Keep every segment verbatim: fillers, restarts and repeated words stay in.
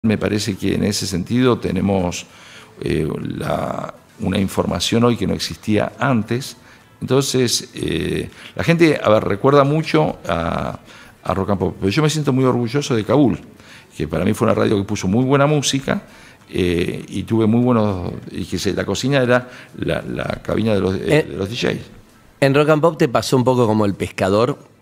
Me parece que en ese sentido tenemos eh, la, una información hoy que no existía antes. Entonces, eh, la gente, a ver, recuerda mucho a, a Rock and Pop, pero yo me siento muy orgulloso de Kabul, que para mí fue una radio que puso muy buena música eh, y tuve muy buenos, y que se, la cocina era la, la cabina de los, eh, de los D Js. En Rock and Pop te pasó un poco como El Pescador.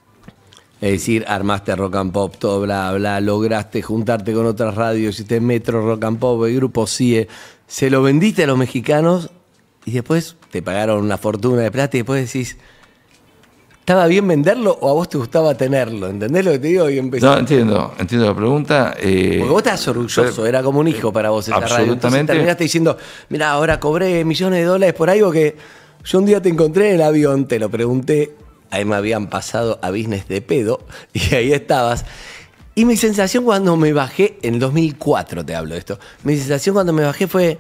Es decir, armaste Rock and Pop, todo bla, bla, lograste juntarte con otras radios, hiciste Metro, Rock and Pop, el grupo C I E, se lo vendiste a los mexicanos y después te pagaron una fortuna de plata y después decís, ¿estaba bien venderlo o a vos te gustaba tenerlo? ¿Entendés lo que te digo? Y empecé... No, entiendo, entiendo la pregunta. Eh, Porque vos estabas orgulloso, pero, era como un hijo para vos esa radio. Entonces terminaste diciendo, mira, ahora cobré millones de dólares por algo que yo un día te encontré en el avión, te lo pregunté. Ahí me habían pasado a business de pedo y ahí estabas. Y mi sensación cuando me bajé, en dos mil cuatro te hablo de esto, mi sensación cuando me bajé fue,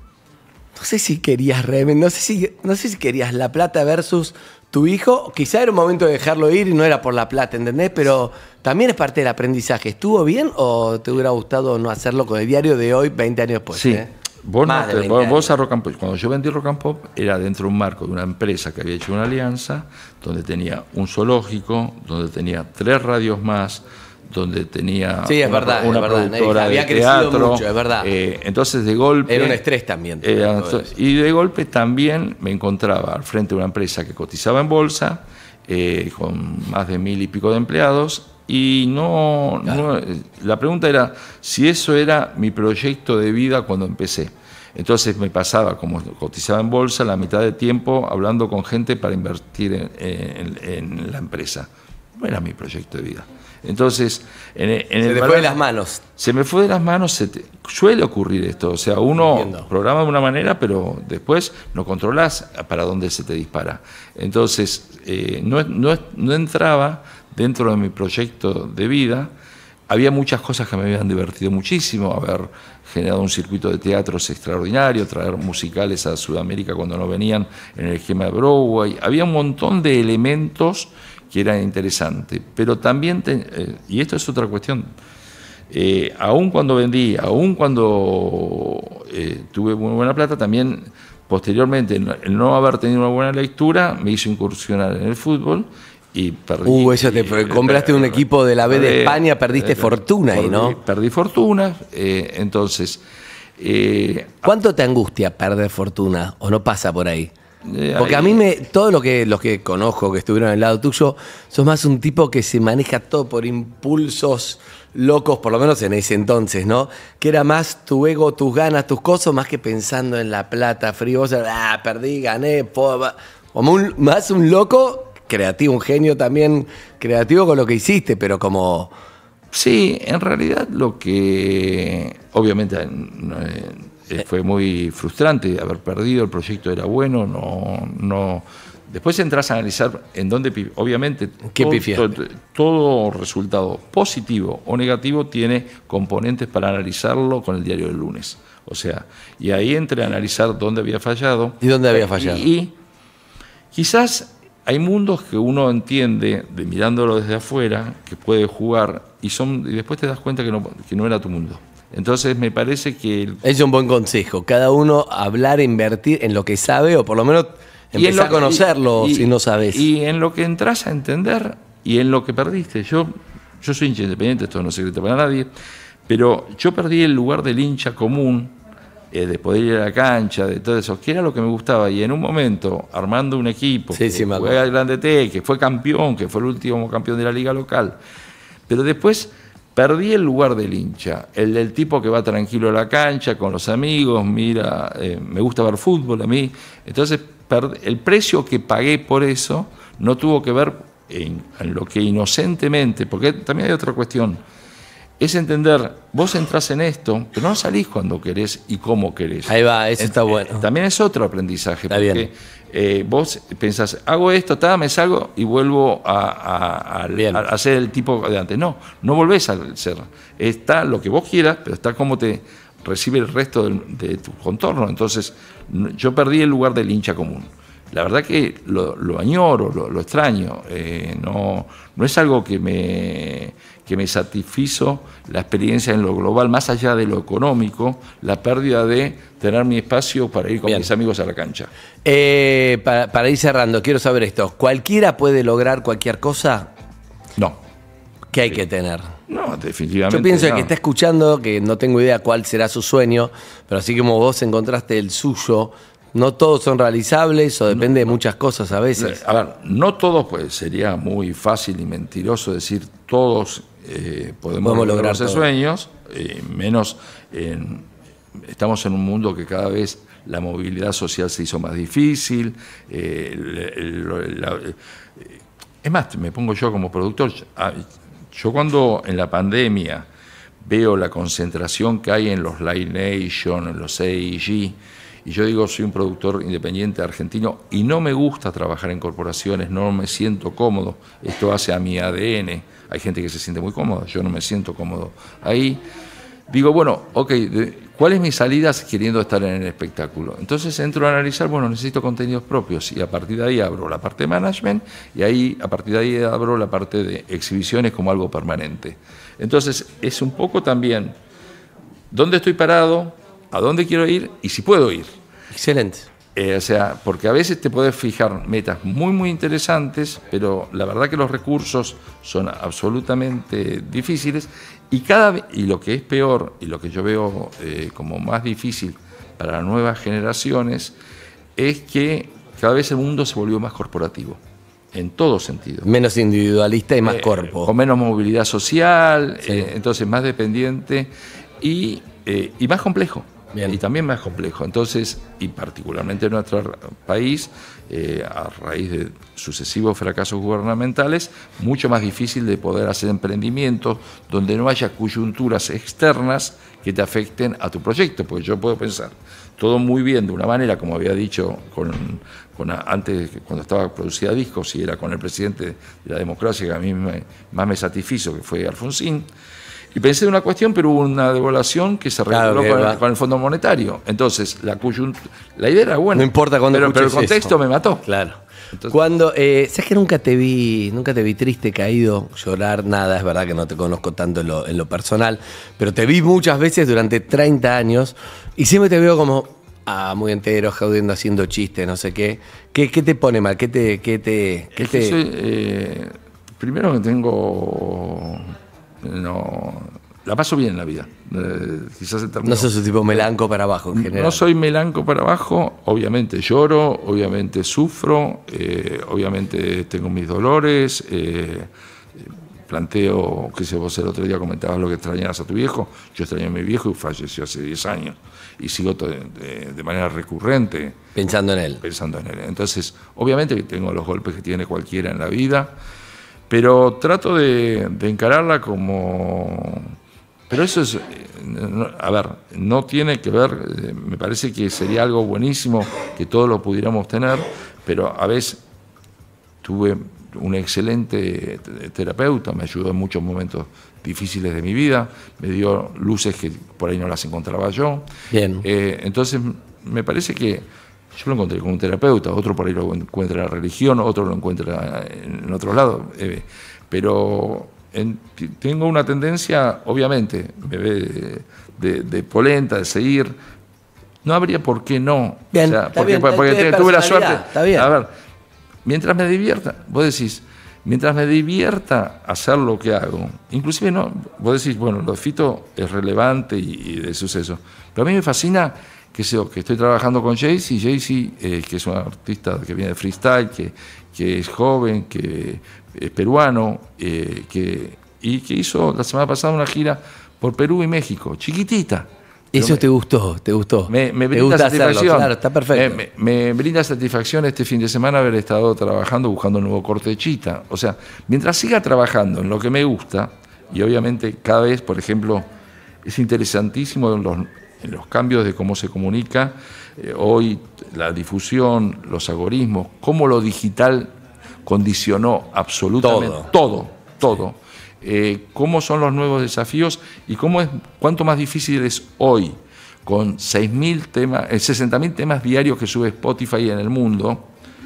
no sé si querías realmente, no sé si, no sé si querías la plata versus tu hijo. Quizá era un momento de dejarlo ir y no era por la plata, ¿entendés? Pero también es parte del aprendizaje. ¿Estuvo bien o te hubiera gustado no hacerlo con el diario de hoy, veinte años después? Sí. ¿eh? Vos, no te, vos, vos a Rock and Pop, cuando yo vendí Rock and Pop, era dentro de un marco de una empresa que había hecho una alianza, donde tenía un zoológico, donde tenía tres radios más, donde tenía sí, es una, verdad, una es verdad. productora había de crecido teatro. Mucho, es verdad. Eh, entonces, de golpe... Era un estrés también. Eh, y de golpe también me encontraba al frente de una empresa que cotizaba en bolsa, eh, con más de mil y pico de empleados, y no, claro. no, la pregunta era si eso era mi proyecto de vida cuando empecé. Entonces me pasaba, como cotizaba en bolsa, la mitad de tiempo hablando con gente para invertir en, en, en la empresa. No era mi proyecto de vida. Entonces, en, en se el te balance, fue de las manos. Se me fue de las manos, se te, suele ocurrir esto. O sea, uno Entiendo. programa de una manera, pero después no controlás para dónde se te dispara. Entonces, eh, no, no, no entraba dentro de mi proyecto de vida. Había muchas cosas que me habían divertido muchísimo, haber generado un circuito de teatros extraordinario, traer musicales a Sudamérica cuando no venían en el esquema de Broadway. Había un montón de elementos que eran interesantes, pero también, te, eh, y esto es otra cuestión, eh, aún cuando vendí, aún cuando eh, tuve muy buena plata, también posteriormente el no haber tenido una buena lectura me hizo incursionar en el fútbol. Y perdí. Uh, eso te y, compraste un equipo de la B de España, perdiste eh, fortuna ahí, ¿no? Perdí fortuna, eh, entonces... Eh, ¿Cuánto te angustia perder fortuna o no pasa por ahí? Eh, Porque a mí, me, todos los que, los que conozco que estuvieron al lado tuyo, sos más un tipo que se maneja todo por impulsos locos, por lo menos en ese entonces, ¿no? Que era más tu ego, tus ganas, tus cosas, más que pensando en la plata frío. Vos, ah, perdí, gané, po, como un, más un loco... creativo, un genio también creativo con lo que hiciste, pero como... Sí, en realidad lo que obviamente eh, fue muy frustrante haber perdido, el proyecto era bueno, no, no. Después entras a analizar en dónde, obviamente, ¿Qué todo, todo, todo resultado positivo o negativo tiene componentes para analizarlo con el diario del lunes. O sea, y ahí entré a analizar dónde había fallado. ¿Y dónde había fallado? Y, y quizás... Hay mundos que uno entiende, de, mirándolo desde afuera, que puede jugar, y, son, y después te das cuenta que no, que no era tu mundo. Entonces me parece que... El... Es un buen consejo. Cada uno hablar e invertir en lo que sabe, o por lo menos empezar a conocerlo y, si no sabes. Y en lo que entras a entender y en lo que perdiste. Yo, yo soy hincha independiente, esto no es secreto para nadie, pero yo perdí el lugar del hincha común, Eh, de poder ir a la cancha, de todo eso, que era lo que me gustaba, y en un momento, armando un equipo, sí, que sí, fue al Grande T, que fue campeón, que fue el último campeón de la liga local, pero después perdí el lugar del hincha, el del tipo que va tranquilo a la cancha, con los amigos, mira, eh, me gusta ver fútbol a mí, entonces el precio que pagué por eso no tuvo que ver en, en lo que inocentemente, porque también hay otra cuestión, es entender, vos entrás en esto, pero no salís cuando querés y cómo querés. Ahí va, eso está bueno. Eh, también es otro aprendizaje, está porque eh, vos pensás, hago esto, ta, me salgo y vuelvo a, a, a, a, a ser el tipo de antes. No, no volvés a ser. Está lo que vos quieras, pero está cómo te recibe el resto de, de tu contorno. Entonces, yo perdí el lugar del hincha común. La verdad que lo, lo añoro, lo, lo extraño. Eh, no, no es algo que me... que me satisfizo la experiencia en lo global, más allá de lo económico, la pérdida de tener mi espacio para ir con Bien. mis amigos a la cancha. Eh, para, para ir cerrando, quiero saber esto. ¿Cualquiera puede lograr cualquier cosa? No. ¿Qué hay que tener? No, definitivamente Yo pienso no. que está escuchando, que no tengo idea cuál será su sueño, pero así como vos encontraste el suyo, no todos son realizables o depende no, no. de muchas cosas a veces. A ver, no todos, pues sería muy fácil y mentiroso decir todos eh, podemos, podemos lograr esos sueños, eh, menos en, estamos en un mundo que cada vez la movilidad social se hizo más difícil. Eh, el, el, la, es más, me pongo yo como productor. Yo cuando en la pandemia veo la concentración que hay en los Live Nation, en los A E G, y yo digo, soy un productor independiente argentino y no me gusta trabajar en corporaciones, no me siento cómodo, esto hace a mi A D N, hay gente que se siente muy cómoda, yo no me siento cómodo ahí. Digo, bueno, ok, ¿cuál es mi salida queriendo estar en el espectáculo? Entonces entro a analizar, bueno, necesito contenidos propios y a partir de ahí abro la parte de management y ahí a partir de ahí abro la parte de exhibiciones como algo permanente. Entonces es un poco también dónde estoy parado, a dónde quiero ir y si puedo ir. Excelente. Eh, o sea, porque a veces te puedes fijar metas muy, muy interesantes, pero la verdad que los recursos son absolutamente difíciles y, cada, y lo que es peor y lo que yo veo eh, como más difícil para las nuevas generaciones es que cada vez el mundo se volvió más corporativo, en todo sentido. Menos individualista y más eh, corpo. Con menos movilidad social, sí. eh, entonces más dependiente y, eh, y más complejo. Bien. Y también más complejo. Entonces, y particularmente en nuestro país, eh, a raíz de sucesivos fracasos gubernamentales, mucho más difícil de poder hacer emprendimientos donde no haya coyunturas externas que te afecten a tu proyecto. Porque yo puedo pensar todo muy bien de una manera, como había dicho con, con antes, cuando estaba producida Discos, y era con el presidente de la democracia que a mí me, más me satisfizo, que fue Alfonsín. Y pensé en una cuestión, pero hubo una devaluación que se reguló claro, con, con el Fondo Monetario. Entonces, la la idea era buena. No importa cuándo pero, pero el contexto eso. me mató. Claro. Entonces, cuando, eh, ¿sabes que nunca te vi, nunca te vi triste, caído, llorar, nada? Es verdad que no te conozco tanto en lo, en lo personal, pero te vi muchas veces durante treinta años y siempre te veo como, ah, muy entero, jodiendo, haciendo chistes, no sé qué. ¿Qué, qué te pone mal? ¿Qué te...? Qué te, qué es te... Que soy, eh, primero que tengo... No, la paso bien en la vida. Eh, quizás el término, no sos un tipo melanco para abajo en general. No soy melanco para abajo, obviamente lloro, obviamente sufro, eh, obviamente tengo mis dolores, eh, planteo, qué sé vos el otro día comentabas lo que extrañabas a tu viejo, yo extrañé a mi viejo y falleció hace diez años y sigo de, de, de manera recurrente. Pensando en él. Pensando en él. Entonces, obviamente que tengo los golpes que tiene cualquiera en la vida, pero trato de, de encararla como... Pero eso es, a ver, no tiene que ver, me parece que sería algo buenísimo que todos lo pudiéramos tener, pero a veces tuve un excelente terapeuta, me ayudó en muchos momentos difíciles de mi vida, me dio luces que por ahí no las encontraba yo. Bien. Eh, entonces, me parece que yo lo encontré con un terapeuta, otro por ahí lo encuentra en la religión, otro lo encuentra en otro lado, eh, pero en, tengo una tendencia, obviamente, me ve de, de, de polenta, de seguir, no habría por qué no. Bien, o sea, está porque, bien, porque te, tuve la suerte. Está bien. A ver, mientras me divierta, vos decís, mientras me divierta hacer lo que hago, inclusive no, vos decís, bueno, lo de Fito es relevante y, y de suceso, pero a mí me fascina que, sé, que estoy trabajando con Jaycee, Jaycee eh, que es un artista que viene de freestyle, que, que es joven, que es peruano, eh, que, y que hizo la semana pasada una gira por Perú y México, chiquitita. Eso me, te gustó, te gustó. Me, me brinda satisfacción. Hacerlo, claro, está perfecto. Me, me, me brinda satisfacción este fin de semana haber estado trabajando, buscando un nuevo corte de chita. O sea, mientras siga trabajando en lo que me gusta, y obviamente cada vez, por ejemplo, es interesantísimo en los, en los cambios de cómo se comunica, eh, hoy la difusión, los algoritmos, cómo lo digital condicionó absolutamente todo, todo. todo. Eh, cómo son los nuevos desafíos y cómo es, cuánto más difícil es hoy con seis mil temas, eh, sesenta mil temas diarios que sube Spotify en el mundo,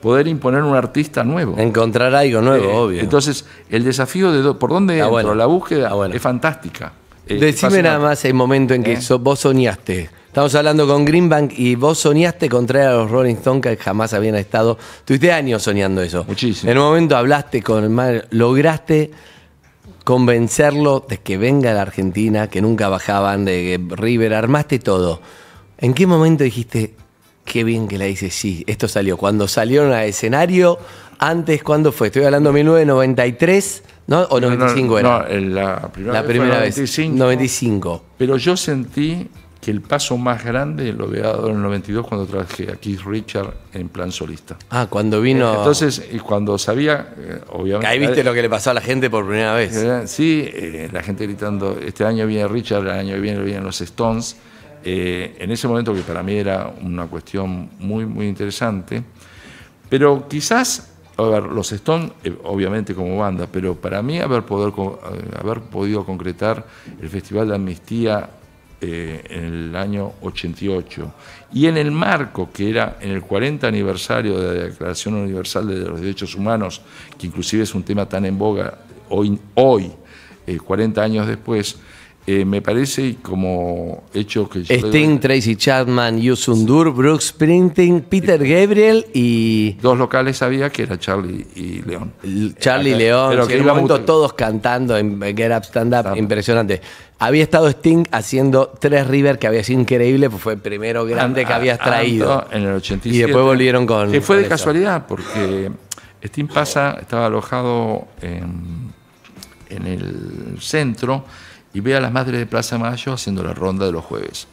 poder imponer un artista nuevo. Encontrar algo nuevo, eh, obvio. Entonces, el desafío de do, por dónde entro, bueno. la búsqueda bueno. es fantástica. Eh, Decime nada más el momento en que ¿Eh? so, vos soñaste. Estamos hablando con Greenbank y vos soñaste con traer a los Rolling Stones que jamás habían estado. Tuviste años soñando eso. Muchísimo. En un momento hablaste con el mar, lograste convencerlo de que venga a la Argentina, que nunca bajaban, de que River, armaste todo. ¿En qué momento dijiste, qué bien que la hice? Sí, esto salió. Cuando salieron al escenario, antes, ¿cuándo fue? Estoy hablando de mil novecientos noventa y tres, ¿no? ¿O noventa y cinco no, era? No, la primera, la vez, primera noventa y cinco, vez, noventa y cinco. Pero yo sentí que el paso más grande lo había dado en el noventa y dos cuando trabajé a Keith Richards en plan solista. Ah, cuando vino... Eh, entonces, y cuando sabía, eh, obviamente... Ahí viste lo que le pasó a la gente por primera vez. Eh, sí, eh, la gente gritando, este año viene Richard, el año que viene vienen los Stones. Eh, en ese momento que para mí era una cuestión muy, muy interesante. Pero quizás, a ver, los Stones, eh, obviamente como banda, pero para mí haber, poder, eh, haber podido concretar el Festival de Amnistía Eh, en el año ochenta y ocho, y en el marco que era en el cuarenta aniversario de la Declaración Universal de los Derechos Humanos, que inclusive es un tema tan en boga hoy, hoy eh, cuarenta años después, eh, me parece como hecho que... Yo Sting, Tracy Chapman, Youssou N'Dour, Bruce Springsteen, Peter Gabriel y... Dos locales había, que era Charlie y León. Charlie y León, pero que en un momento muy... todos cantando en Get Up, Stand Up, Stand. Impresionante. Había estado Sting haciendo tres River, que había sido increíble, pues fue el primero grande ah, que habías traído. En el ochenta y siete. Y después volvieron con... Que fue con de eso. Casualidad, porque Sting pasa, estaba alojado en, en el centro, y ve a las madres de Plaza Mayo haciendo la ronda de los jueves.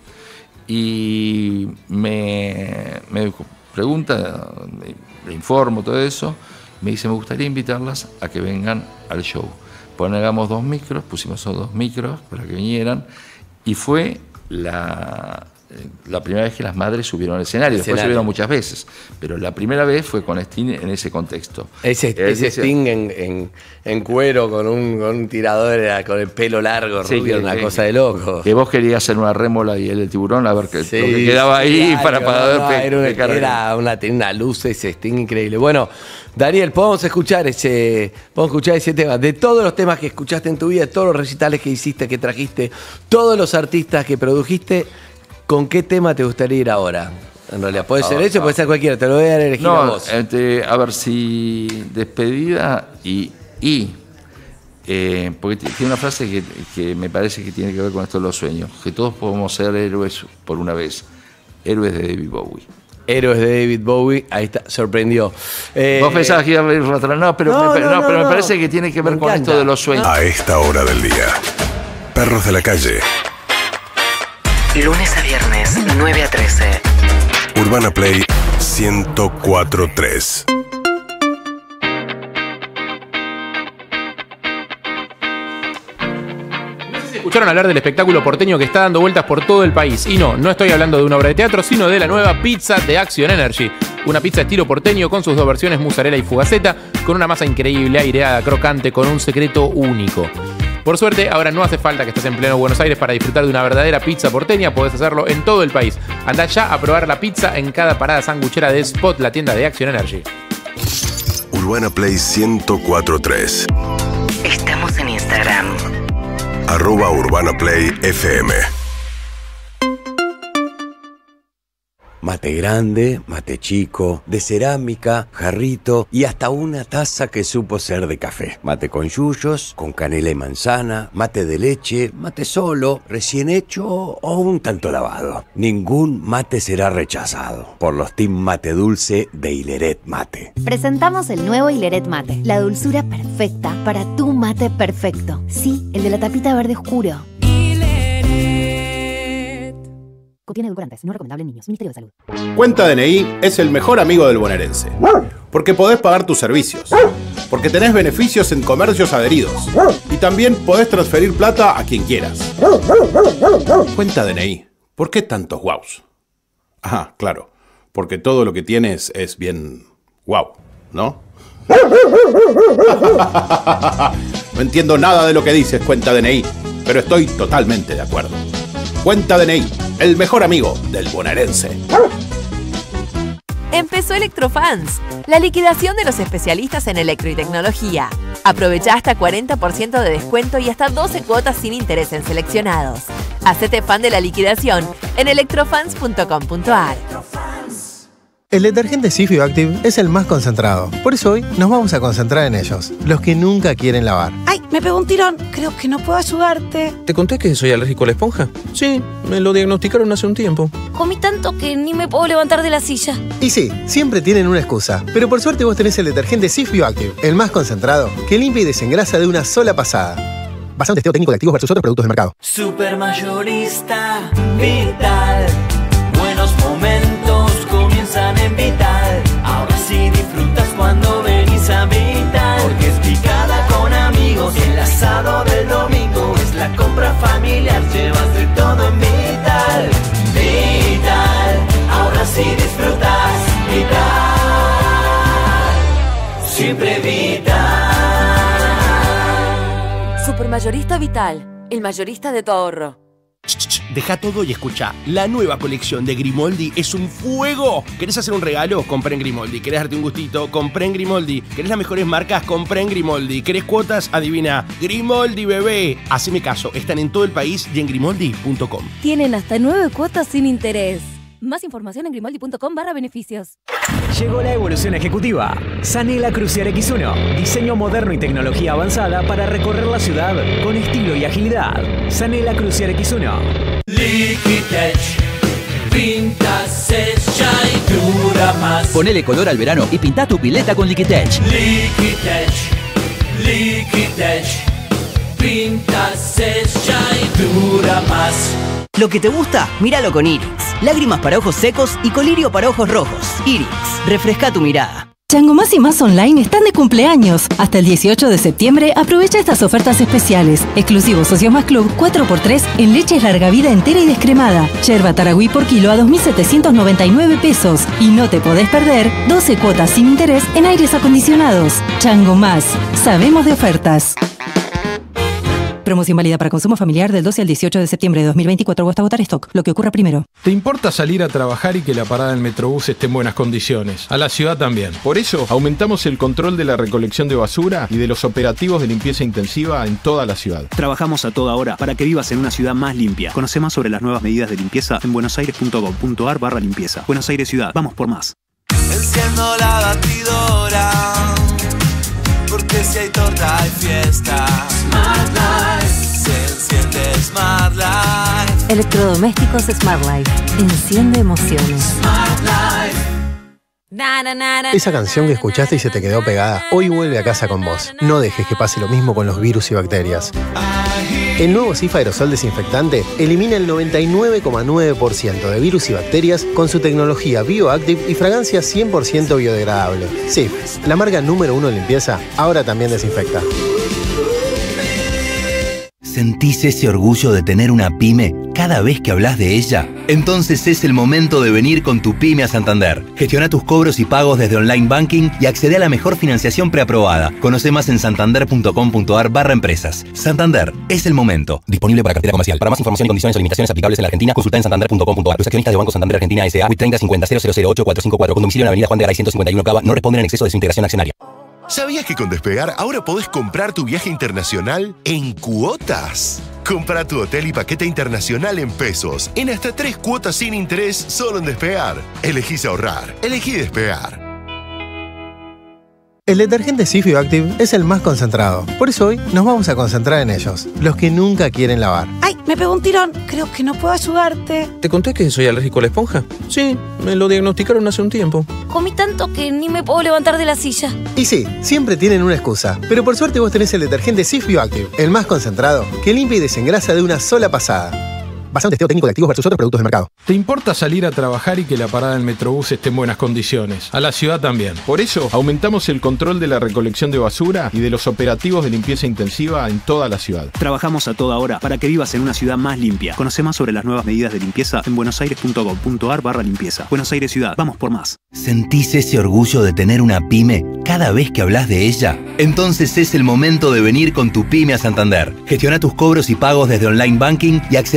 Y me, me pregunta, le informo todo eso, me dice, me gustaría invitarlas a que vengan al show. Ponemos dos micros, pusimos esos dos micros para que vinieran, y fue la, la primera vez que las madres subieron al escenario. Después escenario. subieron muchas veces, pero la primera vez fue con Sting en ese contexto. Ese, ese Sting en, en, en cuero, con un, con un tirador, con el pelo largo, sí, rubio, que, una que, cosa de loco. Que vos querías hacer una rémola y él el tiburón, a ver qué sí, lo que quedaba sí, ahí claro, para, para no, ver no, era, una, era una, tenía una luz ese Sting increíble. Bueno, Daniel, podemos escuchar ese, podemos escuchar ese tema. De todos los temas que escuchaste en tu vida, todos los recitales que hiciste, que trajiste, todos los artistas que produjiste, ¿con qué tema te gustaría ir ahora? En realidad, puede ser ese o puede ser cualquiera, te lo voy a dar a elegir no, a vos. Este, a ver, si despedida y... y eh, porque tiene una frase que, que me parece que tiene que ver con esto de los sueños, que todos podemos ser héroes por una vez, héroes de David Bowie. Héroes de David Bowie, ahí está, sorprendió. Eh, Vos pensabas que iba a ir atrás, no, pero, no, me, no, no, no, pero no. me parece que tiene que ver me con encanta. Esto de los sueños. A esta hora del día, Perros de la Calle. Lunes a viernes, nueve a trece. Urbana Play ciento cuatro punto tres. Escucharon hablar del espectáculo porteño que está dando vueltas por todo el país. Y no, no estoy hablando de una obra de teatro, sino de la nueva pizza de Action Energy. Una pizza estilo porteño con sus dos versiones, mozzarella y fugaceta, con una masa increíble, aireada, crocante, con un secreto único. Por suerte, ahora no hace falta que estés en pleno Buenos Aires para disfrutar de una verdadera pizza porteña. Podés hacerlo en todo el país. Andá ya a probar la pizza en cada parada sanguchera de Spot, la tienda de Action Energy. Urbana Play ciento cuatro punto tres. Estamos en Instagram. Arroba Urbana Play F M. Mate grande, mate chico, de cerámica, jarrito y hasta una taza que supo ser de café. Mate con yuyos, con canela y manzana, mate de leche, mate solo, recién hecho o un tanto lavado. Ningún mate será rechazado por los team mate dulce de Hileret Mate. Presentamos el nuevo Hileret Mate, la dulzura perfecta para tu mate perfecto. Sí, el de la tapita verde oscuro. Contiene edulcorantes, no recomendable en niños. Ministerio de Salud. Cuenta D N I es el mejor amigo del bonaerense. Porque podés pagar tus servicios. Porque tenés beneficios en comercios adheridos. Y también podés transferir plata a quien quieras. Cuenta D N I. ¿Por qué tantos guaus? Ah, claro. Porque todo lo que tienes es bien guau, ¿no? No entiendo nada de lo que dices, Cuenta D N I. Pero estoy totalmente de acuerdo. Cuenta D N I, el mejor amigo del bonaerense. Empezó Electrofans, la liquidación de los especialistas en electro y tecnología. Aprovecha hasta cuarenta por ciento de descuento y hasta doce cuotas sin interés en seleccionados. Hacete fan de la liquidación en electrofans punto com punto a r. El detergente Cif Bioactive es el más concentrado. Por eso hoy nos vamos a concentrar en ellos, los que nunca quieren lavar. ¡Ay! Me pegó un tirón. Creo que no puedo ayudarte. ¿Te conté que soy alérgico a la esponja? Sí, me lo diagnosticaron hace un tiempo. Comí tanto que ni me puedo levantar de la silla. Y sí, siempre tienen una excusa. Pero por suerte vos tenés el detergente Cif Bioactive, el más concentrado, que limpia y desengrasa de una sola pasada. Basado en testeo técnico de activos versus otros productos del mercado. Supermayorista Vital. Buenos momentos comienzan en Vital. Ahora sí disfrutas cuando venís a Vital. Porque es picada con amigos. El asado del domingo es la compra familiar. Llevas de todo en Vital. Vital. Ahora sí disfrutas. Vital. Siempre Vital. Supermayorista Vital. El mayorista de tu ahorro. Deja todo y escucha. La nueva colección de Grimoldi es un fuego. ¿Querés hacer un regalo? Compré en Grimoldi. ¿Querés darte un gustito? Compré en Grimoldi. ¿Querés las mejores marcas? Compré en Grimoldi. ¿Querés cuotas? Adivina. Grimoldi, bebé. Haceme caso. Están en todo el país y en grimoldi punto com. Tienen hasta nueve cuotas sin interés. Más información en grimoldi punto com barra beneficios. Llegó la evolución ejecutiva. Sanela Crucial equis uno. Diseño moderno y tecnología avanzada para recorrer la ciudad con estilo y agilidad. Sanela Crucial equis uno. Liquitech. Pinta, sella y dura más. Ponele color al verano y pinta tu pileta con Liquitech. Liquitech. Liquitech. Pinta, sella y dura más. Lo que te gusta, míralo con Irix. Lágrimas para ojos secos y colirio para ojos rojos. Irix, refresca tu mirada. Chango Más y Más Online están de cumpleaños. Hasta el dieciocho de septiembre aprovecha estas ofertas especiales. Exclusivo Socios Más Club cuatro por tres en leches larga vida entera y descremada. Yerba Taragüí por kilo a dos mil setecientos noventa y nueve pesos. Y no te podés perder doce cuotas sin interés en aires acondicionados. Chango Más. Sabemos de ofertas. Promoción válida para consumo familiar del doce al dieciocho de septiembre de dos mil veinticuatro o hasta agotar stock. Lo que ocurra primero. ¿Te importa salir a trabajar y que la parada del Metrobús esté en buenas condiciones? A la ciudad también. Por eso, aumentamos el control de la recolección de basura y de los operativos de limpieza intensiva en toda la ciudad. Trabajamos a toda hora para que vivas en una ciudad más limpia. Conoce más sobre las nuevas medidas de limpieza en buenosaires punto gov punto a r barra limpieza. Buenos Aires Ciudad. Vamos por más. Enciendo la batidora. Porque si hay torta hay fiesta. Smart Life. Se enciende Smart Life. Electrodomésticos Smart Life. Enciende emociones. Smart Life. Esa canción que escuchaste y se te quedó pegada, hoy vuelve a casa con vos. No dejes que pase lo mismo con los virus y bacterias. El nuevo Cif Aerosol Desinfectante elimina el noventa y nueve coma nueve por ciento de virus y bacterias con su tecnología Bioactive y fragancia cien por ciento biodegradable. Cif, la marca número uno de limpieza, ahora también desinfecta. ¿Sentís ese orgullo de tener una pyme cada vez que hablas de ella? Entonces es el momento de venir con tu pyme a Santander. Gestiona tus cobros y pagos desde online banking y accede a la mejor financiación preaprobada. Conoce más en santander punto com punto a r barra empresas. Santander, es el momento. Disponible para cartera comercial. Para más información y condiciones o limitaciones aplicables en la Argentina, consulta en santander punto com punto a r. Los accionistas de Banco Santander Argentina S A treinta cincuenta cero cero cero ocho cuatro cinco cuatro con domicilio en la avenida Juan de Garay ciento cincuenta y uno Cava no responden en exceso de su integración accionaria. ¿Sabías que con Despegar ahora podés comprar tu viaje internacional en cuotas? Compra tu hotel y paquete internacional en pesos, en hasta tres cuotas sin interés solo en Despegar. Elegís ahorrar, elegí Despegar. El detergente Cif Bioactive es el más concentrado. Por eso hoy nos vamos a concentrar en ellos, los que nunca quieren lavar. ¡Ay! Me pegó un tirón. Creo que no puedo ayudarte. ¿Te conté que soy alérgico a la esponja? Sí, me lo diagnosticaron hace un tiempo. Comí tanto que ni me puedo levantar de la silla. Y sí, siempre tienen una excusa. Pero por suerte vos tenés el detergente Cif Bioactive, el más concentrado, que limpia y desengrasa de una sola pasada. Basado en testeo técnico de activos versus otros productos del mercado. ¿Te importa salir a trabajar y que la parada del Metrobús esté en buenas condiciones? A la ciudad también. Por eso, aumentamos el control de la recolección de basura y de los operativos de limpieza intensiva en toda la ciudad. Trabajamos a toda hora para que vivas en una ciudad más limpia. Conoce más sobre las nuevas medidas de limpieza en buenosaires punto gov punto a r barra limpieza. Buenos Aires Ciudad. Vamos por más. ¿Sentís ese orgullo de tener una pyme cada vez que hablas de ella? Entonces es el momento de venir con tu pyme a Santander. Gestiona tus cobros y pagos desde online banking y accede a la mejor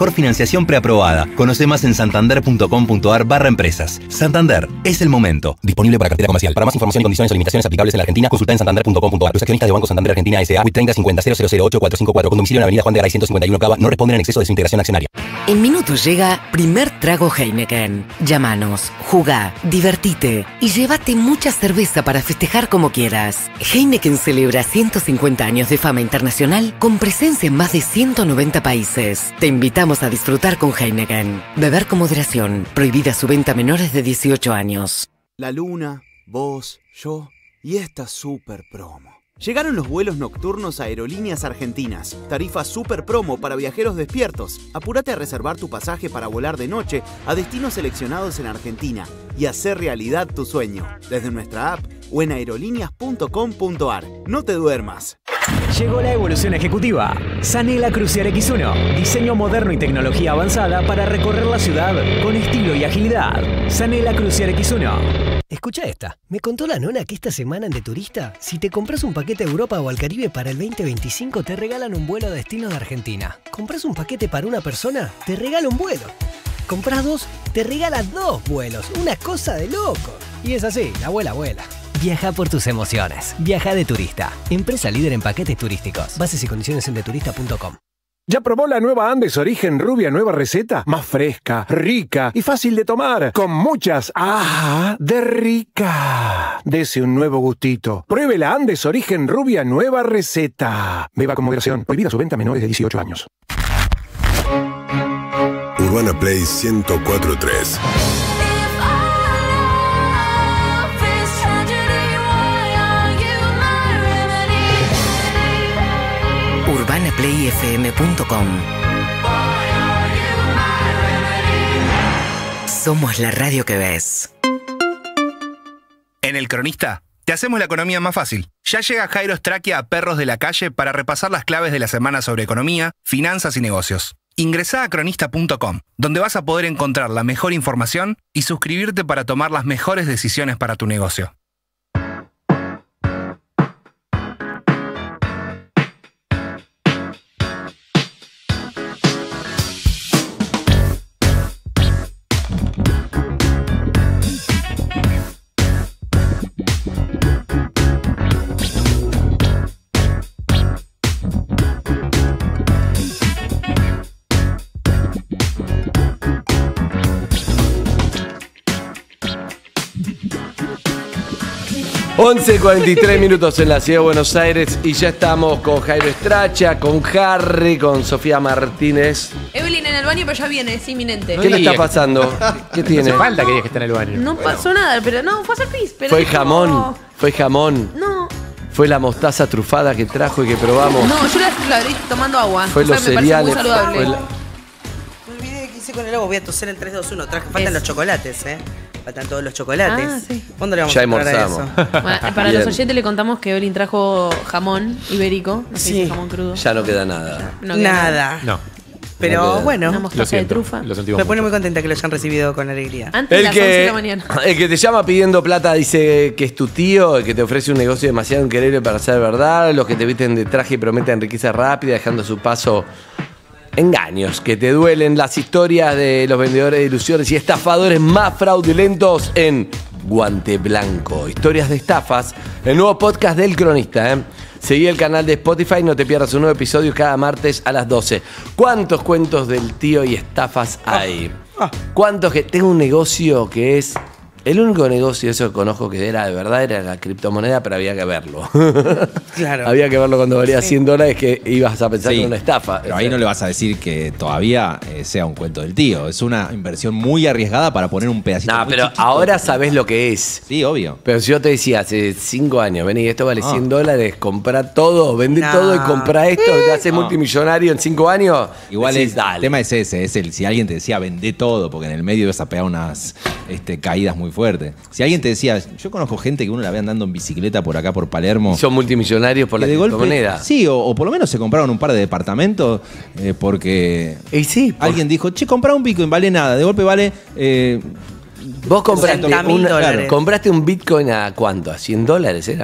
mejor financiación preaprobada. Conoce más en santander.com.ar barra empresas. Santander, es el momento. Disponible para cartera comercial. Para más información y condiciones o limitaciones aplicables en la Argentina, consulta en santander punto com punto a r. Los accionistas de Banco Santander Argentina S A, W I T treinta cincuenta cero cero cero ocho cuatro cinco cuatro, con domicilio en Avenida Juan de Garay ciento cincuenta y uno Cava, no responden en exceso de su integración accionaria. En minutos llega Primer Trago Heineken. Llámanos, jugá, divertite y llévate mucha cerveza para festejar como quieras. Heineken celebra ciento cincuenta años de fama internacional con presencia en más de ciento noventa países. Te invitamos a disfrutar con Heineken. Beber con moderación. Prohibida su venta a menores de dieciocho años. La luna, vos, yo y esta super promo. Llegaron los vuelos nocturnos a Aerolíneas Argentinas. Tarifa super promo para viajeros despiertos. Apúrate a reservar tu pasaje para volar de noche a destinos seleccionados en Argentina y hacer realidad tu sueño. Desde nuestra app o en aerolíneas punto com punto a r. No te duermas. Llegó la evolución ejecutiva. Sanela Crucial X uno. Diseño moderno y tecnología avanzada para recorrer la ciudad con estilo y agilidad. Sanela Crucial X uno. Escucha esta. Me contó la nona que esta semana en De Turista, si te compras un paquete a Europa o al Caribe para el veinte veinticinco, te regalan un vuelo a destino de Argentina. ¿Compras un paquete para una persona? Te regala un vuelo. ¿Compras dos? Te regalan dos vuelos. Una cosa de loco. Y es así, la abuela vuela. Viaja por tus emociones. Viaja De Turista. Empresa líder en paquetes turísticos. Bases y condiciones en deturista punto com. ¿Ya probó la nueva Andes Origen Rubia nueva receta? Más fresca, rica y fácil de tomar. Con muchas ¡ah! De rica. Dese un nuevo gustito. Pruebe la Andes Origen Rubia nueva receta. Beba con moderación. Prohibida su venta a menores de dieciocho años. Urbana Play ciento cuatro punto tres. urbana play f m punto com. Somos la radio que ves. En El Cronista, te hacemos la economía más fácil. Ya llega Jairo Straquia a Perros de la Calle para repasar las claves de la semana sobre economía, finanzas y negocios. Ingresá a cronista punto com, donde vas a poder encontrar la mejor información y suscribirte para tomar las mejores decisiones para tu negocio. once cuarenta y tres minutos en la ciudad de Buenos Aires y ya estamos con Jairo Stracha, con Harry, con Sofía Martínez. Evelyn en el baño, pero ya viene, es inminente. ¿Qué le está pasando? ¿Qué tiene? No hace falta que digas que está en el baño. No pasó nada, pero no, fue a hacer pis. Pero Fue dijo- jamón, fue jamón. No, Fue la mostaza trufada que trajo y que probamos. no, yo la, la abrí tomando agua. Fue O sea, los me parece cereales. muy saludable. fue la- Me olvidé que hice con el agua. Voy a toser en tres, dos, uno. Traje, faltan los chocolates, ¿eh? Faltan todos los chocolates. Ah, sí. ¿Cuándo le vamos Ya a comprar a almorzamos. eso? Bueno, para Bien. los oyentes le contamos que Evelyn trajo jamón ibérico, no sé si Sí. es jamón crudo. Ya no queda nada. No queda Nada. No. Pero No queda. bueno, Una mostaza de trufa. Lo sentimos me pone mucho. muy contenta que lo hayan recibido con alegría. Antes de El las once de que, la mañana. el que te llama pidiendo plata dice que es tu tío, el que te ofrece un negocio demasiado increíble para ser verdad, los que te visten de traje y prometen riqueza rápida, dejando a su paso engaños que te duelen, las historias de los vendedores de ilusiones y estafadores más fraudulentos en Guante Blanco. Historias de estafas, el nuevo podcast del Cronista, ¿eh? Seguí el canal de Spotify, no te pierdas un nuevo episodio cada martes a las doce. ¿Cuántos cuentos del tío y estafas hay? ¿Cuántos que tengo un negocio que es... El único negocio eso que conozco que era de verdad era la criptomoneda, pero había que verlo. Claro. Había que verlo cuando valía cien dólares que ibas a pensar Sí, que era una estafa. Pero ahí no le vas a decir que todavía eh, sea un cuento del tío. Es una inversión muy arriesgada para poner un pedacito. No, muy pero chiquito. ahora sabés lo que es. Sí, obvio. Pero si yo te decía hace cinco años, vení, esto vale Ah. cien dólares, comprá todo, vendé No. todo y comprá esto, te haces No. multimillonario en cinco años. Igual decís, es, dale. el tema es ese, es el si alguien te decía vendé todo, porque en el medio ibas a pegar unas este, caídas muy fuertes. Si alguien te decía, yo conozco gente que uno la ve andando en bicicleta por acá por Palermo. Son multimillonarios por que la de golpe- criptomoneda. Sí, o, o por lo menos se compraron un par de departamentos eh, porque Y sí, por- alguien dijo, che, comprá un Bitcoin, vale nada. De golpe vale... eh, Vos compraste, sesenta mil una- dólares. compraste un Bitcoin a cuánto, a cien dólares era.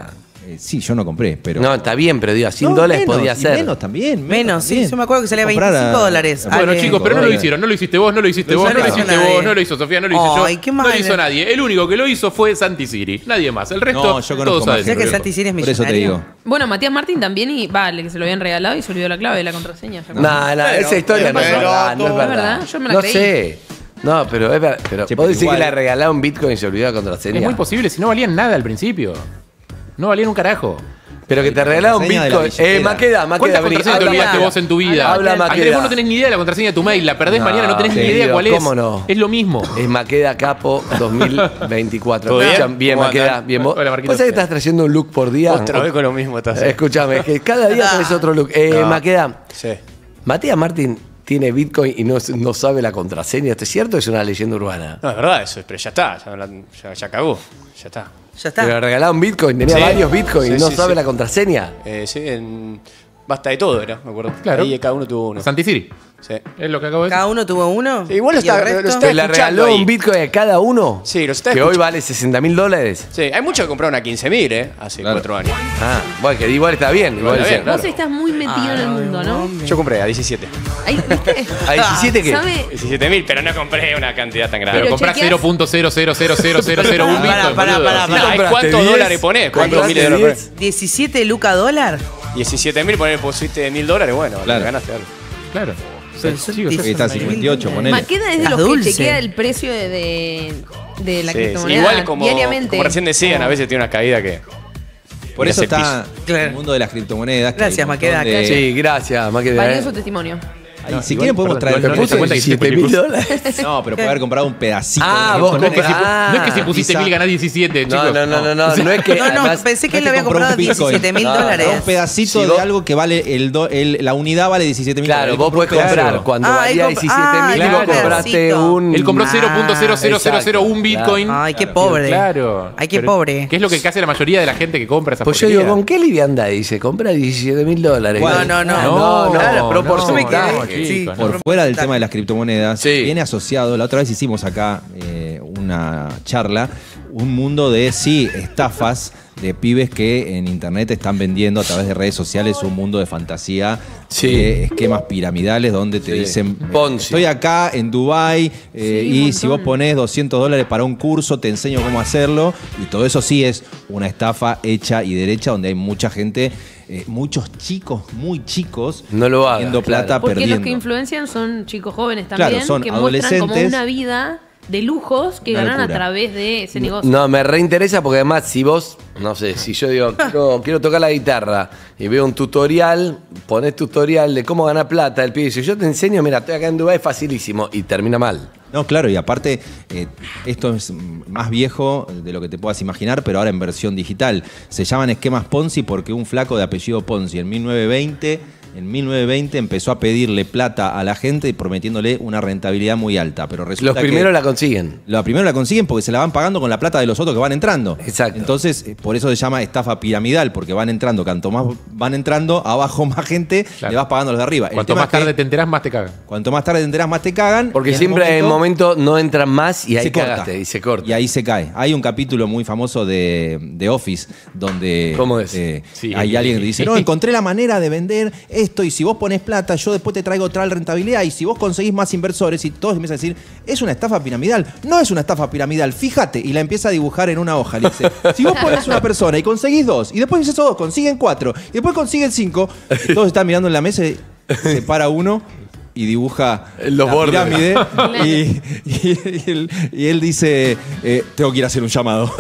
Eh, sí, yo no compré, pero... No, está bien, pero digo, a cien No, dólares menos, podía y ser. Menos también. Menos, Menos, también. sí, yo me acuerdo que salía Comprar veinticinco a- dólares. Bueno, Ale. chicos, pero no lo hicieron. No lo hiciste vos, no lo hiciste vos, No no lo lo hizo hiciste nadie. vos, no lo hizo Sofía, no lo hice yo. Ay, qué No mal. lo hizo nadie. El único que lo hizo fue Santi Siri. Nadie más. El resto, No, yo conozco todos más saben. ¿Sabés que Santi Siri es Por eso te millonario? digo. Bueno, Matías Martín también, y vale, que se lo habían regalado y se olvidó la clave de la contraseña. No, no, esa historia no es pero- verdad, no es ¿Es verdad. verdad? Yo me la no creí. sé. No, pero es verdad. Pero Che, vos pero decís igual- que le regalaron Bitcoin y se olvidó la contraseña. Es muy posible, si no valían nada al principio. No valían un carajo. Pero que te regalaron contraseña de la Bitcoin. Eh, billetera. Maqueda, Maqueda. ¿Cuántas vení, contraseñas te habla olvidaste Maqueda. vos en tu vida? Habla Andrés, Maqueda. vos no tenés ni idea de la contraseña de tu mail. La perdés No, mañana, no tenés ni querido, idea cuál es. ¿cómo no? Es lo mismo. Es Maqueda Capo dos mil veinticuatro. ¿Todo bien? Escuchan, bien, ¿Cómo Maqueda. andan? Bien, vos. Hola, Marquito. ¿Vos sabés que estás trayendo un look por día? Otra vez con lo mismo estás. Escúchame, es que cada día tenés otro look. Eh, No. Maqueda, Sí. Matías Martín tiene Bitcoin y no, no sabe la contraseña. ¿Esto es cierto o es una leyenda urbana? No, es verdad eso, pero ya está, ya, la- ya, ya cagó, ya está. Ya está. Pero le regalaron Bitcoin, tenía Sí. varios Bitcoin y Sí, no sí, sabe sí. la contraseña. Eh, sí, en... Basta de todo era, me acuerdo. Claro. Ahí cada uno tuvo uno. Santi Siri. Sí. Es lo que acabo de decir. Cada uno tuvo uno. Sí, igual lo ¿Y el está- resto? lo está- ¿Pero le escuchando regaló ahí. un Bitcoin a cada uno? Sí, lo está Que hoy escuchando. vale sesenta mil dólares. Sí, hay muchos que compraron a quince mil, ¿eh? Hace Claro. cuatro años. Ah, bueno, que igual está bien. Igual está sí. bien, claro. Vos estás muy metido en el mundo, ¿no? Yo compré a diecisiete. Ahí, ¿viste? ¿A diecisiete qué? ¿Sabe? diecisiete mil, pero no compré una cantidad tan grande. Pero Pero comprás chequeás- cero punto cero cero cero cero cero cero uno Pará, Bitcoin, pará, boludo. pará, Sí. pará. Ay, ¿Compraste ¿cuántos diez? dólares ponés? ¿Cuántos ¿Compraste miles de dólares diez? ponés? diecisiete lucas dólar. diecisiete mil, ponés, pusiste mil dólares, bueno, Claro. le ganaste algo. Claro. Pero Sí, son chicos, diez- Ahí está cincuenta y ocho, ponele. Maqueda es de Estás los que dulce. chequea el precio de, de, de la Sí, sí. criptomoneda Igual como, diariamente. como recién decían, a veces tiene una caída que... Por le eso hace está Claro. el mundo de las criptomonedas. que hay Gracias, un montón Maqueda. de- Sí, gracias, Maqueda. Valioso testimonio. Ay, No, si igual, quieren podemos perdón, traer igual ¿Me no, puse cincuenta y diecisiete mil dólares? No, pero puede haber comprado un pedacito. Ah, de- vos No es que si, Ah, no es que si pusiste quizá- mil ganás diecisiete, chicos. No, no, no, no, no, no es que No, no, además- pensé que no él es le había compró un comprado Bitcoin. diecisiete mil No, dólares. Un pedacito Si de vos- algo que vale, el, do- el- la unidad vale diecisiete mil Claro, vos podés comprar cuando Ah, ahí valía comp- diecisiete mil ah, y vos claro. compraste pedacito. un... Él compró Ah, cero punto cero cero cero cero uno exacto, Bitcoin. Ay, qué Pero pobre. Claro. Ay, qué Pero- pobre. ¿Qué es lo que hace la mayoría de la gente que compra esas Pues yo digo, porquerías? ¿con qué liviandad dice? Compra diecisiete mil dólares. ¿Cuál? No, no, No, no, Claro, pero por no, porcentaje. no, Sí. chicos, Por no. fuera del tema de las criptomonedas, Sí. viene asociado, la otra vez hicimos acá eh, una charla, un mundo de, sí, estafas de pibes que en internet están vendiendo a través de redes sociales un mundo de fantasía, Sí. de esquemas piramidales donde te Sí. dicen, Ponzi. estoy acá en Dubái eh, Sí, un y montón. si vos ponés doscientos dólares para un curso, te enseño cómo hacerlo, y todo eso sí es una estafa hecha y derecha donde hay mucha gente, eh, muchos chicos, muy chicos, No lo hagas, poniendo plata claro. Porque perdiendo. los que influencian son chicos jóvenes Claro, también, son que muestran como adolescentes. una vida de lujos que Una ganan a locura. través de ese negocio. No, me reinteresa porque además si vos, no sé, si yo digo, quiero, quiero tocar la guitarra y veo un tutorial, ponés tutorial de cómo ganar plata, el pibe dice, yo te enseño, mira, estoy acá en Dubái, es facilísimo, y termina mal. No, claro, y aparte, eh, esto es más viejo de lo que te puedas imaginar, pero ahora en versión digital. Se llaman esquemas Ponzi porque un flaco de apellido Ponzi en mil novecientos veinte, en mil novecientos veinte empezó a pedirle plata a la gente y prometiéndole una rentabilidad muy alta. Pero resulta Los primeros que la consiguen. la primero la consiguen porque se la van pagando con la plata de los otros que van entrando. Exacto. Entonces, eh, por eso se llama estafa piramidal, porque van entrando, cuanto más van entrando, abajo más gente, Claro. le vas pagando los de arriba. El Cuanto tema más es que tarde te enterás, más te cagan. Cuanto más tarde te enterás, más te cagan. Porque y en siempre en el momento- momento no entran más y ahí se corta. cagaste y se corta. Y ahí se cae. Hay un capítulo muy famoso de, de Office donde ¿Cómo es? eh, Sí. hay alguien que dice, no, encontré la manera de vender esto y si vos pones plata, yo después te traigo tal rentabilidad y si vos conseguís más inversores y todos empiezan a decir, es una estafa piramidal. No es una estafa piramidal, fíjate. Y la empieza a dibujar en una hoja. Le dice, si vos pones una persona y conseguís dos y después esos dos consiguen cuatro y después consiguen cinco, y todos están mirando en la mesa y se para uno y dibuja Los la bordes. pirámide y, y- y él, y él dice, eh, tengo que ir a hacer un llamado.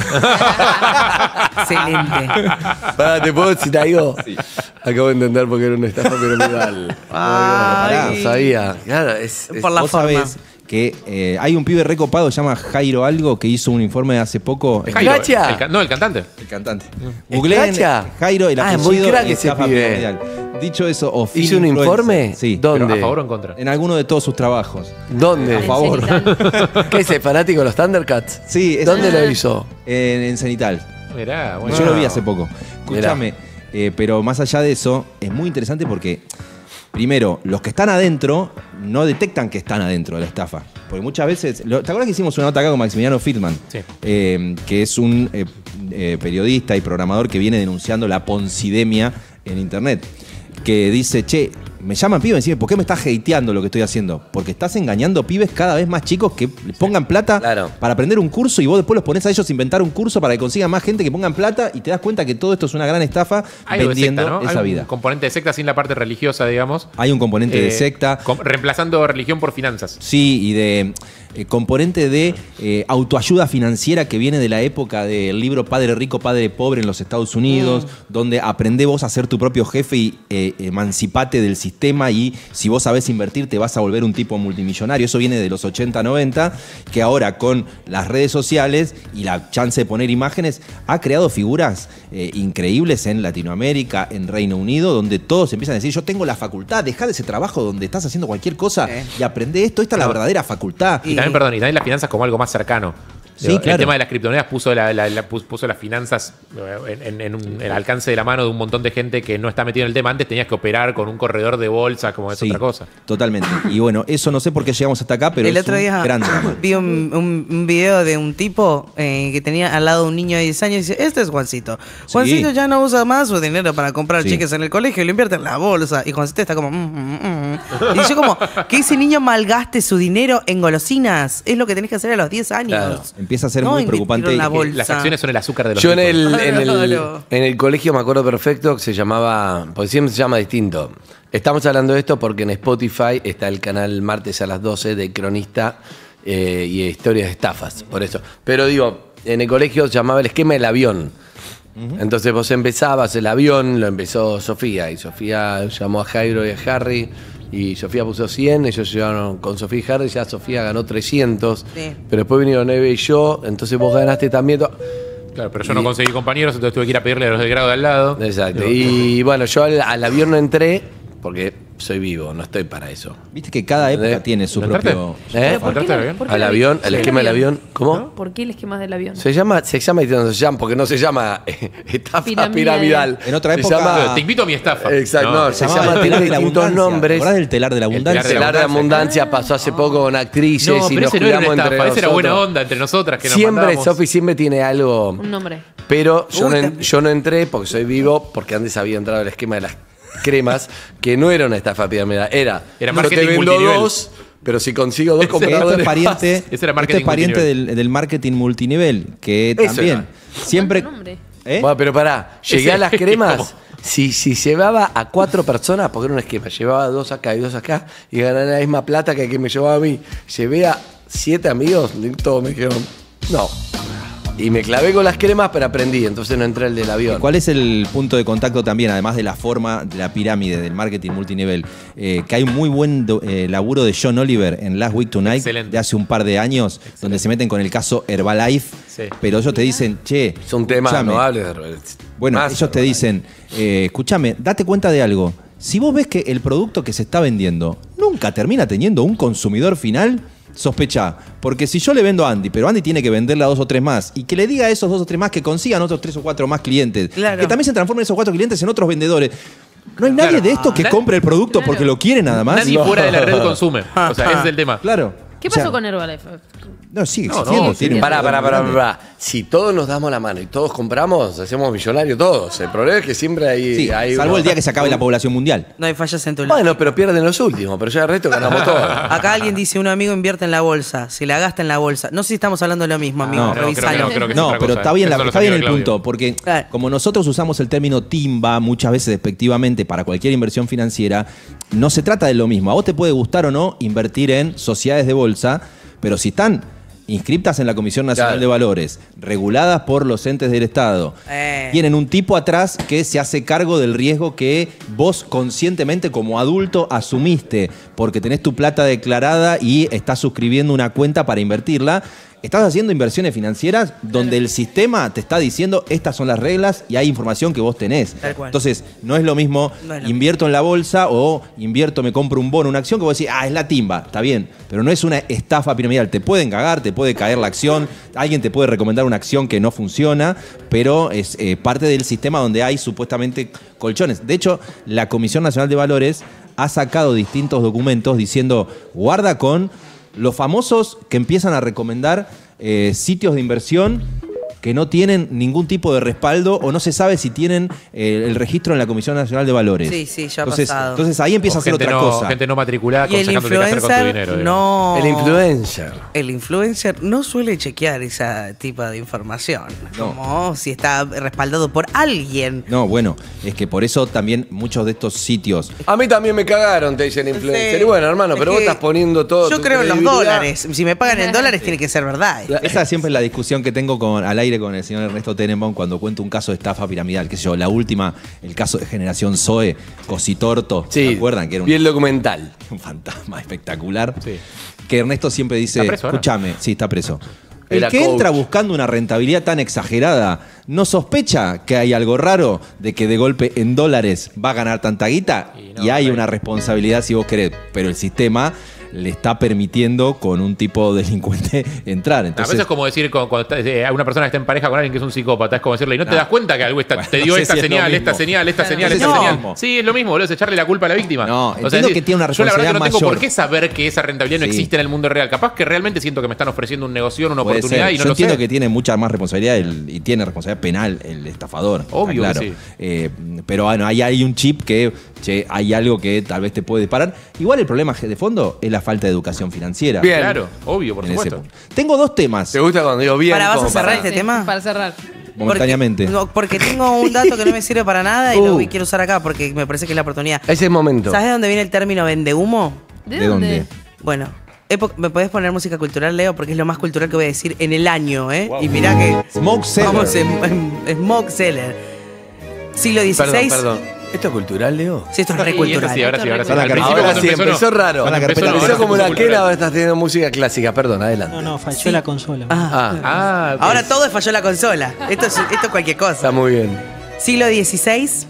Excelente. Pará, ¿te puedo decir algo? Acabo de entender por qué era una estafa piramidal. Ay. No sabía. Claro, es, es- Por la Vos forma. sabés que eh, hay un pibe recopado, se llama Jairo Algo, que hizo un informe hace poco. Es Jairo, ¿Escracha? el ca- no, el cantante. El cantante. ¿Escracha? Googleen Jairo, el Ah, es apellido muy crack y ese estafa pibe. piramidal. Dicho eso, Ofin ¿Hizo un Influencer. informe? Sí. ¿Dónde? Pero a favor o en contra. En alguno de todos sus trabajos. ¿Dónde? A favor. ¿Qué es el fanático de los Thundercats? Sí, es- ¿Dónde lo hizo? En, en Cenital. Mirá, bueno. Yo lo vi hace poco. Escúchame, eh, pero más allá de eso, es muy interesante porque, primero, los que están adentro no detectan que están adentro de la estafa. Porque muchas veces. lo- ¿Te acuerdas que hicimos una nota acá con Maximiliano Friedman? Sí. Eh, que es un eh, eh, periodista y programador que viene denunciando la poncidemia en Internet. Que dice, che, me llaman pibes y me dicen, ¿por qué me estás hateando lo que estoy haciendo? Porque estás engañando pibes cada vez más chicos que le pongan plata claro. para aprender un curso y vos después los ponés a ellos a inventar un curso para que consigan más gente que pongan plata y te das cuenta que todo esto es una gran estafa Hay vendiendo secta, ¿no? esa Hay vida. un componente de secta sin la parte religiosa, digamos. Hay un componente eh, de secta. Reemplazando religión por finanzas. Sí, y de eh, componente de eh, autoayuda financiera que viene de la época del libro Padre Rico, Padre Pobre en los Estados Unidos, mm. donde aprendés vos a ser tu propio jefe y eh, emancipate del sistema y si vos sabés invertir te vas a volver un tipo multimillonario. Eso viene de los ochenta, noventa, que ahora con las redes sociales y la chance de poner imágenes ha creado figuras eh, increíbles en Latinoamérica, en Reino Unido, donde todos empiezan a decir, yo tengo la facultad, dejá de ese trabajo donde estás haciendo cualquier cosa eh. y aprende esto, esta es la verdadera facultad. Y también, perdón, y también las finanzas como algo más cercano. Sí, Digo, claro. El tema de las criptomonedas puso, la, la, la, puso las finanzas en, en, en, un, en el alcance de la mano de un montón de gente que no está metido en el tema. Antes tenías que operar con un corredor de bolsa, como es sí, otra cosa. Totalmente. Y bueno, eso no sé por qué llegamos hasta acá, pero el es otro un día gran drama. Vi un, un, un video de un tipo eh, que tenía al lado un niño de diez años y dice, este es Juancito. Juancito sí. ya no usa más su dinero para comprar sí. cheques en el colegio y lo invierte en la bolsa. Y Juancito está como... Mm, mm, mm. Y yo como, que ese niño malgaste su dinero en golosinas. Es lo que tenés que hacer a los diez años. Claro. Empieza a ser no, muy preocupante. Las acciones son el azúcar de los Yo en el, en, el, en el colegio me acuerdo perfecto que se llamaba, porque siempre se llama distinto. Estamos hablando de esto porque en Spotify está el canal martes a las doce de Cronista eh, y historias de estafas, por eso. Pero digo, en el colegio se llamaba el esquema del avión. Uh-huh. Entonces vos empezabas el avión, lo empezó Sofía, y Sofía llamó a Jairo y a Harry, y Sofía puso cien, ellos llegaron con Sofía y Harry, ya Sofía ganó trescientos, sí. pero después vinieron Eve y yo, entonces vos ganaste también. Claro, pero yo y, no conseguí compañeros, entonces tuve que ir a pedirle a los del grado de al lado. Exacto, y bueno, yo al, al avión no entré, porque soy vivo, no estoy para eso. Viste que cada época ¿Eh? tiene su propio... ¿Eh? ¿Por qué la, por qué al avión, el esquema del avión. ¿Cómo? ¿No? ¿Por qué el esquema del avión? Se llama, se llama, no se llama, porque no se llama eh, estafa piramidal. piramidal. En otra época... Se llama, te invito a mi estafa. Exacto, no, no se, se llama, tiene distintos nombres. ¿Te acordás del telar de la abundancia? El telar de la abundancia pasó hace poco con actrices no, y pero nos ese cuidamos no era entre estafa, nosotros. Esa era buena onda entre nosotras que siempre, nos Sofi siempre tiene algo... Un nombre. Pero yo, Uy, no, yo no entré porque soy vivo, porque antes había entrado el esquema de las cremas, que no era una estafa piramidal, era, era yo te vendo dos, pero si consigo dos compradores... Esto es pariente, ese era esto es pariente del, del marketing multinivel, que Eso también era. siempre... ¿Eh? Bueno, pero pará, llegué ese, a las cremas, si, si llevaba a cuatro personas, porque era un esquema, llevaba dos acá y dos acá, y ganaba la misma plata que el que me llevaba a mí, llevé a siete amigos, todos me dijeron, no... Y me clavé con las cremas, pero aprendí, entonces no entré el del avión. ¿Cuál es el punto de contacto también, además de la forma de la pirámide del marketing multinivel? Eh, que hay un muy buen do, eh, laburo de John Oliver en Last Week Tonight Excelente. de hace un par de años, Excelente. donde se meten con el caso Herbalife, sí. pero ellos te dicen, che... Es un tema, no hables de Herbalife. Bueno, Más ellos Herbalife. te dicen, eh, escúchame, date cuenta de algo. Si vos ves que el producto que se está vendiendo nunca termina teniendo un consumidor final... Sospecha, porque si yo le vendo a Andy, pero Andy tiene que venderle a dos o tres más y que le diga a esos dos o tres más que consigan otros tres o cuatro más clientes, claro. que también se transformen esos cuatro clientes en otros vendedores. No hay nadie claro. de estos que compre el producto claro. porque lo quiere nada más. Nadie no. fuera de la red consume. O sea, ese es el tema. Claro. ¿Qué pasó o sea, con Herbalife? No, sigue no, existiendo. No, tiene pará, pará, pará, pará. Si todos nos damos la mano y todos compramos, hacemos millonarios todos. El problema es que siempre hay... Sí, hay salvo uno, el día que se acabe la población mundial. No hay fallas en tu lado. Bueno, pero pierden los últimos, pero ya el resto ganamos todos. Acá alguien dice, un amigo invierte en la bolsa, se la gasta en la bolsa. No sé si estamos hablando de lo mismo, amigo. No, no, creo que no, creo que no pero está bien, la, está bien el punto, porque claro. como nosotros usamos el término timba muchas veces despectivamente para cualquier inversión financiera, no se trata de lo mismo. A vos te puede gustar o no invertir en sociedades de bolsa, pero si están inscriptas en la Comisión Nacional claro. de Valores, reguladas por los entes del Estado, eh. tienen un tipo atrás que se hace cargo del riesgo que vos conscientemente como adulto asumiste, porque tenés tu plata declarada y estás suscribiendo una cuenta para invertirla. Estás haciendo inversiones financieras donde el sistema te está diciendo estas son las reglas y hay información que vos tenés. Entonces, no es lo mismo no es lo invierto mismo. en la bolsa o invierto, me compro un bono, una acción, que vos decís, ah, es la timba, está bien, pero no es una estafa piramidal. Te pueden cagar, te puede caer la acción, alguien te puede recomendar una acción que no funciona, pero es eh, parte del sistema donde hay supuestamente colchones. De hecho, la Comisión Nacional de Valores ha sacado distintos documentos diciendo, guarda con los famosos que empiezan a recomendar eh, sitios de inversión que no tienen ningún tipo de respaldo o no se sabe si tienen eh, el registro en la Comisión Nacional de Valores. Sí, sí, ya ha entonces, pasado. Entonces ahí empieza O a hacer gente otra no- cosa. gente no matriculada Y el aconsejándote qué hacer con tu influencer dinero, digamos. no... El influencer. El influencer no suele chequear ese tipo de información. No. Como si está respaldado por alguien. No, bueno, es que por eso también muchos de estos sitios. A mí también me cagaron, te dicen influencer. Sí. Y bueno, hermano, Es pero vos que estás poniendo todo. Yo tu creo en los credibilidad. dólares. Si me pagan en dólares, tiene que ser verdad. Esa siempre es la discusión que tengo con, al aire con el señor Ernesto Tenenbaum cuando cuento un caso de estafa piramidal. Qué sé yo, la última, el caso de Generación Zoe, Cositorto. Sí, ¿Se acuerdan? Que era un, bien documental. un fantasma espectacular. Sí. Que Ernesto siempre dice, ¿Está preso ahora? escúchame, sí, está preso. El Era que coach. entra buscando una rentabilidad tan exagerada, ¿no sospecha que hay algo raro de que de golpe en dólares va a ganar tanta guita? Y Y, no, hay rey. una responsabilidad si vos querés, pero el sistema le está permitiendo con un tipo Delincuente entrar. A Entonces, veces es como decir cuando, cuando está- eh, una persona que está en pareja con alguien que es un psicópata, es como decirle, y no te No. das cuenta que algo está- Bueno, te no dio sé esta si es lo señal, esta mismo. señal, esta Claro. señal, No sé esta si es lo señal. mismo. Sí, es lo mismo, boludo, es echarle la culpa a la víctima. No, entiendo decir, que tiene una yo la verdad que no responsabilidad tengo por mayor. qué saber que esa rentabilidad no Sí. existe en el mundo real. Capaz que realmente siento que me están ofreciendo un negocio, una puede oportunidad ser. y no Yo lo entiendo sé. que tiene mucha más responsabilidad el- y tiene responsabilidad penal el estafador. está Obvio que claro. sí. Eh, pero bueno, ahí hay un chip que che, hay algo que tal vez te puede disparar. Igual el problema de fondo es la falta de educación financiera. Bien. Claro, obvio, por en ese supuesto. punto. Tengo dos temas ¿Te gusta cuando digo bien? ¿Para vas a como cerrar para- este Sí, tema? Para cerrar. momentáneamente. Porque, no, porque tengo un dato que no me sirve para nada y Uh. lo que quiero usar acá porque me parece que es la oportunidad. Ese es el momento. ¿Sabes de dónde viene el término vendehumo? ¿De, ¿De dónde? Bueno, época- ¿me podés poner música cultural, Leo? Porque es lo más cultural que voy a decir en el año, ¿eh? Y mirá que... Smoke Seller. Vamos en, en- Smoke Seller. Siglo dieciséis. Perdón, perdón. ¿Esto es cultural, Leo? Sí, esto es Sí, re cultural. sí, ahora sí, ahora sí. Ahora Al sí, principio Ahora cuando sí, empezó, raro. Con la carpeta empezó, Empezó ahora como se una puso quena, cultural. ahora estás teniendo música clásica. Perdón, adelante. No, no, falló la consola. Ah, Ah, Ah, ahora todo falló la consola. Esto es, esto es cualquier cosa. está muy bien. Siglo dieciséis,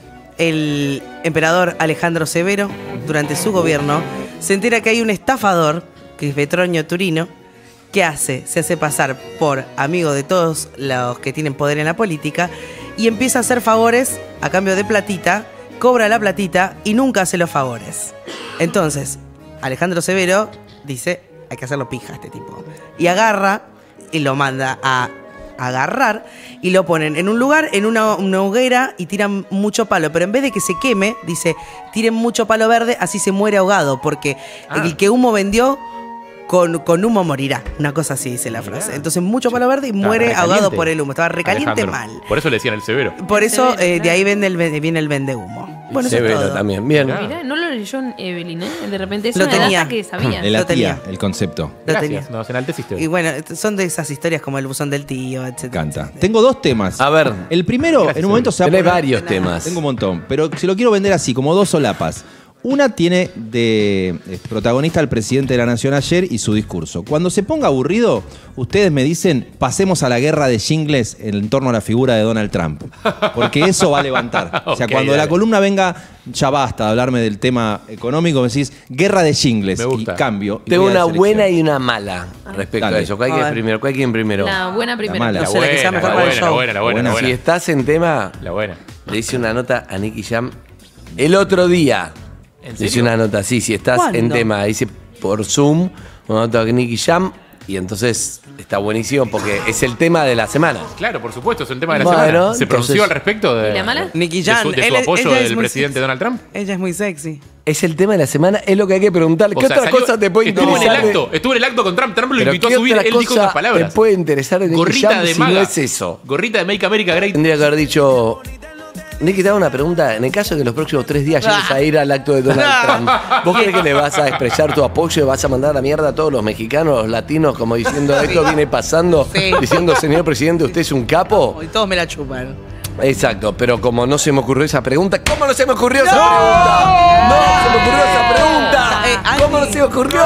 el emperador Alejandro Severo, durante su gobierno, se entera que hay un estafador, que es Vetronio Turino, que hace, se hace pasar por amigo de todos los que tienen poder en la política y empieza a hacer favores a cambio de platita, cobra la platita y nunca hace los favores. Entonces, Alejandro Severo dice, hay que hacerlo pija a este tipo. Y agarra y lo manda a agarrar y lo ponen en un lugar, en una, una hoguera y tiran mucho palo. Pero en vez de que se queme, dice, tiren mucho palo verde, así se muere ahogado. Porque Ah. el que humo vendió, con, con humo morirá. Una cosa así dice la frase. Entonces mucho palo verde y Estaba muere recaliente. ahogado por el humo. Estaba recaliente Alejandro. mal. Por eso le decían el severo. Por eso Severo, eh, de claro. ahí viene el, ve- viene el vende humo. Bueno, eso es Severo todo. también. Bien. Mirá. Mirá, no lo leyó Evelyn, ¿eh? De repente es Lo una tenía. data que sabía. Le latía tenía. el concepto. Lo Gracias, tenía. nos enalteciste. Y bueno, son de esas historias como el buzón del tío, etcétera. Canta. etcétera. Tengo dos temas. A ver. El primero, Gracias, en un momento se va a Tenés poner- varios temas. Tengo un montón, pero si lo quiero vender así, como dos solapas. Una tiene de eh, protagonista al presidente de la Nación ayer y su discurso. Cuando se ponga aburrido, ustedes me dicen, pasemos a la guerra de jingles en torno a la figura de Donald Trump. Porque eso va a levantar. O sea, Ok, cuando dale. la columna venga, ya basta de hablarme del tema económico, me decís, guerra de jingles. Me gusta. Y cambio. y Tengo voy a una la buena selección. y una mala respecto Dale. a eso. ¿Cuál A quién ver. primero? ¿Cuál quién primero? La buena primera. mala. La No sé, la que sea buena, mejor la para el buena, la show. buena, la buena, la Buena. Si buena. estás en tema, La buena. le hice una nota a Nicky Jam el otro día. ¿En Le hice serio? una nota, sí, si estás ¿Cuándo? en tema, hice por Zoom una nota con Nicky Jam y entonces está buenísimo porque es el tema de la semana. Claro, por supuesto, es el tema de la Bueno, semana. ¿Se pronunció entonces- al respecto de, ¿Y la mala? Nicky de Jam. su, de su Él es- apoyo ella es del muy presidente sexy. Donald Trump? Ella es muy sexy. Es el tema de la semana, es lo que hay que preguntar. O ¿Qué sea, otra salió- cosa te puede estuvo en el interesar? de- acto, estuvo en el acto con Trump. Trump lo Pero invitó a ¿qué subir, otra él dijo cosa esas palabras. te puede interesar de Nicky Gorrita Jam de si maga. no es eso? Gorrita de Make America Great. Tendría que haber dicho... Nicky, te hago una pregunta. En el caso de que los próximos tres días llegues a ir al acto de Donald Trump, ¿vos crees que le vas a expresar tu apoyo y vas a mandar a la mierda a todos los mexicanos, los latinos, como diciendo esto viene pasando? Sí. Diciendo, señor presidente, ¿usted es un capo? Y todos me la chupan. Exacto, pero como no se me ocurrió esa pregunta, ¿cómo no se me ocurrió esa pregunta? ¡No se me ocurrió esa pregunta! Eh, ¿Cómo no Andy. se me ocurrió?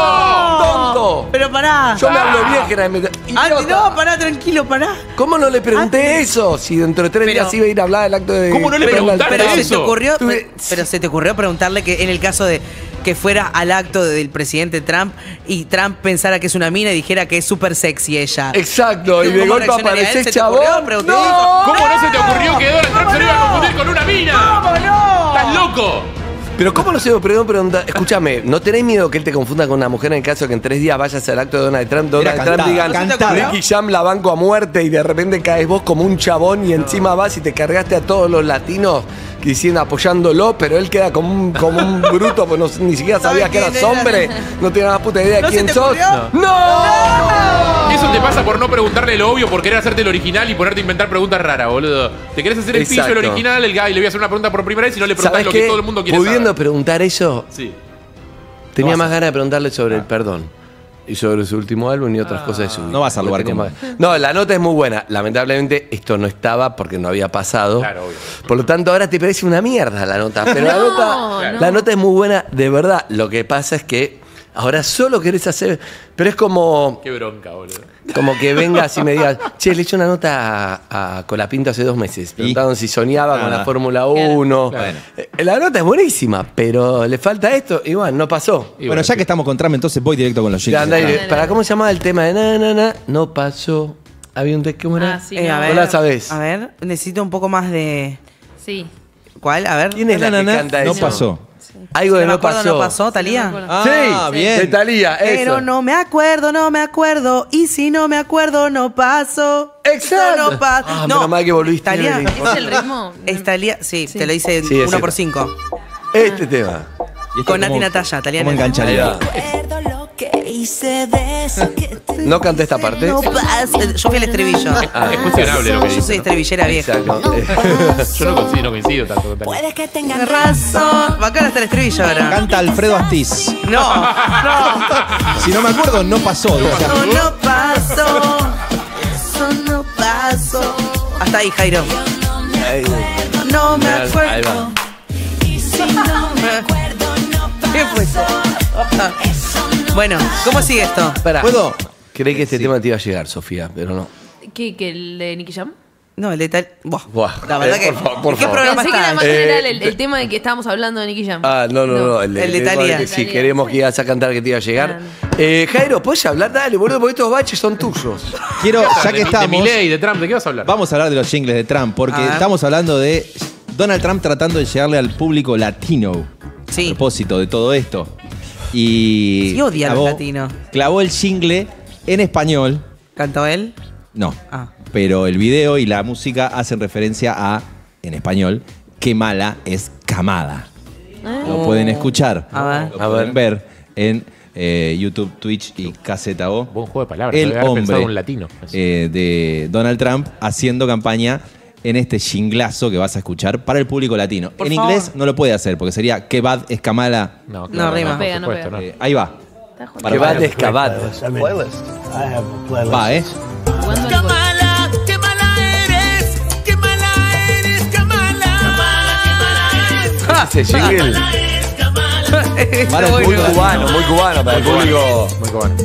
¡Tonto! Pero pará. Yo me hablo bien, generalmente. Andy, no, pará, tranquilo, pará. ¿Cómo no le pregunté eso? Si dentro de tres Pero- días iba a ir a hablar del acto de... ¿Cómo no le Donald preguntaste Trump? Pero se eso? te ocurrió, Tuve- pero, pero se te ocurrió preguntarle que en el caso de que fuera al acto del presidente Trump y Trump pensara que es una mina y dijera que es súper sexy ella. Exacto, y de ¿Cómo golpe reaccionaría él? aparece ¿Se te ocurrió? chabón. Pregunté, ¡No! dijo, ¿Cómo no se te ocurrió que Donald Trump se lo iba a confundir con una mina? ¿Cómo no? ¡Estás loco! Pero ¿cómo no se me pregunta? Escúchame, ¿no tenés miedo que él te confunda con una mujer en el caso de que en tres días vayas al acto de Donald Trump? Donald Era Trump cantada, digan, cantada. Nicky Jam la banco a muerte y de repente caes vos como un chabón y encima vas y te cargaste a todos los latinos diciendo, apoyándolo, pero él queda como un, como un bruto, pues no, ni siquiera sabías que eras hombre, no tenía más puta idea de ¿No quién se te sos. ocurrió? ¡No! ¡No! Eso te pasa por no preguntarle lo obvio, por querer hacerte el original y ponerte a inventar preguntas raras, boludo. Te querés hacer el pillo, el Exacto. original, el guy, le voy a hacer una pregunta por primera vez y no le preguntás ¿Sabés lo qué? que todo el mundo quiere Pudiendo saber. preguntar eso, Sí. tenía No más vas a- ganas de preguntarle sobre el perdón. Y sobre su último álbum y otras cosas de su vida. No vas al lugar Tenía común. más- No, la nota es muy buena. Lamentablemente esto no estaba porque no había pasado. Claro, obvio. Por lo tanto, ahora te parece una mierda la nota. Pero la, No, nota, no. la nota es muy buena, de verdad. Lo que pasa es que ahora solo querés hacer... Pero es como... Qué bronca, boludo. Como que vengas y me digas, che, le eché una nota a, a Colapinto hace dos meses. Preguntaron si soñaba con Ah. la Fórmula uno. Claro. Eh, La nota es buenísima, pero le falta esto. Y bueno, no pasó. Y Bueno, ya que estamos con Trump, entonces voy directo con los Ya, jingles. anda, y- ¿Para cómo se llamaba el tema de na, na, na? No pasó. Había un de ¿cómo era? Ah, sí, Eh, no. a No ver, la sabés. A ver, necesito un poco más de... Sí. ¿Cuál? A ver. ¿Quién es la Na, que na, na, canta no eso? pasó. Algo de No me no acuerdo, pasó. no pasó, Talía. Ah, sí, bien. de Talía, eso. Pero no me acuerdo, no me acuerdo. Y si no me acuerdo, no paso. Exacto. No paso. Ah, no, menos mal que volviste. Talía. ¿Es el ritmo? Es Talía, sí, te lo hice Sí, es uno el- por cinco. Este tema. ¿Y esto Con Nati cómo- Natalia, Talía. ¿Cómo Ahí engancharía? va. No canté esta parte. No pasa. Yo fui al estribillo. Ah, Es cuestionable lo que Yo dice. soy estribillera vieja. Exacto. Eh, Yo no coincido, no coincido tanto con Talía. Tienes razón. Bacán hasta el estribillo ahora. Canta Alfredo Astiz. No, no. Si no me acuerdo, no pasó. dice. No, no paso. Eso no pasó. Hasta ahí, Jairo. ahí, No me ahí acuerdo. va. ¿Qué fue eso? Bueno, ¿cómo sigue esto? Pará. ¿Puedo? Creí que este tema te iba a llegar, Sofía, pero no. ¿Qué, que el de Nicky Jam? No, el de tal. Buah. Buah. La verdad Eh, que. por favor, por ¿en ¿Qué favor. programa Pensé que era está? más Eh, general el, el tema de que estábamos hablando de Nicky Jam. Ah, no, no, no. El de, El de el Thalía. que si Thalía. queremos que ibas a cantar que te iba a llegar. Eh, Jairo, ¿puedes hablar? Dale, boludo, porque estos baches son tuyos. Quiero, ya De- que de estamos, Milei, de Trump, ¿de qué vas a hablar? vamos a hablar de los jingles de Trump, porque A ver. estamos hablando de Donald Trump tratando de llegarle al público latino. Sí. A propósito de todo esto. Y. Sí, odia a los clavó- latinos. Clavó el jingle en español. ¿Cantó él? No. Ah. Pero el video y la música hacen referencia a, en español, qué mala es Camada. Lo pueden escuchar. A ver. Lo pueden ver en eh, YouTube, Twitch y Caseta O. Buen juego de palabras. El debe haber pensado hombre un latino. eh, de Donald Trump haciendo campaña en este jinglazo que vas a escuchar para el público latino. Por en favor. inglés no lo puede hacer porque sería qué bad es Kamala. No, No, rima. por Pega, no supuesto, pega. Eh, ahí va. Está jugando. Para- Que va para- descabado. Va, ¿eh? Jugando al gol. qué mala eres, qué mala eres, Kamala. Kamala, qué mala eres. Ese jingle. Para el Muy público latino. cubano, muy cubano para el público. Muy cubano.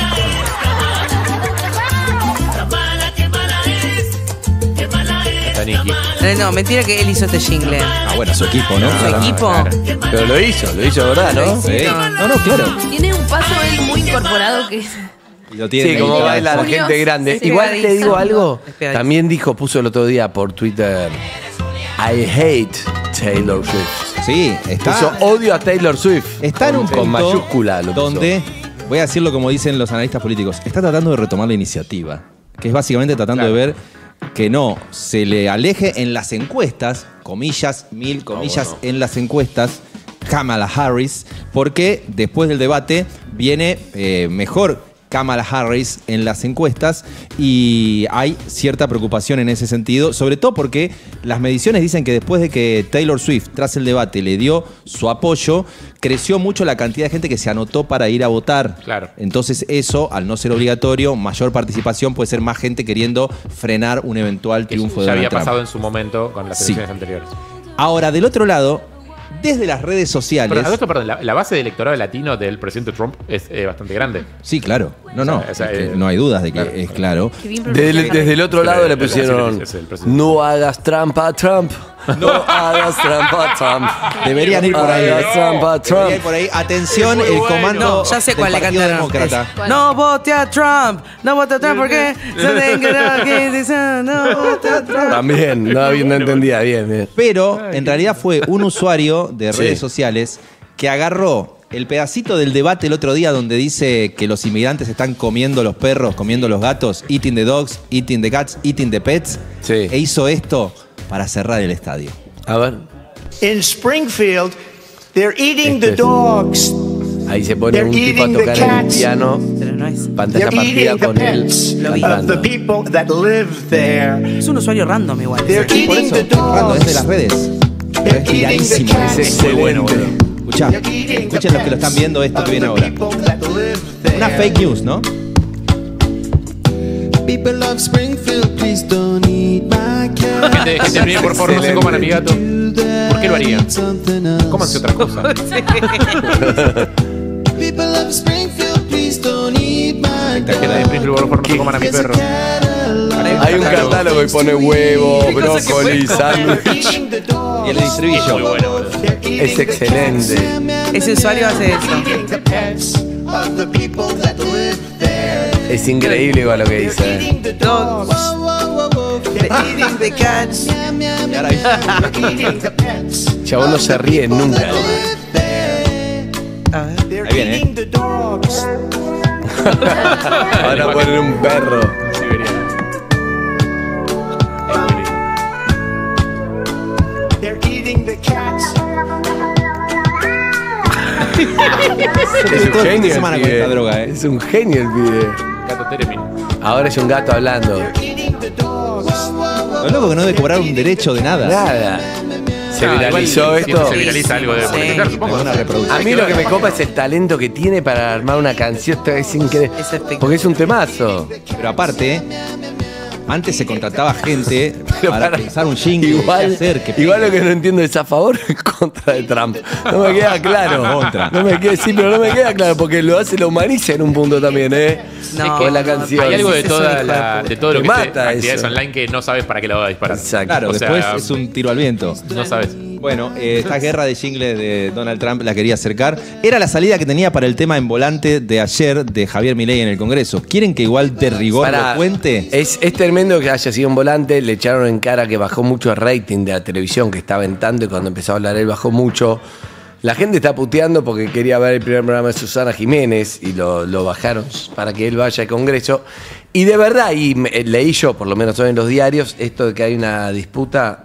Está Nicky. Eh, No, mentira que él hizo este jingle. Ah, bueno, su equipo, ¿no? ¿Su Claro. equipo? Pero lo hizo, lo hizo, ¿verdad? ¿No? Sí. No, no, claro. Tiene un paso él muy incorporado que Lo tiene Sí, como ahí, baila la Julio, gente grande. sí, Igual te pegadizando. digo algo. Es pegadizo. También dijo, puso el otro día por Twitter, I hate Taylor Swift. Sí, está. Puso odio a Taylor Swift. Está en un Con- con punto mayúscula lo puso. donde, voy a decirlo como dicen los analistas políticos, está tratando de retomar la iniciativa, que es básicamente tratando Claro. de ver que no se le aleje en las encuestas, comillas, mil comillas en las encuestas, Kamala Harris, porque después del debate viene eh, mejor Kamala Harris en las encuestas y hay cierta preocupación en ese sentido, sobre todo porque las mediciones dicen que después de que Taylor Swift, tras el debate, le dio su apoyo, creció mucho la cantidad de gente que se anotó para ir a votar. Claro. Entonces eso, al no ser obligatorio, mayor participación, puede ser más gente queriendo frenar un eventual Que triunfo de ya Donald había Trump. pasado en su momento con las Sí. elecciones anteriores. Ahora, del otro lado, desde las redes sociales... Pero, esto, perdón, la, la base de electorado latino del presidente Trump es eh, bastante grande. Sí, claro. No, no. O sea, es que eh, no hay dudas de que claro, es claro. Qué bien Desde, pronunciado. desde el otro lado le Pero, pusieron, es el presidente. no hagas trampa a Trump. No hagas trampa, Trump. Deberían ir por ahí. No hagas trampa, Trump. Deberían ir por ahí. Atención, el comando No, ya sé cuál le del Partido cantaron. Demócrata. Es, no vote a Trump. No vote a Trump porque se den que no, que dicen, no vote a Trump. También, no, no entendía bien, bien. Pero en realidad fue un usuario de redes Sí. sociales que agarró el pedacito del debate el otro día donde dice que los inmigrantes están comiendo los perros, comiendo los gatos, eating the dogs, eating the cats, eating the pets, Sí. e hizo esto para cerrar el estadio. A ver. In Springfield, they're eating Este the es- dogs. Ahí se pone They're un tipo a eating tocar the el cats. piano, pantalla They're partida eating the con él pets of cantando. the people that live there. Es un usuario random igual. They're Sí, por eating eso, the Rando, es de las dogs. redes. They're Es viradísimo. eating the Es cats. excelente. Escuchá, escuchen los que lo están viendo esto que viene ahora. Una fake news, ¿no? People of Springfield, please don't eat my cat. Gente, gente, miren, por favor, no se coman a mi gato. ¿Por qué lo harían? Cómanse otra cosa. People of Springfield, please don't eat my Gente de Springfield, por favor, no se coman a mi perro. Hay un catálogo y pone huevo, brócoli, sándwich. Y el distribuyo. Muy bueno, boludo. Es excelente. Ese usuario hace eso. Es increíble igual lo que dice. Dogs. They're eating the cats. Chabón no se ríe nunca. A ver. Ahí viene, ¿eh? Ahora ponen un perro. Siberiano. They're eating the cats. Es un Todo el fin de genio el semana con pibe. esta droga, ¿eh? Es un genio el pibe. Gato Teremin. Ahora es un gato hablando. Lo loco que no debe cobrar un derecho de nada. Nada. Se Ah, viralizó igual, si esto. Se viraliza algo de monetizar, supongo. Una reproducción. A mí lo que me copa es el talento que tiene para armar una canción. Esto es increíble. Porque es un temazo. Pero aparte, antes se contrataba gente Pero para, para- pensar un jingle, Igual, qué hacer, qué igual lo que no entiendo es a favor o en contra de Trump. No me queda claro. Contra. No me queda, sí, pero no me queda claro porque lo hace, lo humaniza en un punto también, ¿eh? No, Con la no, canción. Hay algo de, Eso toda es la, de todo lo Te que es mata actividades eso. online que no sabes para qué lo va a disparar. Exacto. Claro, O sea, después es un tiro al viento. No sabes. Bueno, eh, esta guerra de jingles de Donald Trump la quería acercar. Era la salida que tenía para el tema en volante de ayer de Javier Milei en el Congreso. ¿Quieren que igual de rigor Pará, lo cuente? Es, es tremendo que haya sido un volante. Le echaron en cara que bajó mucho el rating de la televisión que estaba en tanto y cuando empezó a hablar él bajó mucho. La gente está puteando porque quería ver el primer programa de Susana Jiménez y lo, lo bajaron para que él vaya al Congreso. Y de verdad, y me- leí yo, por lo menos hoy en los diarios, esto de que hay una disputa.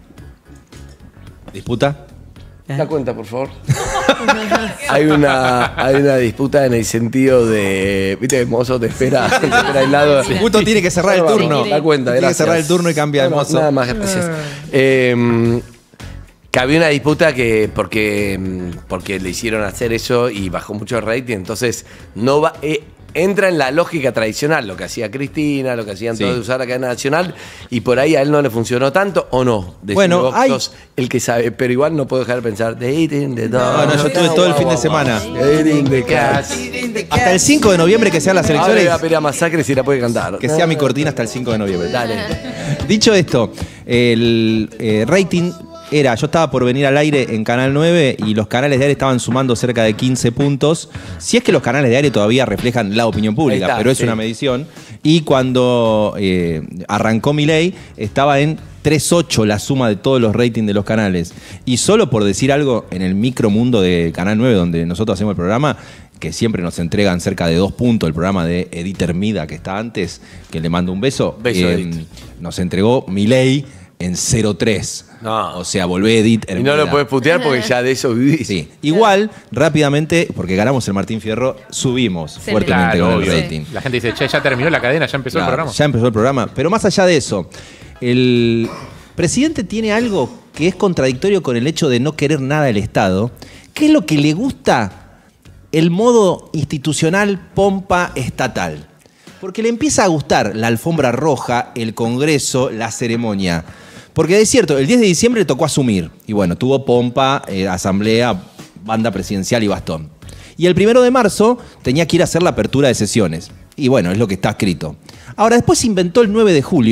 ¿Disputa? Da cuenta, por favor. hay, una, hay una disputa en el sentido de. Viste que el mozo te espera, te espera al lado. Justo tiene que cerrar el turno. Da cuenta, Tiene que gracias. cerrar el turno y cambia de No, no, mozo. Nada más, gracias. Eh, que había una disputa que porque, porque le hicieron hacer eso y bajó mucho el rating, entonces no va. eh, entra en la lógica tradicional, lo que hacía Cristina, lo que hacían Sí. todos de usar la cadena nacional, y por ahí a él no le funcionó tanto, o no. Decime Bueno, vos, hay- sos el que sabe, pero igual no puedo dejar de pensar, the eating the dog. No, no, yo estuve todo el fin de semana. The eating the cats. Hasta el cinco de noviembre que sean las Ahora elecciones. le va a pedir a Masacre si la puede cantar. Que sea mi cortina hasta el cinco de noviembre. Dale. Dicho esto, el eh, rating era, yo estaba por venir al aire en Canal nueve y los canales de aire estaban sumando cerca de quince puntos. Si es que los canales de aire todavía reflejan la opinión pública, Ahí está, pero es sí. una medición. Y cuando eh, arrancó Milei, estaba en tres punto ocho la suma de todos los ratings de los canales. Y solo por decir algo, en el micromundo de Canal nueve, donde nosotros hacemos el programa, que siempre nos entregan cerca de dos puntos el programa de Edith Hermida, que está antes, que le mando un beso. Beso, eh, Edith. Nos entregó Milei en cero punto tres. No. O sea, volvé Edith Y Hermida. no lo puedes putear porque ya de eso vivís. Sí. Igual, rápidamente, porque ganamos el Martín Fierro, subimos Sí, fuertemente Claro, con el obvio. rating. La gente dice, che, ya terminó la cadena, ya empezó Claro, el programa. Ya empezó el programa. Pero más allá de eso, el presidente tiene algo que es contradictorio con el hecho de no querer nada del Estado. ¿Qué es lo que le gusta? El modo institucional pompa estatal. Porque le empieza a gustar la alfombra roja, el Congreso, la ceremonia. Porque es cierto, el diez de diciembre le tocó asumir. Y bueno, tuvo pompa, eh, asamblea, banda presidencial y bastón. Y el primero de marzo tenía que ir a hacer la apertura de sesiones. Y bueno, es lo que está escrito. Ahora, después se inventó el nueve de julio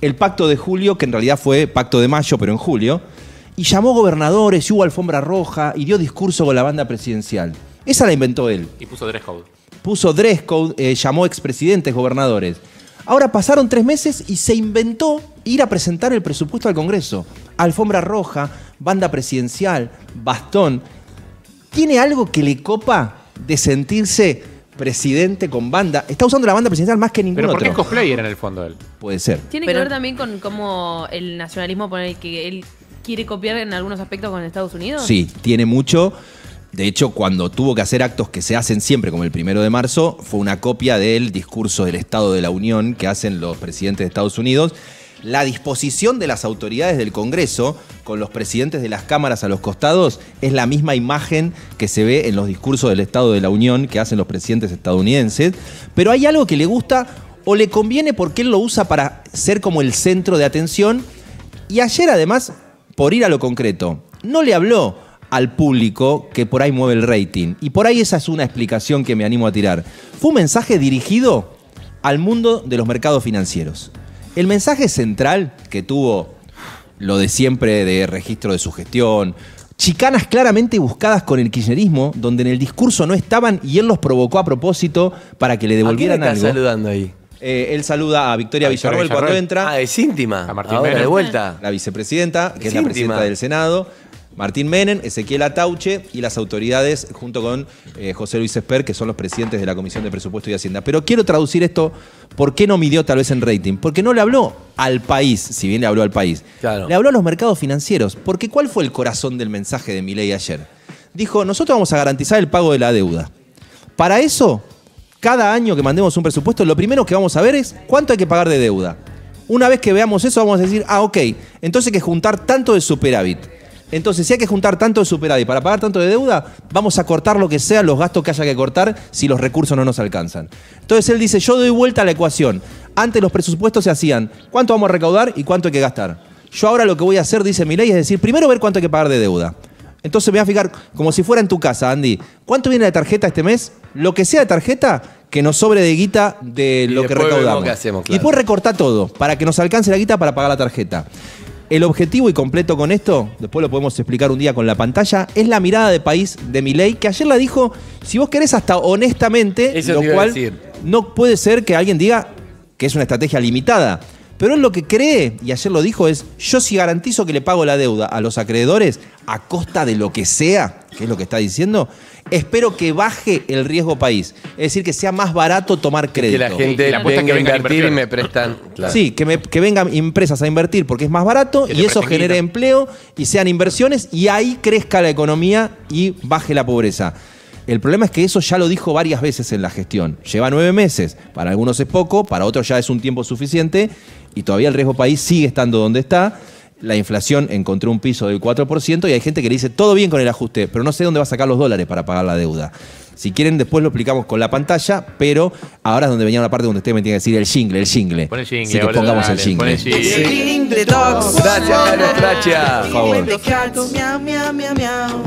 el pacto de julio, que en realidad fue pacto de mayo, pero en julio, y llamó gobernadores, y hubo alfombra roja, y dio discurso con la banda presidencial. Esa la inventó él. Y puso dress code. Puso dress code, eh, llamó expresidentes, gobernadores. Ahora pasaron tres meses y se inventó ir a presentar el presupuesto al Congreso. Alfombra roja, banda presidencial, bastón. ¿Tiene algo que le copa de sentirse presidente con banda? Está usando la banda presidencial más que ningún Pero otro. ¿por qué es cosplayer en el fondo él? Puede ser. Tiene Pero- que ver también con cómo el nacionalismo pone que él quiere copiar en algunos aspectos con Estados Unidos. Sí, tiene mucho. De hecho, cuando tuvo que hacer actos que se hacen siempre, como el primero de marzo, fue una copia del discurso del Estado de la Unión que hacen los presidentes de Estados Unidos. La disposición de las autoridades del Congreso con los presidentes de las cámaras a los costados es la misma imagen que se ve en los discursos del Estado de la Unión que hacen los presidentes estadounidenses. Pero hay algo que le gusta o le conviene porque él lo usa para ser como el centro de atención. Y ayer, además, por ir a lo concreto, no le habló al público que por ahí mueve el rating. Y por ahí esa es una explicación que me animo a tirar. Fue un mensaje dirigido al mundo de los mercados financieros. El mensaje central que tuvo lo de siempre de registro de su gestión, chicanas claramente buscadas con el kirchnerismo, donde en el discurso no estaban y él los provocó a propósito para que le devolvieran ¿A quién algo. está saludando ahí? Eh, él saluda a Victoria A Victoria Villarroel cuando Villarroel. entra. Ah, es íntima. A Martín Ahora Menem. de vuelta. La vicepresidenta, que Es es, la íntima. presidenta del Senado. Martín Menem, Ezequiel Atauche y las autoridades junto con eh, José Luis Esper, que son los presidentes de la Comisión de Presupuesto y Hacienda. Pero quiero traducir esto, ¿por qué no midió tal vez en rating? Porque no le habló al país, si bien le habló al país. Claro. Le habló a los mercados financieros. Porque ¿cuál fue el corazón del mensaje de Milei ayer? Dijo, nosotros vamos a garantizar el pago de la deuda. Para eso, cada año que mandemos un presupuesto, lo primero que vamos a ver es cuánto hay que pagar de deuda. Una vez que veamos eso, vamos a decir, ah, ok, entonces hay que juntar tanto de superávit. Entonces, si hay que juntar tanto de superávit para pagar tanto de deuda, vamos a cortar lo que sea, los gastos que haya que cortar, si los recursos no nos alcanzan. Entonces él dice, yo doy vuelta a la ecuación. Antes los presupuestos se hacían, ¿cuánto vamos a recaudar y cuánto hay que gastar? Yo ahora lo que voy a hacer, dice Milei, es decir, primero ver cuánto hay que pagar de deuda. Entonces me voy a fijar, como si fuera en tu casa, Andy, ¿cuánto viene de tarjeta este mes? Lo que sea de tarjeta, que nos sobre de guita de lo que después vemos recaudamos. qué hacemos, Y claro. después recortar todo, para que nos alcance la guita para pagar la tarjeta. El objetivo y completo con esto, después lo podemos explicar un día con la pantalla, es la mirada de país de Milei, que ayer la dijo, si vos querés hasta honestamente, Eso lo te iba a cual decir. no puede ser que alguien diga que es una estrategia limitada. Pero él lo que cree, y ayer lo dijo, es yo si garantizo que le pago la deuda a los acreedores a costa de lo que sea, que es lo que está diciendo, espero que baje el riesgo país. Es decir, que sea más barato tomar crédito. Que la gente venga a invertir y me prestan. Claro. Sí, que, me- que vengan empresas a invertir porque es más barato Que y te eso presten genere guita. empleo y sean inversiones y ahí crezca la economía y baje la pobreza. El problema es que eso ya lo dijo varias veces en la gestión. Lleva nueve meses, para algunos es poco, para otros ya es un tiempo suficiente y todavía el riesgo país sigue estando donde está. La inflación encontró un piso del cuatro por ciento y hay gente que le dice todo bien con el ajuste, pero no sé dónde va a sacar los dólares para pagar la deuda. Si quieren, después lo explicamos con la pantalla, pero ahora es donde venía una parte donde usted me tiene que decir el jingle, el jingle. Pon el jingle, Así que boludo, pongamos el dale, pon el jingle. jingle. Gracias, Carlos Tracha. Por favor. Miau, miau, miau, miau.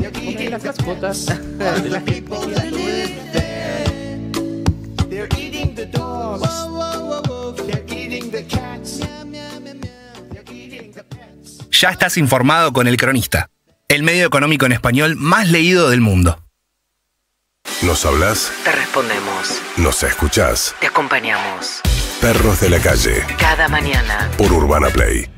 They're eating the dogs. They're eating the cats. They're eating the pets. Ya estás informado con El Cronista, el medio económico en español más leído del mundo. ¿Nos hablas? Te respondemos. ¿Nos escuchás? Te acompañamos. Perros de la calle. Cada mañana. Por Urbana Play.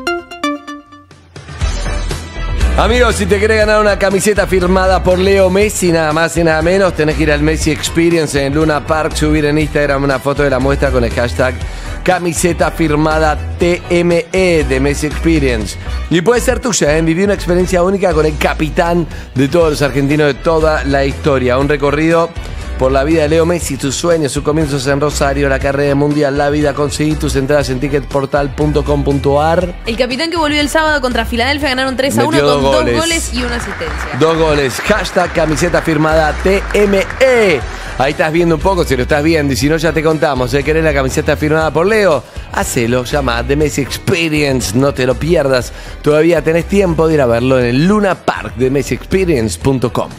Amigos, si te querés ganar una camiseta firmada por Leo Messi, nada más y nada menos, tenés que ir al Messi Experience en Luna Park, subir en Instagram una foto de la muestra con el hashtag camiseta firmada T M E de Messi Experience. Y puede ser tuya, ¿eh? Viví una experiencia única con el capitán de todos los argentinos de toda la historia. Un recorrido por la vida de Leo Messi, sus sueños, sus comienzos en Rosario, la carrera mundial, la vida. Conseguí tus entradas en ticketportal punto com punto ar. El capitán que volvió el sábado contra Filadelfia ganaron tres a uno Metió con dos dos goles. goles y una asistencia. Dos goles. Hashtag camiseta firmada T M E. Ahí estás viendo un poco, si lo estás viendo. Y si no, ya te contamos. Si querés la camiseta firmada por Leo, hacelo. Llama The Messi Experience. No te lo pierdas. Todavía tenés tiempo de ir a verlo en el Luna Park de messi experience punto com.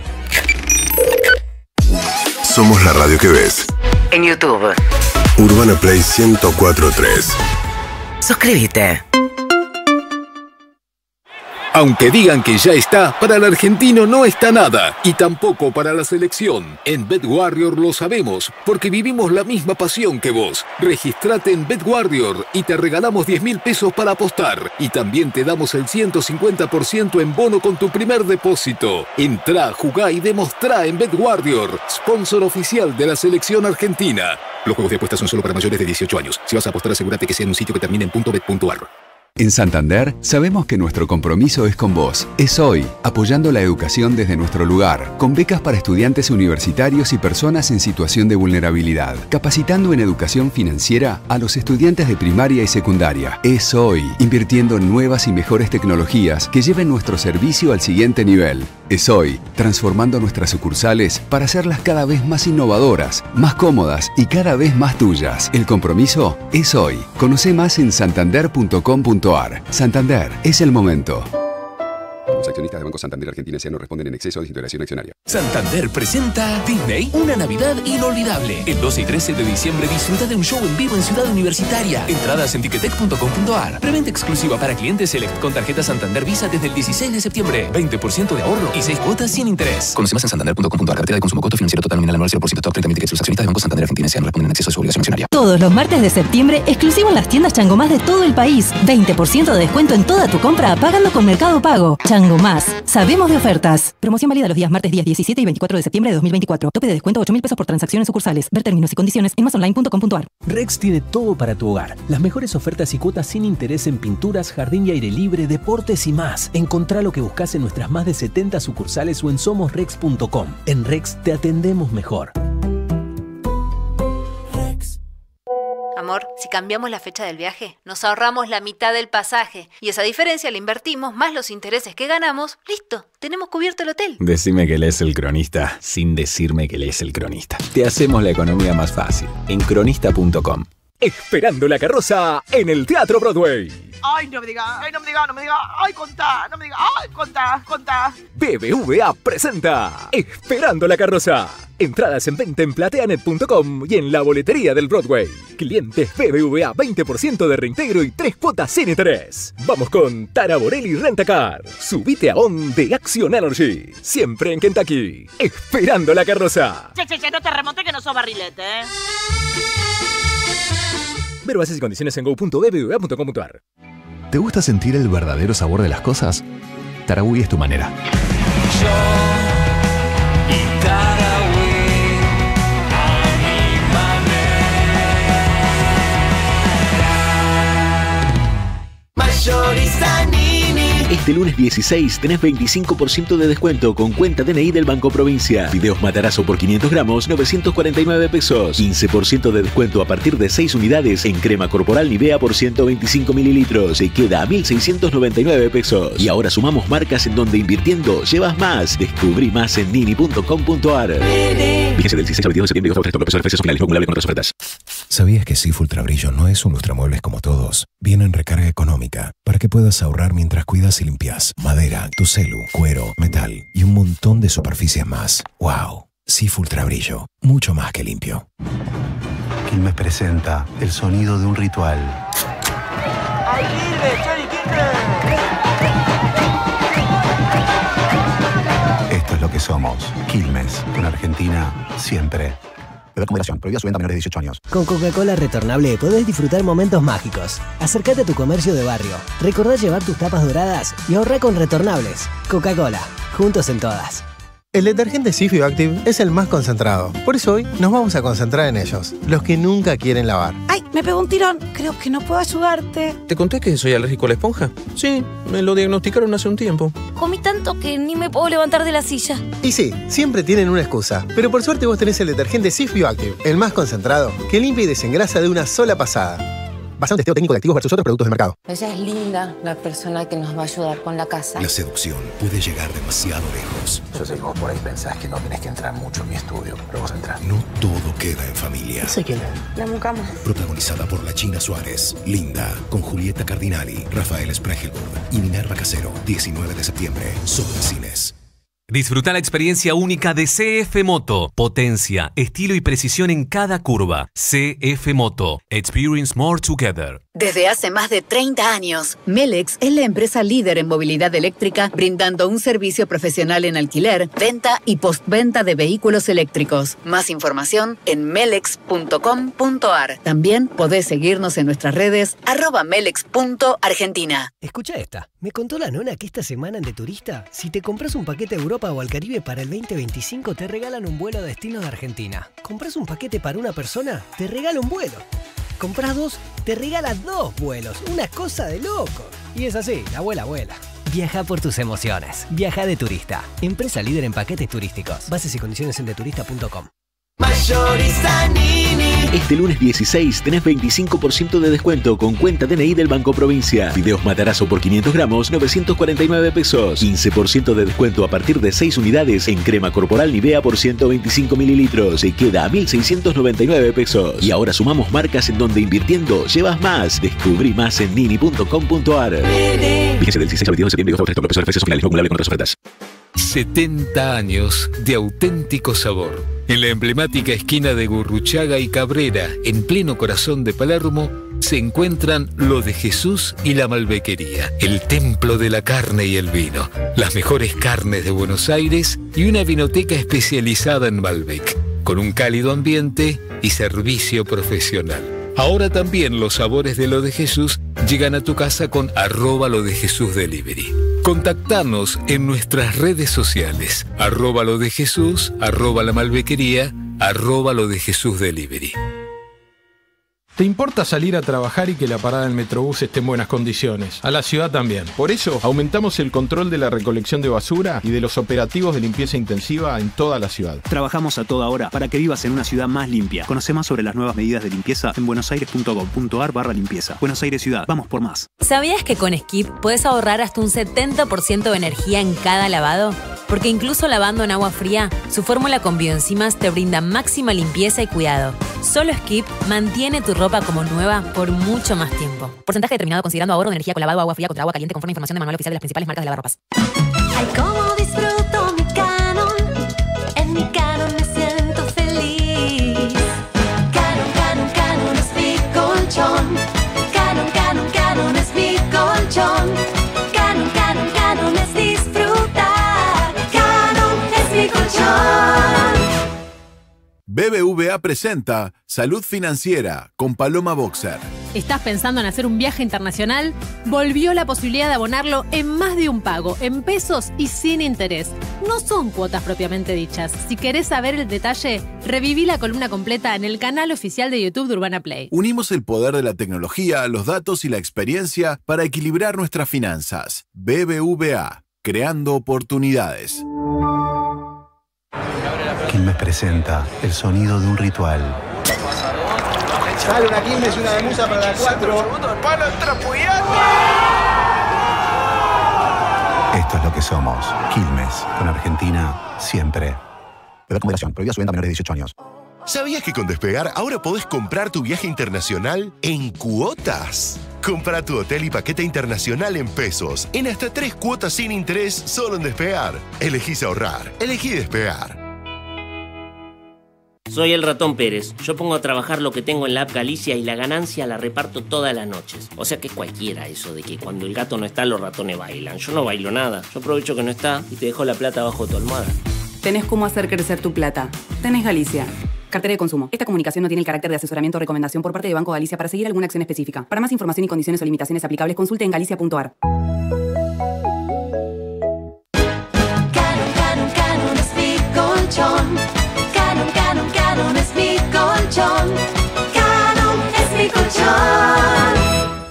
Somos la radio que ves. En YouTube. Urbana Play ciento cuatro punto tres. suscríbete. Aunque digan que ya está, para el argentino no está nada, y tampoco para la selección. En BetWarrior lo sabemos, porque vivimos la misma pasión que vos. Registrate en BetWarrior y te regalamos diez mil pesos para apostar. Y también te damos el ciento cincuenta por ciento en bono con tu primer depósito. Entrá, jugá y demostrá en BetWarrior, sponsor oficial de la selección argentina. Los juegos de apuestas son solo para mayores de dieciocho años. Si vas a apostar, asegúrate que sea en un sitio que termine en .bet punto ar. En Santander sabemos que nuestro compromiso es con vos. Es hoy, apoyando la educación desde nuestro lugar, con becas para estudiantes universitarios y personas en situación de vulnerabilidad, capacitando en educación financiera a los estudiantes de primaria y secundaria. Es hoy, invirtiendo en nuevas y mejores tecnologías que lleven nuestro servicio al siguiente nivel. Es hoy, transformando nuestras sucursales para hacerlas cada vez más innovadoras, más cómodas y cada vez más tuyas. El compromiso es hoy. Conoce más en santander punto com punto ar. Santander, es el momento. Los accionistas de Banco Santander Argentina S A no responden en exceso a desintegración accionaria. Santander presenta Disney, una Navidad inolvidable. El doce y trece de diciembre disfruta de un show en vivo en Ciudad Universitaria. Entradas en ticketek punto com punto ar. Preventa exclusiva para clientes Select con tarjeta Santander Visa desde el dieciséis de septiembre. veinte por ciento de ahorro y seis cuotas sin interés. Conoce más en santander punto com punto ar. Cartera de consumo, costo financiero total nominal anual cero por ciento. Stock treinta mil tickets. Los accionistas de Banco Santander Argentina S A no responden en exceso a su obligación accionaria. Todos los martes de septiembre, exclusivo en las tiendas Chango Más de todo el país. veinte por ciento de descuento en toda tu compra pagando con Mercado Pago. Chango Más. Sabemos de ofertas. Promoción válida los días martes días diecisiete y veinticuatro de septiembre de dos mil veinticuatro. Tope de descuento ocho mil pesos por transacción en sucursales. Ver términos y condiciones en más online punto com punto ar. Rex tiene todo para tu hogar. Las mejores ofertas y cuotas sin interés en pinturas, jardín y aire libre, deportes y más. Encontrá lo que buscas en nuestras más de setenta sucursales o en somos rex punto com. En Rex te atendemos mejor. Amor, si cambiamos la fecha del viaje, nos ahorramos la mitad del pasaje y esa diferencia la invertimos más los intereses que ganamos. Listo, tenemos cubierto el hotel. Decime que lees El Cronista sin decirme que lees El Cronista. Te hacemos la economía más fácil en cronista punto com. Esperando la carroza en el Teatro Broadway. Ay, no me diga, ay, no me diga, no me diga, ay, contá, no me diga, ay, contá, contá. B B V A presenta Esperando la carroza. Entradas en venta en plateanet punto com y en la boletería del Broadway. Clientes B B V A veinte por ciento de reintegro y tres cuotas sin interés. Vamos con Tara Borelli Rentacar. Subite a On de Action Energy. Siempre en Kentucky. Esperando la carroza. Che, che, che, no te remonte que no sos barrilete, ¿eh? Ver bases y condiciones en go punto b b v a punto com punto ar. ¿Te gusta sentir el verdadero sabor de las cosas? Tarahui es tu manera. Yo y Tarahui a mi manera. Mayorista Nini. Este lunes dieciséis tenés veinticinco por ciento de descuento con cuenta D N I del Banco Provincia. Fideos Matarazo por quinientos gramos, novecientos cuarenta y nueve pesos. quince por ciento de descuento a partir de seis unidades en crema corporal Nivea por ciento veinticinco mililitros. Se queda a mil seiscientos noventa y nueve pesos. Y ahora sumamos marcas en donde invirtiendo llevas más. Descubrí más en nini punto com punto ar. Fíjese del dieciséis al veintidós de septiembre y dos de precios finales no acumulable con otras ofertas. ¿Sabías que Sif Ultra Brillo no es un lustramuebles como todos? Viene en recarga económica para que puedas ahorrar mientras cuidas y limpias madera, tu celu, cuero, metal y un montón de superficies más. ¡Wow! Sif Ultra Brillo, mucho más que limpio. Quilmes presenta el sonido de un ritual. ¡Ay, Quilmes, Johnny Quilmes! Esto es lo que somos. Quilmes, con Argentina siempre. Beber con moderación. Prohibida su venta a menores de dieciocho años. Con Coca-Cola retornable podés disfrutar momentos mágicos. Acércate a tu comercio de barrio. Recordá llevar tus tapas doradas y ahorrá con retornables. Coca-Cola. Juntos en todas. El detergente Sif Bioactive es el más concentrado. Por eso hoy nos vamos a concentrar en ellos. Los que nunca quieren lavar. ¡Ay! Me pegó un tirón. Creo que no puedo ayudarte. ¿Te conté que soy alérgico a la esponja? Sí, me lo diagnosticaron hace un tiempo. Comí tanto que ni me puedo levantar de la silla. Y sí, siempre tienen una excusa. Pero por suerte vos tenés el detergente Sif Bioactive, el más concentrado, que limpia y desengrasa de una sola pasada. Basado en testeo técnico de activos versus otros productos del mercado. Ella es linda, la persona que nos va a ayudar con la casa. La seducción puede llegar demasiado lejos. Yo sé que vos por ahí pensás que no tenés que entrar mucho en mi estudio, pero vos entrás. No todo queda en familia. No sé quién es. La mucama. Protagonizada por La China Suárez, Linda, con Julieta Cardinali, Rafael Spragelburg y Minerva Casero. diecinueve de septiembre, solo en cines. Disfruta la experiencia única de C F Moto. Potencia, estilo y precisión en cada curva. C F Moto. Experience more together. Desde hace más de treinta años, Melex es la empresa líder en movilidad eléctrica, brindando un servicio profesional en alquiler, venta y postventa de vehículos eléctricos. Más información en melex punto com punto ar. También podés seguirnos en nuestras redes arroba melex punto argentina. Escucha esta. Me contó la nona que esta semana en De Turista, si te compras un paquete a Europa o al Caribe para el veinte veinticinco, te regalan un vuelo a destino de Argentina. ¿Compras un paquete para una persona? Te regala un vuelo. Compras dos, te regala dos vuelos. Una cosa de loco. Y es así, la abuela vuela. Viaja por tus emociones. Viaja De Turista. Empresa líder en paquetes turísticos. Bases y condiciones en deturista punto com. Mayorista Nini. Este lunes dieciséis tenés veinticinco por ciento de descuento con cuenta D N I del Banco Provincia. Fideos Matarazzo por quinientos gramos, novecientos cuarenta y nueve pesos. quince por ciento de descuento a partir de seis unidades en crema corporal Nivea por ciento veinticinco mililitros. Se queda a mil seiscientos noventa y nueve pesos. Y ahora sumamos marcas en donde invirtiendo llevas más. Descubrí más en nini punto com punto ar. Fíjese del dieciséis al veintidós de septiembre y ofertas con los precios finales no acumulable con otras ofertas. setenta años de auténtico sabor. En la emblemática esquina de Gurruchaga y Cabrera, en pleno corazón de Palermo, se encuentran Lo de Jesús y la Malbequería, el templo de la carne y el vino, las mejores carnes de Buenos Aires y una vinoteca especializada en Malbec, con un cálido ambiente y servicio profesional. Ahora también los sabores de Lo de Jesús llegan a tu casa con arroba Lo de Jesús Delivery. Contactanos en nuestras redes sociales, arroba Lo de Jesús, arroba la Malbequería, arroba Lo de Jesús Delivery. ¿Te importa salir a trabajar y que la parada del Metrobús esté en buenas condiciones? A la ciudad también. Por eso, aumentamos el control de la recolección de basura y de los operativos de limpieza intensiva en toda la ciudad. Trabajamos a toda hora para que vivas en una ciudad más limpia. Conoce más sobre las nuevas medidas de limpieza en buenosaires punto gov punto ar barra limpieza. Buenos Aires Ciudad. Vamos por más. ¿Sabías que con Skip puedes ahorrar hasta un setenta por ciento de energía en cada lavado? Porque incluso lavando en agua fría, su fórmula con bioenzimas te brinda máxima limpieza y cuidado. Solo Skip mantiene tu ropa como nueva por mucho más tiempo. Porcentaje determinado considerando ahorro de energía con lavado o agua fría contra agua caliente conforme a información de manual oficial de las principales marcas de lavarropas. Ay, cómo disfruto mi Canon. En mi Canon me siento feliz. Canon, Canon, Canon es mi colchón. Canon, Canon, Canon es mi colchón. Canon, Canon, Canon es disfrutar. Canon es mi colchón. B B V A presenta Salud Financiera con Paloma Boxer. ¿Estás pensando en hacer un viaje internacional? Volvió la posibilidad de abonarlo en más de un pago, en pesos y sin interés. No son cuotas propiamente dichas. Si querés saber el detalle, reviví la columna completa en el canal oficial de YouTube de Urbana Play. Unimos el poder de la tecnología, los datos y la experiencia para equilibrar nuestras finanzas. B B V A, creando oportunidades. Quilmes presenta el sonido de un ritual. Sale una Quilmes y una de Musa para la cuatro. Esto es lo que somos. Quilmes, con Argentina, siempre. Beber con moderación. Prohibida su venta a menores de dieciocho años. ¿Sabías que con Despegar ahora podés comprar tu viaje internacional en cuotas? Compra tu hotel y paquete internacional en pesos, en hasta tres cuotas sin interés, solo en Despegar. Elegís ahorrar. Elegí Despegar. Soy el Ratón Pérez. Yo pongo a trabajar lo que tengo en la app Galicia y la ganancia la reparto todas las noches. O sea que es cualquiera eso de que cuando el gato no está los ratones bailan. Yo no bailo nada. Yo aprovecho que no está y te dejo la plata abajo de tu almohada. Tenés cómo hacer crecer tu plata. Tenés Galicia. Cartera de consumo. Esta comunicación no tiene el carácter de asesoramiento o recomendación por parte de Banco Galicia para seguir alguna acción específica. Para más información y condiciones o limitaciones aplicables, consulte en galicia punto ar. Canon, Canon, Canon es mi colchón. Canon, Canon, Canon es mi colchón. Canon es mi colchón.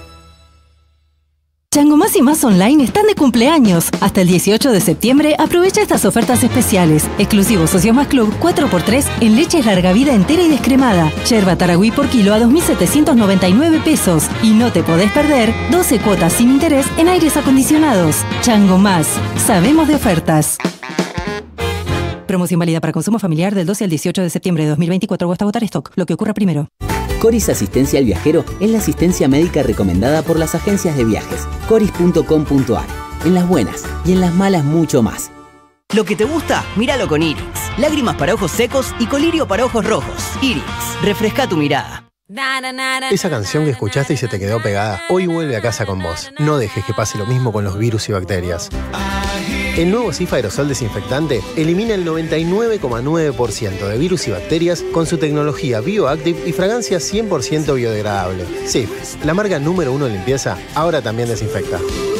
Chango Más y Más Online están de cumpleaños. Hasta el dieciocho de septiembre aprovecha estas ofertas especiales. Exclusivo Socios Más Club cuatro por tres en leche larga vida entera y descremada. Yerba Taragüí por kilo a dos mil setecientos noventa y nueve pesos. Y no te podés perder doce cuotas sin interés en aires acondicionados. Chango Más. Sabemos de ofertas. Promoción válida para consumo familiar del doce al dieciocho de septiembre de dos mil veinticuatro o hasta agotar stock. Lo que ocurra primero. Coris Asistencia al Viajero es la asistencia médica recomendada por las agencias de viajes. coris punto com punto ar. En las buenas y en las malas mucho más. Lo que te gusta, míralo con Iris. Lágrimas para ojos secos y colirio para ojos rojos. Iris, refresca tu mirada. Esa canción que escuchaste y se te quedó pegada, hoy vuelve a casa con vos. No dejes que pase lo mismo con los virus y bacterias. El nuevo Cif Aerosol Desinfectante elimina el noventa y nueve coma nueve por ciento de virus y bacterias con su tecnología BioActive y fragancia cien por ciento biodegradable. Cif, la marca número uno de limpieza, ahora también desinfecta.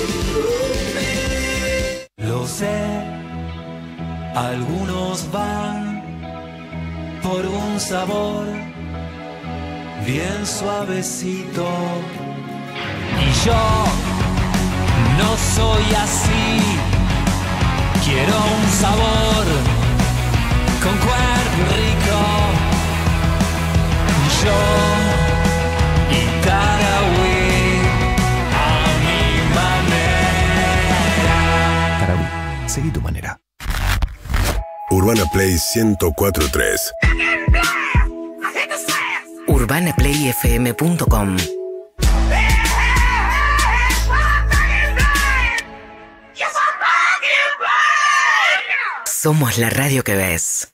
Lo sé, algunos van por un sabor bien suavecito. Y yo no soy así. Quiero un sabor con cuerpo rico. Yo y Tarahui a mi manera. Tarahui, seguí tu manera. Urbana Play ciento cuatro punto tres. urbana play f m punto com. Somos la radio que ves.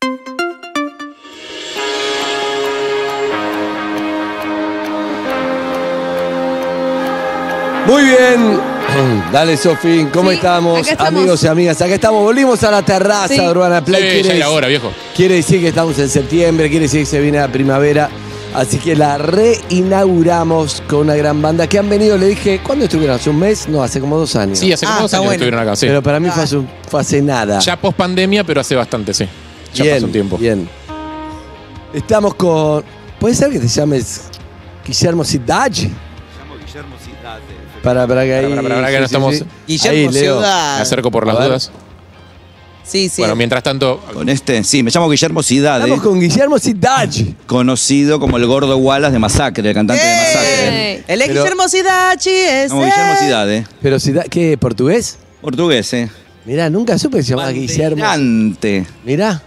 Muy bien. Dale, Sofi, ¿cómo Sí, estamos? acá estamos. Amigos y amigas? Acá estamos, volvimos a la terraza Sí. de Urbana Play. Sí, Quiere ya era dec- hora, viejo. Quiere decir que estamos en septiembre, quiere decir que se viene la primavera. Así que la reinauguramos con una gran banda que han venido, le dije, ¿cuándo estuvieron? ¿Hace un mes? No, hace como dos años. Sí, hace como Ah, dos está años bueno. estuvieron acá, sí. Pero para mí fue hace, un- fue hace nada. Ya post pandemia, pero hace bastante, sí. Ya bien, pasó un tiempo. Bien. Estamos con. ¿Puede ser que te llames Guillermo Cidade? Guillermo Cidade. Para, para que ahí. Para, para, para que no sí, sí, estamos. sí. Guillermo Ahí, Leo. Ciudad. Me acerco por las A ver. dudas. Sí, sí. Bueno, mientras tanto. Con este, sí, me llamo Guillermo Cidade. Estamos con Guillermo Cidade. Conocido como el Gordo Wallace de Masacre, el cantante de Masacre. Él es Pero- Guillermo Sidachi, ese. Como Guillermo Cidade. Pero Cidade, ¿qué? ¿Portugués? Portugués, eh. Mirá, nunca supe que se llamaba Guillermo. Bandeirante. Mirá.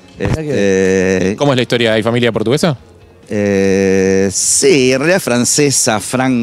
Este, ¿Cómo es la historia? ¿Hay familia portuguesa? eh, sí, en realidad francesa,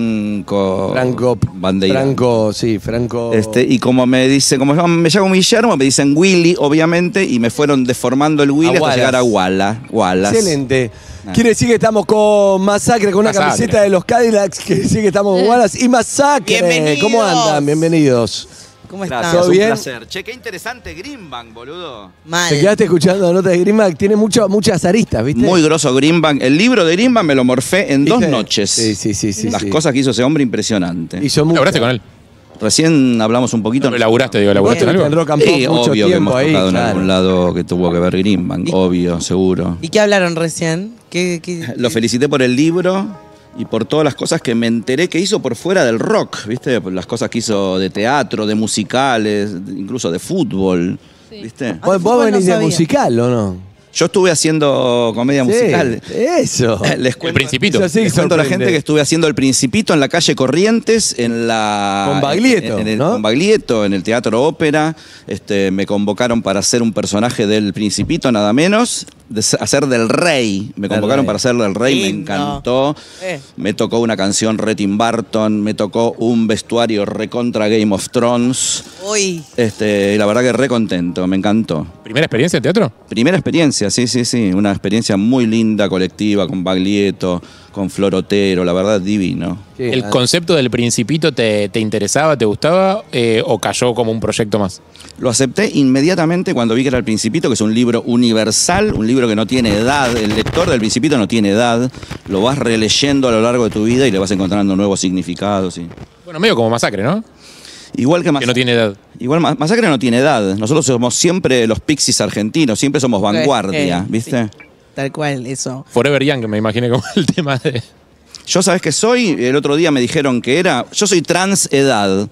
Franco. Franco. Bandeira. Franco, sí, Franco. Este, y como me dice, como yo me llamo Guillermo, me dicen Willy, obviamente, y me fueron deformando el Willy A hasta Wallace. llegar a Walla, Wallace. Excelente. Ah. Quiere decir que estamos con Masacre, con una Masacre. camiseta de los Cadillacs. Quiere decir que estamos con Wallace y Masacre. Bienvenidos. ¿Cómo andan? Bienvenidos. ¿Cómo Gracias, ¿Todo un bien? placer. Che, qué interesante Greenbank, boludo. Te quedaste escuchando la nota de Greenback. Tiene mucho, muchas aristas, ¿viste? Muy grosso Greenbank. El libro de Greenbank me lo morfé en dos ¿Viste? noches. Sí, sí, sí, sí. Las sí. cosas que hizo ese hombre, impresionante. Hizo mucho. ¿Laburaste con él? Recién hablamos un poquito. No, laburaste, digo, laburaste en algo. En Rock and Pop Sí, mucho obvio que tiempo hemos ahí, tocado en claro. algún lado que tuvo que ver Greenbank, obvio, seguro. ¿Y qué hablaron recién? ¿Qué, qué- Lo felicité por el libro y por todas las cosas que me enteré que hizo por fuera del rock, ¿viste? Por las cosas que hizo de teatro, de musicales, incluso de fútbol, ¿viste? ¿Vos, vos venís de musical o no? Yo estuve haciendo comedia Sí, musical. Eso. Les cuento, El Principito. Eso sí les cuento a la sorprende. gente que estuve haciendo El Principito en la calle Corrientes, en la... Con Baglietto, en el, ¿no? Con Baglietto, en el Teatro Ópera. Este, me convocaron para hacer un personaje del Principito, nada menos. De ser- hacer del rey. Me Del convocaron rey. para hacer del rey, me Lindo. encantó. Eh. Me tocó una canción re Tim Burton, me tocó un vestuario recontra Game of Thrones. Uy. Este, y la verdad que re contento, me encantó. ¿Primera experiencia en teatro? Primera experiencia, sí, sí, sí. Una experiencia muy linda, colectiva, con Baglietto, con Florotero, la verdad, divino. ¿El concepto del Principito te, te interesaba, te gustaba eh, o cayó como un proyecto más? Lo acepté inmediatamente cuando vi que era El Principito, que es un libro universal, un libro que no tiene edad. El lector del Principito no tiene edad. Lo vas releyendo a lo largo de tu vida y le vas encontrando nuevos significados. Y... Bueno, medio como Masacre, ¿no? Igual que, Que no tiene edad. Igual Ma- Masacre no tiene edad. Nosotros somos siempre los Pixies argentinos, siempre somos vanguardia, eh, ¿viste? Tal cual, eso. Forever Young, me imaginé como el tema de... Yo, ¿sabés qué soy? El otro día me dijeron que era... Yo soy trans edad.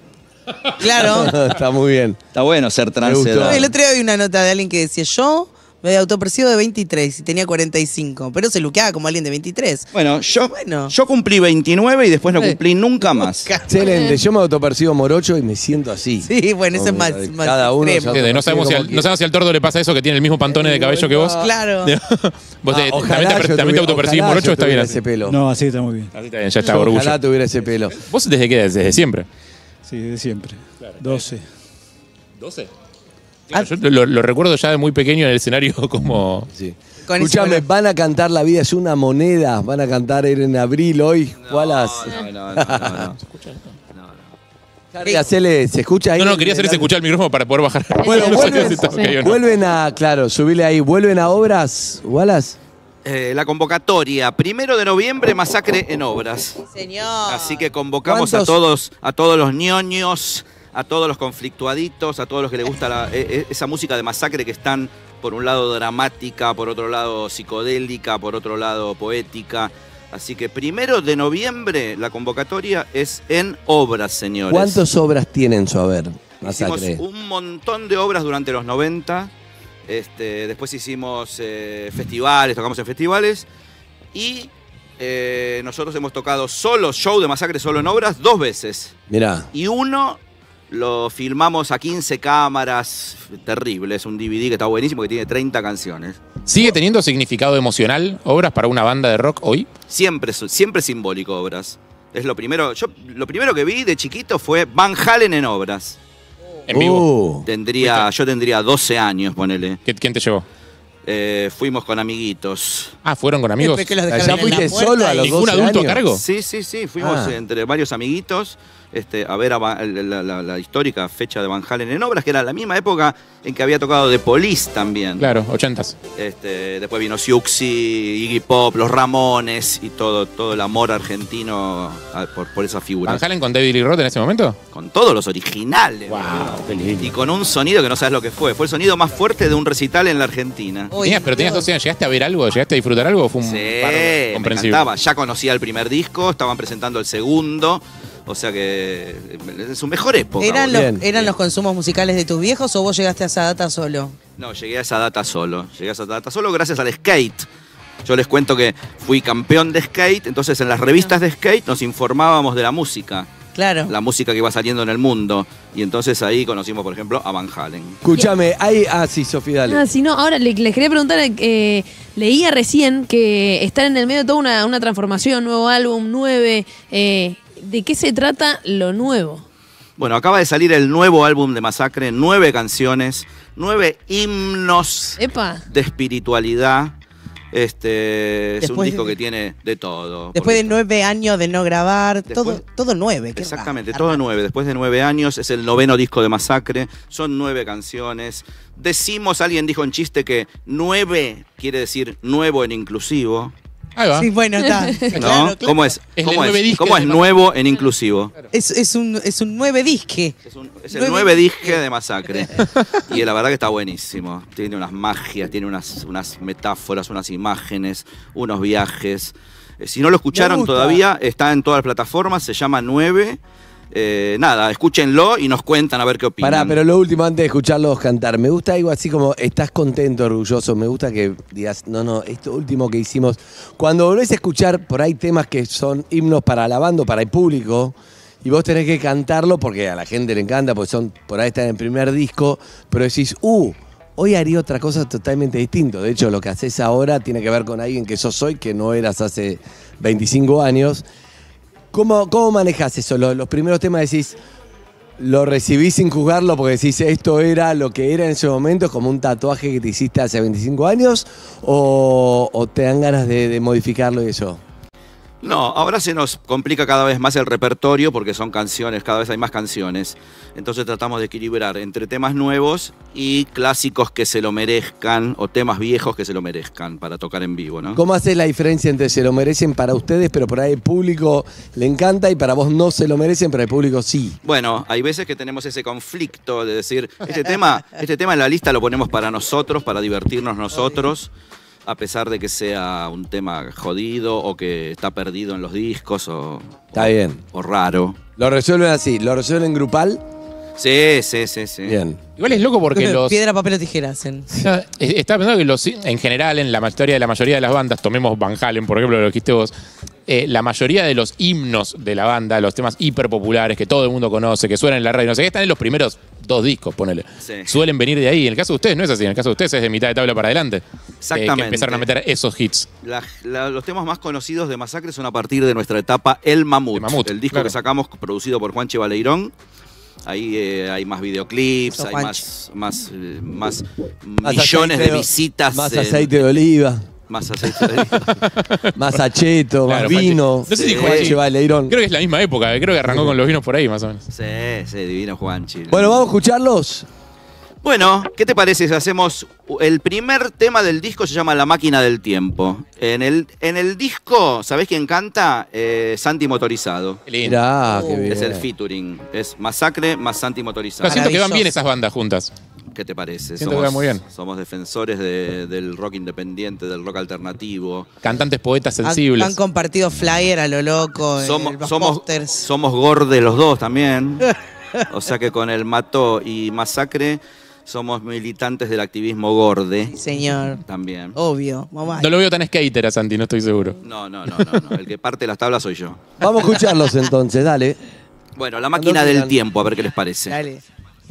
Claro. Está muy bien. Está bueno ser trans gustó. edad. El otro día vi una nota de alguien que decía, yo me autopercibo de veintitrés y tenía cuarenta y cinco, pero se luqueaba como alguien de veintitrés. Bueno, yo, Bueno. yo cumplí veintinueve y después no cumplí nunca más. Excelente. Yo me autopercibo morocho y me siento así. Sí, bueno, eso es más, más Cada uno extremo. se No sabemos, si al, no sabemos si al tordo le pasa eso, que tiene el mismo pantone de cabello que vos. Claro. Vos te- Ah, ojalá también te, yo también te tuviera- autopercibís ojalá morocho, yo está bien tuviera así. ese pelo. No, así está muy bien. Así está bien, ya está, Yo orgullo. Ojalá tuviera ese pelo. ¿Vos desde qué? Desde siempre. Sí, de siempre. doce. ¿doce? Claro, yo lo, lo recuerdo ya de muy pequeño en el escenario como... Sí. Con ese Escuchame, color. ¿van a cantar La vida es una moneda? ¿Van a cantar en abril hoy? ¿Cuáles? No, no, no, no, no. Harry, hacele, ¿se escucha ahí? No, no, quería hacerse escuchar el micrófono para poder bajar. Bueno, No sabía vuelven, si estaba ok o no. vuelven a, claro, subile ahí, ¿vuelven a obras, Wallace? Eh, la convocatoria, primero de noviembre, Masacre en Obras. Señor. Así que convocamos a ¿Cuántos? todos, a todos los ñoños, a todos los conflictuaditos, a todos los que les gusta la- e- e- esa música de Masacre que están por un lado dramática, por otro lado psicodélica, por otro lado poética. Así que primero de noviembre la convocatoria es en Obras, señores. ¿Cuántas obras tienen su haber, Hicimos Masacre? un montón de obras durante los noventa. Este, después hicimos eh, festivales, tocamos en festivales. Y eh, nosotros hemos tocado solo, show de Masacre solo en Obras, dos veces. Mirá, Y uno lo filmamos a quince cámaras, terrible, es un D V D que está buenísimo, que tiene treinta canciones. ¿Sigue teniendo significado emocional obras para una banda de rock hoy? Siempre, siempre simbólico Obras. Es lo primero, yo lo primero que vi de chiquito fue Van Halen en Obras. En vivo. Uh, Tendría, yo tendría doce años, ponele. ¿Qué- ¿Quién te llevó? Eh, fuimos con amiguitos. Ah, ¿fueron con amigos? Después que los dejaron ¿Ya en fuiste la puerta solo a y- los ¿Ningún doce adulto a años? cargo? Sí, sí, sí, fuimos Ah. entre varios amiguitos este, a ver a Va- la, la- la histórica fecha de Van Halen en Obras, que era la misma época en que había tocado The Police también. Claro, ochentas. Este, después vino Siouxsie, Iggy Pop, Los Ramones y todo, todo el amor argentino a- por, por esa figura. ¿Van Halen con David Lee Roth en ese momento? Con todos los originales. Wow, boludo. qué lindo. Y con un sonido que no sabes lo que fue. Fue el sonido más fuerte de un recital en la Argentina. Uy, Tenías, pero tenías Dios. doce años. ¿Llegaste a ver algo? ¿Llegaste a disfrutar algo? ¿O fue un Sí, paro me comprensible? encantaba. Ya conocía el primer disco, estaban presentando el segundo. O sea que es su mejor época. ¿Eran, boludo. los, ¿Eran los consumos musicales de tus viejos o vos llegaste a esa data solo? No, llegué a esa data solo. Llegué a esa data solo gracias al skate. Yo les cuento que fui campeón de skate, entonces en las revistas de skate nos informábamos de la música. Claro. La música que iba saliendo en el mundo. Y entonces ahí conocimos, por ejemplo, a Van Halen. escúchame, hay, ah, sí, Sofía, dale. Ah, si no, ahora le- les quería preguntar, eh, leía recién que están en el medio de toda una, una transformación, nuevo álbum, nueve. Eh, ¿De qué se trata lo nuevo? Bueno, acaba de salir el nuevo álbum de Masacre, nueve canciones, nueve himnos Epa. de espiritualidad. Este es un Después disco de- que tiene de todo. Después de nueve años de no grabar, todo, todo nueve. qué Exactamente, raro. todo nueve. Después de nueve años, es el noveno disco de Masacre. Son nueve canciones. Decimos, alguien dijo en chiste que nueve quiere decir nuevo en inclusivo. Ahí va. Sí, bueno, está. ¿No? Claro, claro. ¿Cómo es? Es ¿Cómo el es, nueve disque ¿Cómo es de nuevo en inclusivo? Es, es un, es un nueve disque. Es el nueve disque de Masacre. Y la verdad que está buenísimo. Tiene unas magias, tiene unas, unas metáforas, unas imágenes, unos viajes. Eh, Si no lo escucharon gusta. todavía, está en todas las plataformas, se llama nueve. Eh, nada, escúchenlo y nos cuentan a ver qué opinan. Pará, pero lo último antes de escucharlos cantar, me gusta algo así como estás contento, orgulloso, me gusta que digas, no, no, esto último que hicimos, cuando volvés a escuchar por ahí temas que son himnos para la banda, o para el público, y vos tenés que cantarlo porque a la gente le encanta, porque son, por ahí están en el primer disco, pero decís, uh, hoy haría otra cosa totalmente distinto. De hecho, lo que haces ahora tiene que ver con alguien que sos hoy, que no eras hace veinticinco años. ¿Cómo, cómo manejás eso? Los, los primeros temas decís, lo recibís sin juzgarlo porque decís, esto era lo que era en ese momento, como un tatuaje que te hiciste hace veinticinco años, o, o te dan ganas de, de modificarlo y eso. No, ahora se nos complica cada vez más el repertorio porque son canciones, cada vez hay más canciones. Entonces tratamos de equilibrar entre temas nuevos y clásicos que se lo merezcan o temas viejos que se lo merezcan para tocar en vivo, ¿no? ¿Cómo haces la diferencia entre se lo merecen para ustedes, pero por ahí el público le encanta y para vos no se lo merecen, pero el público sí? Bueno, hay veces que tenemos ese conflicto de decir, este tema, este tema en la lista lo ponemos para nosotros, para divertirnos nosotros, a pesar de que sea un tema jodido o que está perdido en los discos o, Está bien. o raro. ¿Lo resuelven así? ¿Lo resuelven grupal? Sí, sí, sí, sí. Bien. Igual es loco porque los... Piedra, papel o tijera hacen. Eh, Estaba pensando que los, en general, en la mayoría de la mayoría de las bandas, tomemos Van Halen, por ejemplo, lo dijiste vos, eh, la mayoría de los himnos de la banda, los temas hiper populares que todo el mundo conoce, que suenan en la radio, no sé qué, están en los primeros dos discos, ponele. Sí. Suelen venir de ahí. En el caso de ustedes no es así, en el caso de ustedes es de mitad de tabla para adelante. Eh, Exactamente. que empezaron a meter esos hits. La- la- los temas más conocidos de Masacre son a partir de nuestra etapa El Mamut, El Mamut, el disco claro. que sacamos producido por Juanche Baleirón. Ahí eh, hay más videoclips, Eso, hay Juancho. más, más, eh, más, Más millones aceite de visitas. Más en- aceite de oliva. Más aceite de oliva. Más acheto, Claro, más vino. Juanchi. No sé si Sí. Juanchi- Juanchi Baileirón. Creo que es la misma época, creo que arrancó con los vinos por ahí, más o menos. Sí, sí, divino Juanchi. Bueno, vamos a escucharlos. Bueno, ¿qué te parece si hacemos el primer tema del disco? Se llama La Máquina del Tiempo. En el, en el disco, ¿sabés quién canta? Eh, Santi Motorizado. Mirá, qué bien. Es el featuring. Es Masacre más Santi Motorizado. Pero siento que van bien esas bandas juntas. ¿Qué te parece? Siento que va muy bien. Somos defensores de- del rock independiente, del rock alternativo. Cantantes, poetas Han, sensibles. han compartido flyer a lo loco. Somos, en los somos, pósters. somos gordes los dos también. O sea que con el Mató y Masacre somos militantes del activismo gorde. Señor. También. Obvio, mamá. No lo veo tan skater a Santi, no estoy seguro. No, no, no, no, no. El que parte las tablas soy yo. Vamos a escucharlos entonces, dale. Bueno, La Máquina del Tiempo, a ver qué les parece. Dale.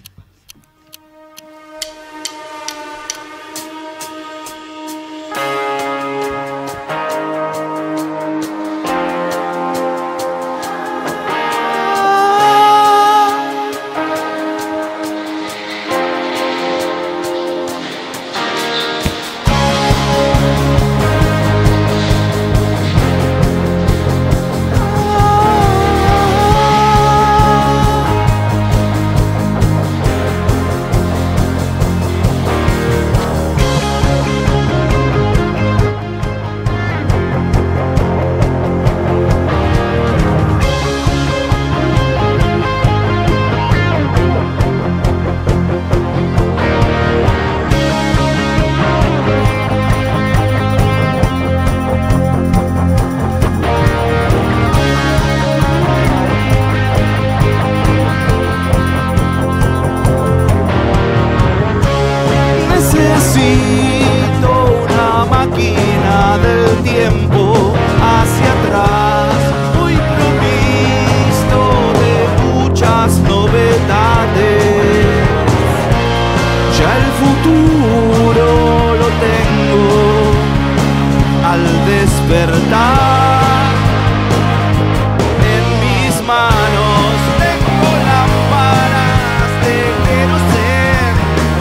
Necesito una máquina del tiempo hacia atrás, muy provisto de muchas novedades. Ya el futuro lo tengo al despertar. En mis manos tengo lámparas de querosén.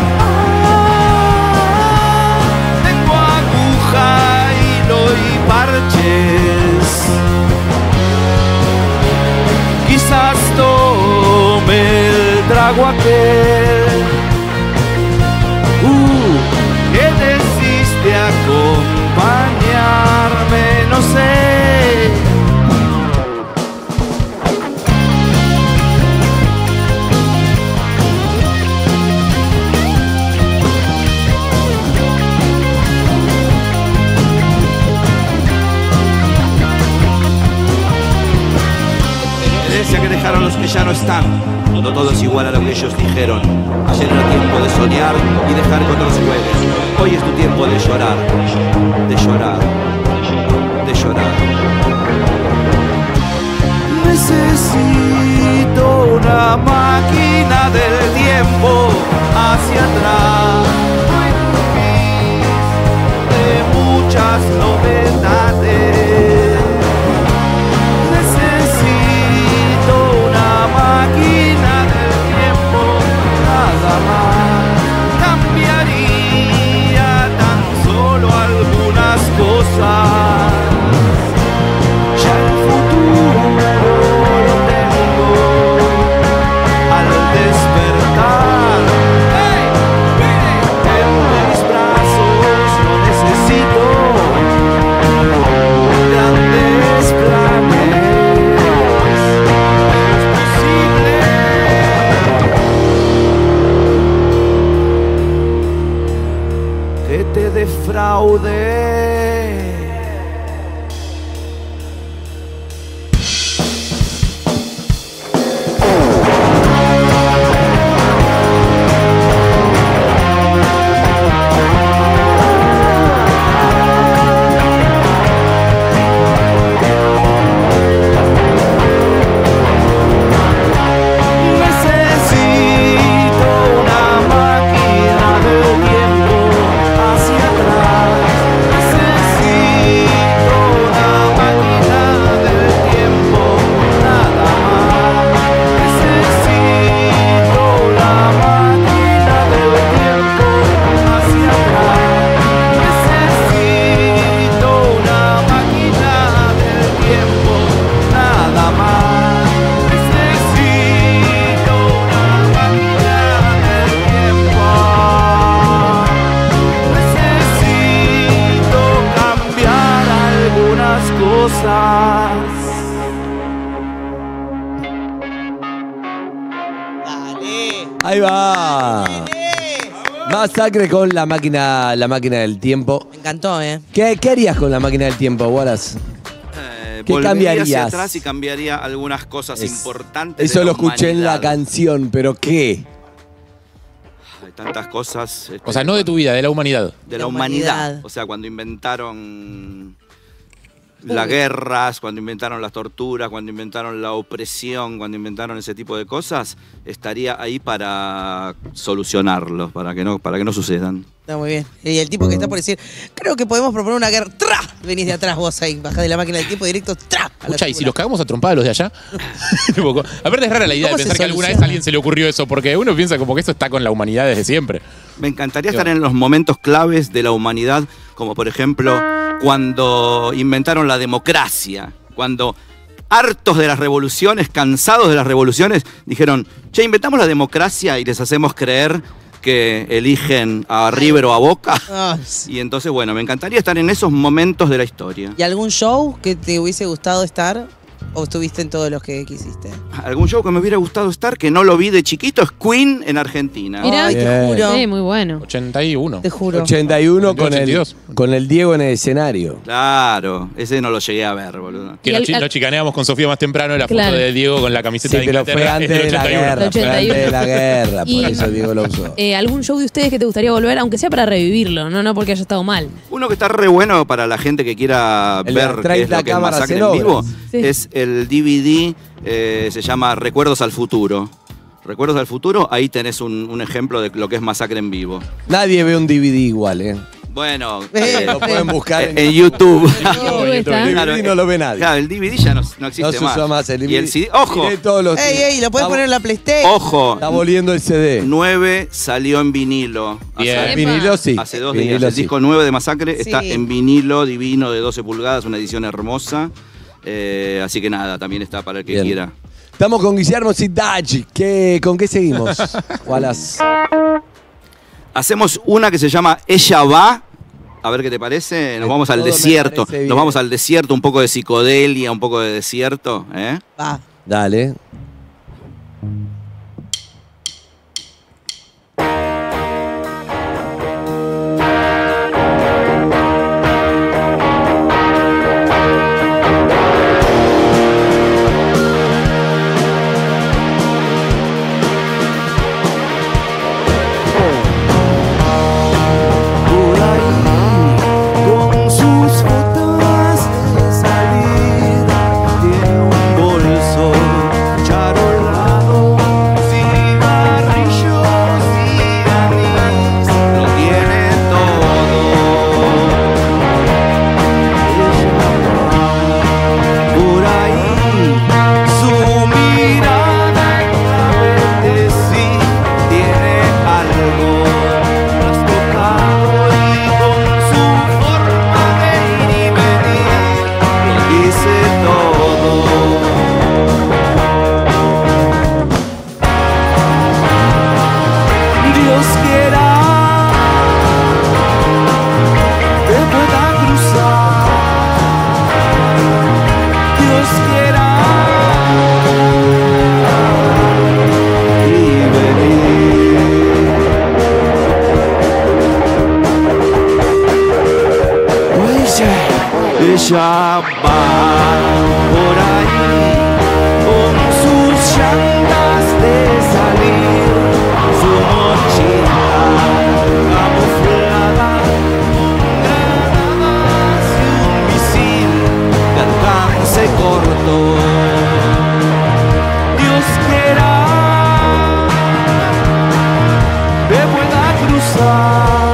Tengo aguja, hilo y parches. Quizás tome el trago aquel. Uh, que desiste acompañarme, no sé. Herencia que dejaron los que ya no están. No todo es igual a lo que ellos dijeron. Ayer era tiempo de soñar y dejar que otros jueguen. Hoy es tu tiempo de llorar, de llorar, de llorar. Necesito una máquina del tiempo hacia atrás. De muchas novedades. Necesito una máquina del tiempo, nada más. Cambiaría tan solo algunas cosas. Ya el futuro lo tengo al despertar. ¡Hey! En mis brazos lo necesito. más. Ahí va. Masacre con la máquina, la máquina del tiempo. Me encantó, ¿eh? ¿Qué, qué harías con la máquina del tiempo, Wallace? Eh, ¿Qué volvería hacia cambiarías? atrás y cambiaría algunas cosas Es- importantes. Eso de lo la escuché en la humanidad. canción, pero ¿qué? Hay tantas cosas. este, O sea, no de tu vida, de la humanidad. de la, La humanidad. humanidad. O sea, cuando inventaron las guerras, cuando inventaron las torturas, cuando inventaron la opresión, cuando inventaron ese tipo de cosas, estaría ahí para solucionarlos, para que no, para que no sucedan. Está muy bien. Y el tipo que está por decir, creo que podemos proponer una guerra. ¡Tra! Venís de atrás vos ahí, bajás de la máquina del tiempo directo. ¡Tra! a la Escucha, y si yugular. los cagamos a trompadas los de allá. Tipo, aparte es rara la idea de ¿Cómo se pensar que alguna vez soluciona? a alguien se le ocurrió eso, porque uno piensa como que eso está con la humanidad desde siempre. Me encantaría Qué estar en los momentos claves de la humanidad, como por ejemplo cuando inventaron la democracia, cuando hartos de las revoluciones, cansados de las revoluciones, dijeron, che, inventamos la democracia y les hacemos creer que eligen a River o a Boca. Ah, sí. Y entonces, bueno, me encantaría estar en esos momentos de la historia. ¿Y algún show que te hubiese gustado estar? ¿O estuviste en todos los que quisiste? Algún show que me hubiera gustado estar, que no lo vi de chiquito, es Queen en Argentina. Mirá, Ay, te Bien. juro. sí, muy bueno. ochenta y uno. Te juro. ochenta y uno con el, ochenta y dos. con el Diego en el escenario. Claro, ese no lo llegué a ver, boludo. Que Y lo, el- chi- lo chicaneamos con Sofía más temprano, la Claro. foto de Diego con la camiseta Sí, de pero Inglaterra. fue es antes del de la ochenta y uno. guerra. Fue ochenta y uno. antes de la guerra, por Y- eso Diego lo usó. Eh, ¿Algún show de ustedes que te gustaría volver, aunque sea para revivirlo? No, no porque haya estado mal. Uno que está re bueno para la gente que quiera El de ver qué es treinta lo que es cámaras Masacre en en vivo, obras. Sí. es el D V D, eh, se llama Recuerdos al Futuro. Recuerdos al Futuro, ahí tenés un, un ejemplo de lo que es Masacre en vivo. Nadie ve un D V D igual, ¿eh? Bueno, Eh, eh, Lo pueden buscar en, en YouTube. YouTube está. El D V D Claro, no lo ve nadie. Claro, el D V D ya no, no No existe se usa más el D V D. Y el C D, ojo, Miré todos los ¡Ey, ey! Lo puedes Está- poner en la PlayStation. ojo, Está volviendo el C D. nueve salió en vinilo. Bien. Hace, Vinilo sí. hace dos Vinilo días. El sí. disco nueve de Masacre Sí. está en vinilo divino de doce pulgadas, una edición hermosa. Eh, así que nada, también está para el que Bien. quiera. Estamos con Guillermo Sidaggi. ¿Qué, ¿Con qué seguimos? Wallace. Hacemos una que se llama Ella va. A ver qué te parece. Nos vamos al Todo me desierto. parece bien. Nos vamos al desierto, un poco de psicodelia, un poco de desierto. ¿eh? Va. Dale. Por ahí, con sus fotos de salida, tiene un bolso charolado, cigarrillos y anís, lo tiene todo. Por ahí, su mirada en clave de sí tiene algo trastocado y con su forma de ir y venir lo dice todo. Dios quiera que pueda cruzar. Dios quiera y venir. Ella, ella va por ahí con sus llantas de salir, su mochila camuflada, granadas y un misil de alcance corto. Dios quiera que pueda cruzar.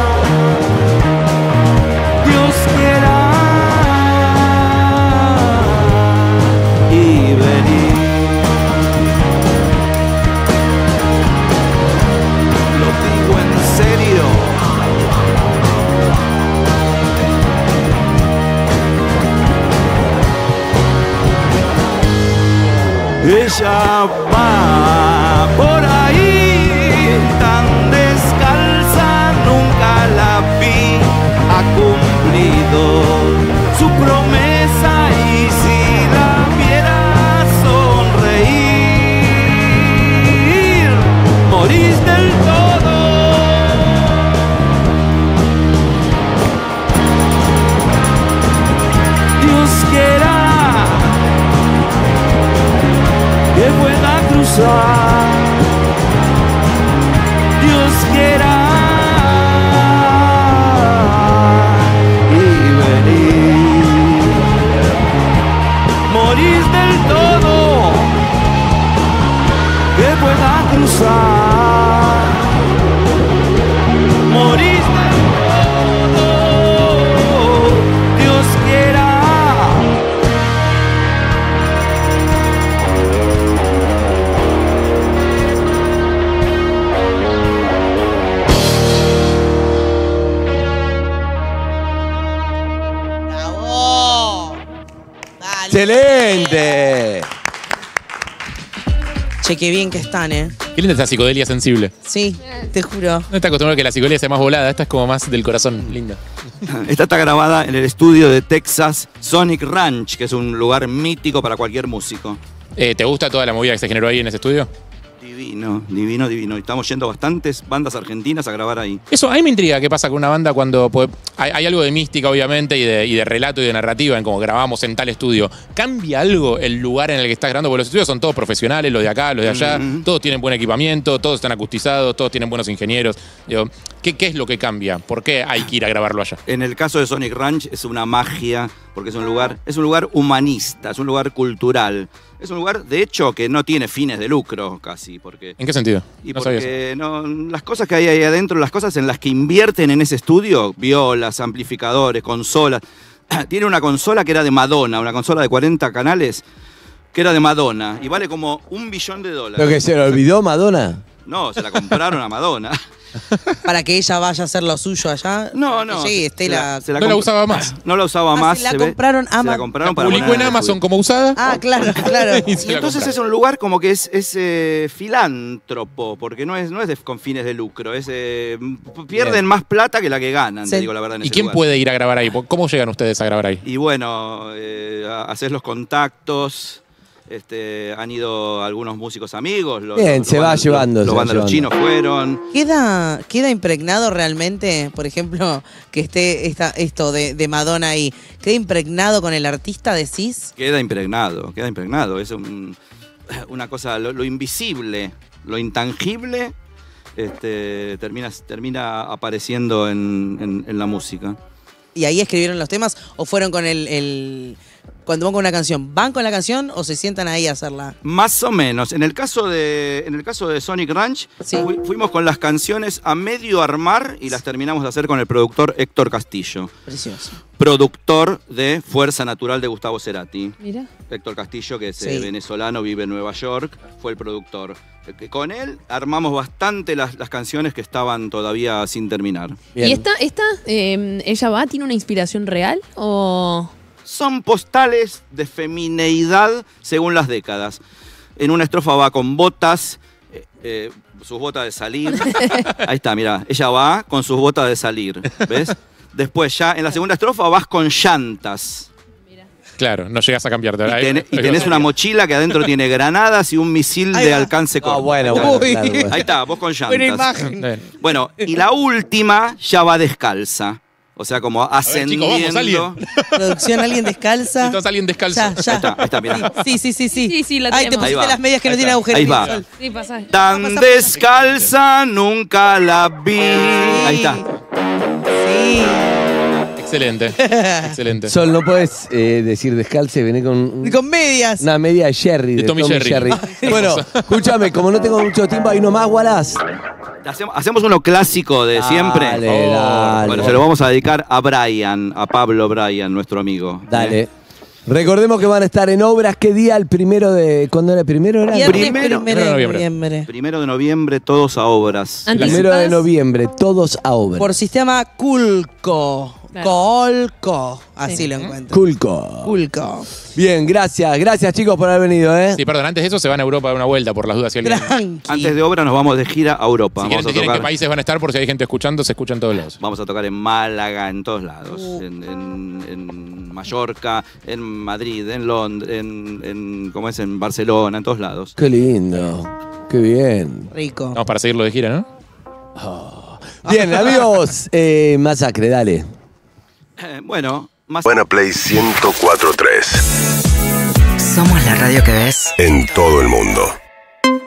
Dios quiera y venir. Lo digo en serio. Ella va por ahí tan descalza, nunca la vi, ha cumplido su promesa y si la cruzar. Dios quiera y venir. Morís del todo, que pueda cruzar. Morís del todo, Dios quiera. ¡Excelente! Che, qué bien que están, ¿eh? Qué linda esa psicodelia sensible. Sí, te juro. No está acostumbrado a que la psicodelia sea más volada. Esta es como más del corazón. Linda. Esta está grabada en el estudio de Texas Sonic Ranch, que es un lugar mítico para cualquier músico. Eh, ¿Te gusta toda la movida que se generó ahí en ese estudio? Divino, divino, divino. Estamos yendo bastantes bandas argentinas a grabar ahí. Eso, a mí me intriga qué pasa con una banda cuando pues, hay, hay algo de mística, obviamente, y de, y de relato y de narrativa en cómo grabamos en tal estudio. ¿Cambia algo el lugar en el que estás grabando? Porque los estudios son todos profesionales, los de acá, los de allá, Mm-hmm. todos tienen buen equipamiento, todos están acustizados, todos tienen buenos ingenieros. Digo, ¿qué, ¿Qué es lo que cambia? ¿Por qué hay que ir a grabarlo allá? En el caso de Sonic Ranch es una magia, porque es un lugar, es un lugar humanista, es un lugar cultural. Es un lugar, de hecho, que no tiene fines de lucro casi. Porque, ¿En qué sentido? y No sabía porque no, las cosas que hay ahí adentro, las cosas en las que invierten en ese estudio, violas, amplificadores, consolas. Tiene una consola que era de Madonna, una consola de cuarenta canales, que era de Madonna, y vale como un billón de dólares. ¿Lo que se le olvidó Madonna? No, se la compraron a Madonna. Para que ella vaya a hacer lo suyo allá. No, no. Sí, Estela. Se la- se la No la comp- usaba más. No la usaba Ah, más. se la se ve. compraron a Se la Ma- compraron para Publicó poner en el Amazon estudio. como usada. Ah, claro, claro. Y se Y la entonces compraron. es un lugar como que es, es eh, filántropo, porque no es, no es de, con fines de lucro, es, eh, pierden Bien. más plata que la que ganan, te Sí. digo la verdad. En ¿Y ese quién lugar. puede ir a grabar ahí? ¿Cómo llegan ustedes a grabar ahí? Y bueno, eh, ha- haces los contactos. Este, han ido algunos músicos amigos. Los, Bien, los- se los va bandas- llevando, Los, se va bandas, los llevando. chinos fueron. ¿Queda, ¿Queda impregnado realmente, por ejemplo, que esté esta, esto de, de Madonna ahí? ¿Queda impregnado con el artista, decís? Queda impregnado, queda impregnado. Es un- una cosa, lo, lo invisible, lo intangible, este, termina, termina apareciendo en, en- en la música. ¿Y ahí escribieron los temas o fueron con el... el- cuando van con una canción, ¿van con la canción o se sientan ahí a hacerla? Más o menos. En el caso de, en el caso de Sonic Ranch, fu- fuimos con las canciones a medio armar y las terminamos de hacer con el productor Héctor Castillo. Precioso. Productor de Fuerza Natural de Gustavo Cerati. Mira. Héctor Castillo, que es eh, Sí. venezolano, vive en Nueva York, fue el productor. Eh, que Con él armamos bastante las, las canciones que estaban todavía sin terminar. ¿Y esta, esta eh, ella va, tiene una inspiración real o...? Son postales de femineidad según las décadas. En una estrofa va con botas, eh, eh, sus botas de salir. Ahí está, mira, ella va con sus botas de salir, ¿ves? Después ya en la segunda estrofa vas con llantas. Claro, no llegas a cambiarte. Y, ten- y tenés una mochila que adentro tiene granadas y un misil Ahí de va. alcance corto. bueno, Ahí está. bueno, claro, bueno. Ahí está, vos con Buena llantas. imagen. Bueno, y la última ya va descalza. O sea, como ver, chicos, vamos, ascendiendo. alguien. Producción, alguien descalza. Necesitas alguien descalzo. Ya, ya. Ahí está, ahí está, mirá. Sí, sí, sí, sí. Sí, sí, la Ay, te tenemos. pusiste Ahí va. las medias que no Ahí tienen está. agujeros. Ahí va. Sol. Sí, pasa. Tan descalza nunca la vi. Ahí está. Sí. Excelente. Excelente. Sol, no puedes eh, decir descalce, vení con un- Y con medias. una media de Jerry. De Tommy Jerry. Bueno, escúchame, como no tengo mucho tiempo, hay nomás, Wallace. Hacemos, hacemos uno clásico de siempre. Dale, Oh. dale. Bueno, se lo vamos a dedicar a Brian, a Pablo Brian, nuestro amigo. Dale. ¿Eh? Recordemos que van a estar en obras. ¿Qué día? El primero de. ¿Cuándo era el primero? Era Viernes Primero- primero de primero de noviembre. Primero de noviembre, todos a obras. Antes- primero de ¿Anticipadas? noviembre, todos a obras. Por sistema Culco. Claro. Colco. Así Sí. lo encuentro. Culco. Culco. Bien, gracias. Gracias, chicos, por haber venido, ¿eh? Sí, perdón, antes de eso se van a Europa a dar una vuelta por las dudas. Si alguien, si Tranqui. Antes de obra nos vamos de gira a Europa. quieren Vamos a decir en qué tocar, países van a estar, por si hay gente escuchando, se escuchan todos lados. vamos a tocar en Málaga, en todos lados. En, en- en Mallorca, en Madrid, en Londres, en, en, ¿cómo es? En Barcelona, en todos lados. Qué lindo. Qué bien. Rico. Vamos para seguirlo de gira, ¿no? Bien, amigos. Eh, masacre, dale. Eh, bueno, más Buena Play ciento cuatro punto tres. Somos la radio que ves. En todo el mundo.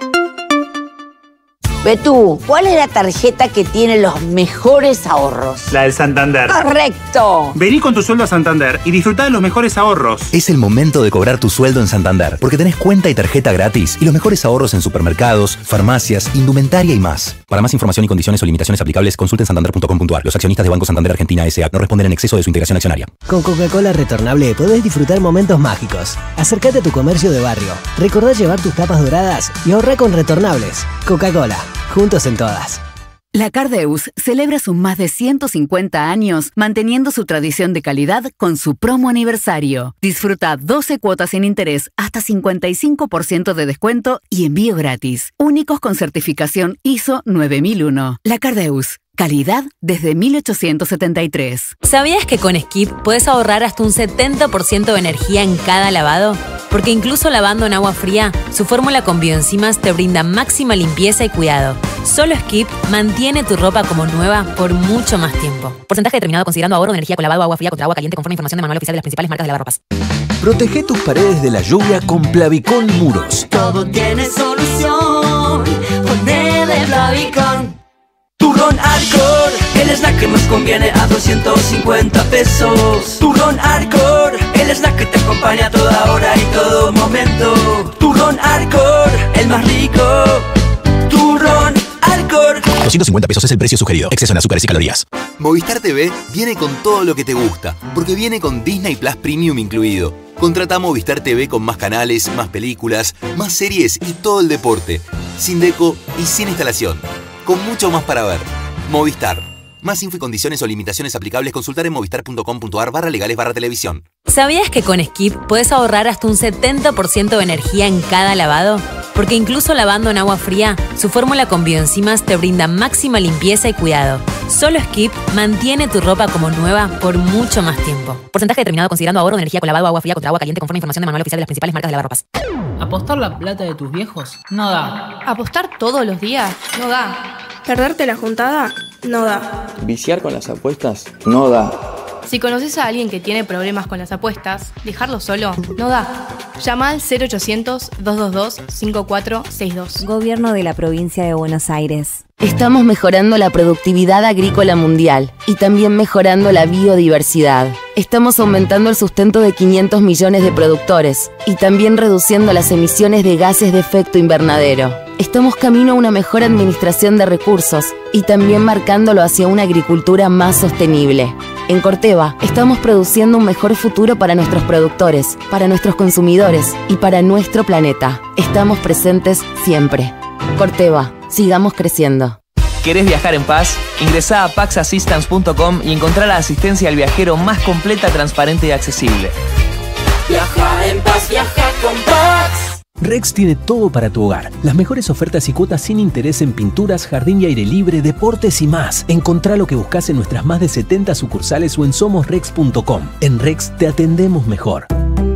Betú, ¿cuál es la tarjeta que tiene los mejores ahorros? La del Santander. ¡Correcto! Vení con tu sueldo a Santander y disfrutá de los mejores ahorros. Es el momento de cobrar tu sueldo en Santander, porque tenés cuenta y tarjeta gratis y los mejores ahorros en supermercados, farmacias, indumentaria y más. Para más información y condiciones o limitaciones aplicables, consulten santander punto com punto a r. Los accionistas de Banco Santander Argentina S A no responden en exceso de su integración accionaria. Con Coca-Cola retornable podés disfrutar momentos mágicos. Acércate a tu comercio de barrio. Recordá llevar tus tapas doradas y ahorrá con retornables. Coca-Cola, juntos en todas. La Cardeus celebra sus más de ciento cincuenta años manteniendo su tradición de calidad con su promo aniversario. Disfruta doce cuotas sin interés, hasta cincuenta y cinco por ciento de descuento y envío gratis. Únicos con certificación I S O nueve mil uno. La Cardeus. Calidad desde mil ochocientos setenta y tres. ¿Sabías que con Skip puedes ahorrar hasta un setenta por ciento de energía en cada lavado? Porque incluso lavando en agua fría, su fórmula con bioenzimas te brinda máxima limpieza y cuidado. Solo Skip mantiene tu ropa como nueva por mucho más tiempo. Porcentaje determinado considerando ahorro de energía con lavado, agua fría contra agua caliente conforme información del manual oficial de las principales marcas de lavarropas. Protege tus paredes de la lluvia con Plavicon Muros. Todo tiene solución. Ponele Plavicon. Turrón Arcor, el snack que más conviene a doscientos cincuenta pesos. Turrón Arcor, el snack que te acompaña a toda hora y todo momento. Turrón Arcor, el más rico. Turrón Arcor. doscientos cincuenta pesos es el precio sugerido. Exceso en azúcares y calorías. Movistar T V viene con todo lo que te gusta, porque viene con Disney Plus Premium incluido. Contrata Movistar T V con más canales, más películas, más series y todo el deporte. Sin deco y sin instalación. Con mucho más para ver. Movistar. Más info y condiciones o limitaciones aplicables, consultar en movistar punto com punto a r barra legales barra televisión. ¿Sabías que con Skip puedes ahorrar hasta un setenta por ciento de energía en cada lavado? Porque incluso lavando en agua fría, su fórmula con bioenzimas te brinda máxima limpieza y cuidado. Solo Skip mantiene tu ropa como nueva por mucho más tiempo. Porcentaje determinado considerando ahorro de energía con lavado, agua fría contra agua caliente conforme información del manual oficial de las principales marcas de lavarropas. ¿Apostar la plata de tus viejos? No da. ¿Apostar todos los días? No da. ¿Perderte la juntada? No da. ¿Viciar con las apuestas? No da. Si conoces a alguien que tiene problemas con las apuestas, dejarlo solo no da. Llama al cero ochocientos, dos dos dos, cinco cuatro seis dos. Gobierno de la Provincia de Buenos Aires. Estamos mejorando la productividad agrícola mundial y también mejorando la biodiversidad. Estamos aumentando el sustento de quinientos millones de productores y también reduciendo las emisiones de gases de efecto invernadero. Estamos camino a una mejor administración de recursos y también marcándolo hacia una agricultura más sostenible. En Corteva, estamos produciendo un mejor futuro para nuestros productores, para nuestros consumidores y para nuestro planeta. Estamos presentes siempre. Corteva, sigamos creciendo. ¿Querés viajar en paz? Ingresá a pax assistance punto com y encontrá la asistencia al viajero más completa, transparente y accesible. Viaja en paz, viaja con Pax. Rex tiene todo para tu hogar. Las mejores ofertas y cuotas sin interés en pinturas, jardín y aire libre, deportes y más. Encontrá lo que buscas en nuestras más de setenta sucursales o en somos rex punto com. En Rex te atendemos mejor.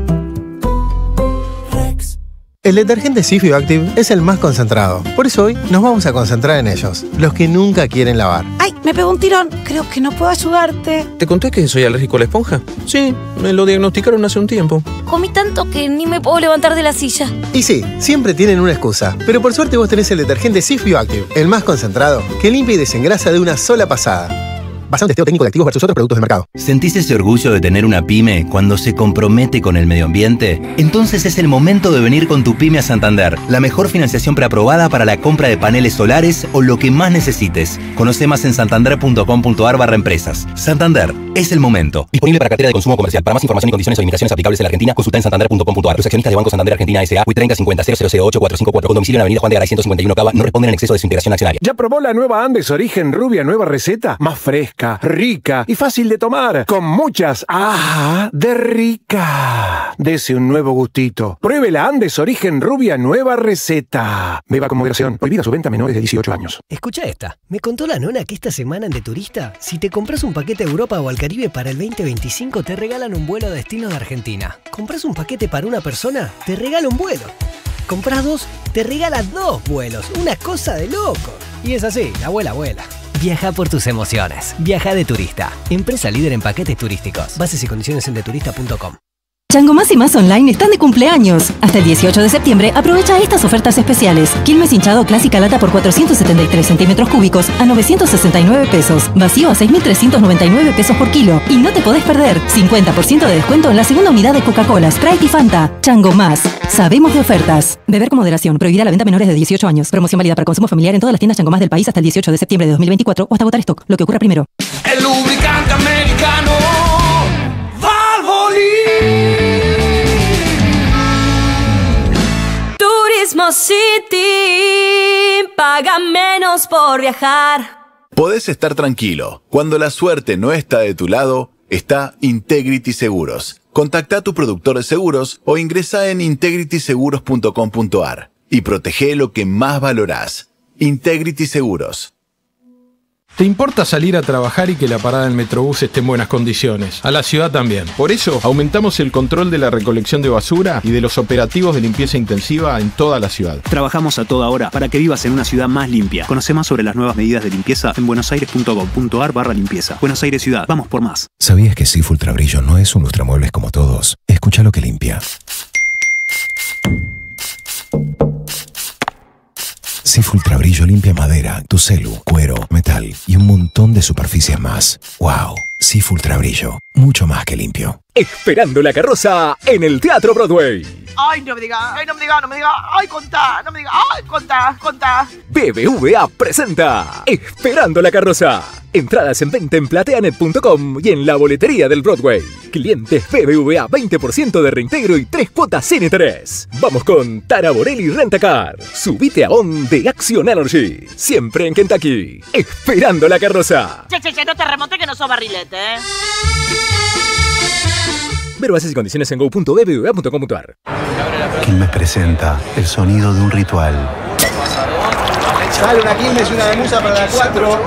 El detergente Cif Bioactive es el más concentrado. Por eso hoy nos vamos a concentrar en ellos, los que nunca quieren lavar. ¡Ay! Me pegó un tirón. Creo que no puedo ayudarte. ¿Te conté que soy alérgico a la esponja? Sí, me lo diagnosticaron hace un tiempo. Comí tanto que ni me puedo levantar de la silla. Y sí, siempre tienen una excusa. Pero por suerte vos tenés el detergente Cif Bioactive, el más concentrado, que limpia y desengrasa de una sola pasada. Basado en testeo técnico de activos versus otros productos del mercado. ¿Sentís ese orgullo de tener una pyme cuando se compromete con el medio ambiente? Entonces es el momento de venir con tu pyme a Santander. La mejor financiación preaprobada para la compra de paneles solares o lo que más necesites. Conoce más en santander punto com punto a r barra empresas. Santander, es el momento. Disponible para cartera de consumo comercial. Para más información y condiciones o limitaciones aplicables en la Argentina, consulta en santander punto com punto a r. Los accionistas de Banco Santander Argentina S A, U I treinta cincuenta cero cero cero ocho cuatro cinco cuatro, con domicilio en Avenida Juan de Garay ciento cincuenta y uno Cava, no responden en exceso de su integración accionaria. ¿Ya probó la nueva Andes Origen Rubia nueva receta? Más fresca, rica y fácil de tomar, con muchas ¡ah! De rica. Dese un nuevo gustito. Pruebe la Andes Origen Rubia nueva receta. Beba con moderación. Prohibida su venta a menores de dieciocho años. Escucha esta. Me contó la nona que esta semana en De Turista, si te compras un paquete a Europa o al Caribe para el veinte veinticinco, te regalan un vuelo a destino de Argentina. ¿Compras un paquete para una persona? Te regala un vuelo. ¿Compras dos? Te regala dos vuelos. Una cosa de loco. Y es así, la abuela vuela. Viaja por tus emociones. Viaja De Turista. Empresa líder en paquetes turísticos. Bases y condiciones en deturista punto com. Chango Más y Más Online están de cumpleaños. Hasta el dieciocho de septiembre aprovecha estas ofertas especiales. Quilmes hinchado clásica lata por cuatrocientos setenta y tres centímetros cúbicos a novecientos sesenta y nueve pesos. Vacío a seis mil trescientos noventa y nueve pesos por kilo. Y no te podés perder cincuenta por ciento de descuento en la segunda unidad de Coca-Cola, Sprite y Fanta. Chango Más. Sabemos de ofertas. Beber con moderación. Prohibida la venta a menores de dieciocho años. Promoción válida para consumo familiar en todas las tiendas Chango Más del país hasta el dieciocho de septiembre de dos mil veinticuatro o hasta agotar stock. Lo que ocurra primero. El lubricante americano Valvoline. Turismo City, paga menos por viajar. Podés estar tranquilo. Cuando la suerte no está de tu lado, está Integrity Seguros. Contacta a tu productor de seguros o ingresa en integrity seguros punto com punto a r y protege lo que más valorás. Integrity Seguros. ¿Te importa salir a trabajar y que la parada del Metrobús esté en buenas condiciones? A la ciudad también. Por eso, aumentamos el control de la recolección de basura y de los operativos de limpieza intensiva en toda la ciudad. Trabajamos a toda hora para que vivas en una ciudad más limpia. Conoce más sobre las nuevas medidas de limpieza en buenosaires punto gov punto a r barra limpieza. Buenos Aires Ciudad. Vamos por más. ¿Sabías que Sif Ultra Brillo no es un lustramuebles como todos? Escucha lo que limpia. Sif Ultra Brillo limpia madera, tu celu, cuero, metal y un montón de superficies más. ¡Wow! Sif Ultra Brillo, mucho más que limpio. Esperando la carroza en el Teatro Broadway. Ay, no me diga, ay, no me diga, no me diga, ay, contá, no me diga, ay, contá, contá. B B V A presenta Esperando la carroza. Entradas en venta en plateanet punto com y en la boletería del Broadway. Clientes B B V A veinte por ciento de reintegro y tres cuotas N tres. Vamos con Tara Borelli Rentacar. Subite a On de Action Energy. Siempre en Kentucky. Esperando la carroza. Che, che, che, no te remonte que no sos barrilete, ¿eh? Ver bases y condiciones en go punto b b v a punto com punto a r. Quilmes presenta el sonido de un ritual. Sale una Quilmes y una de Musa para la cuatro.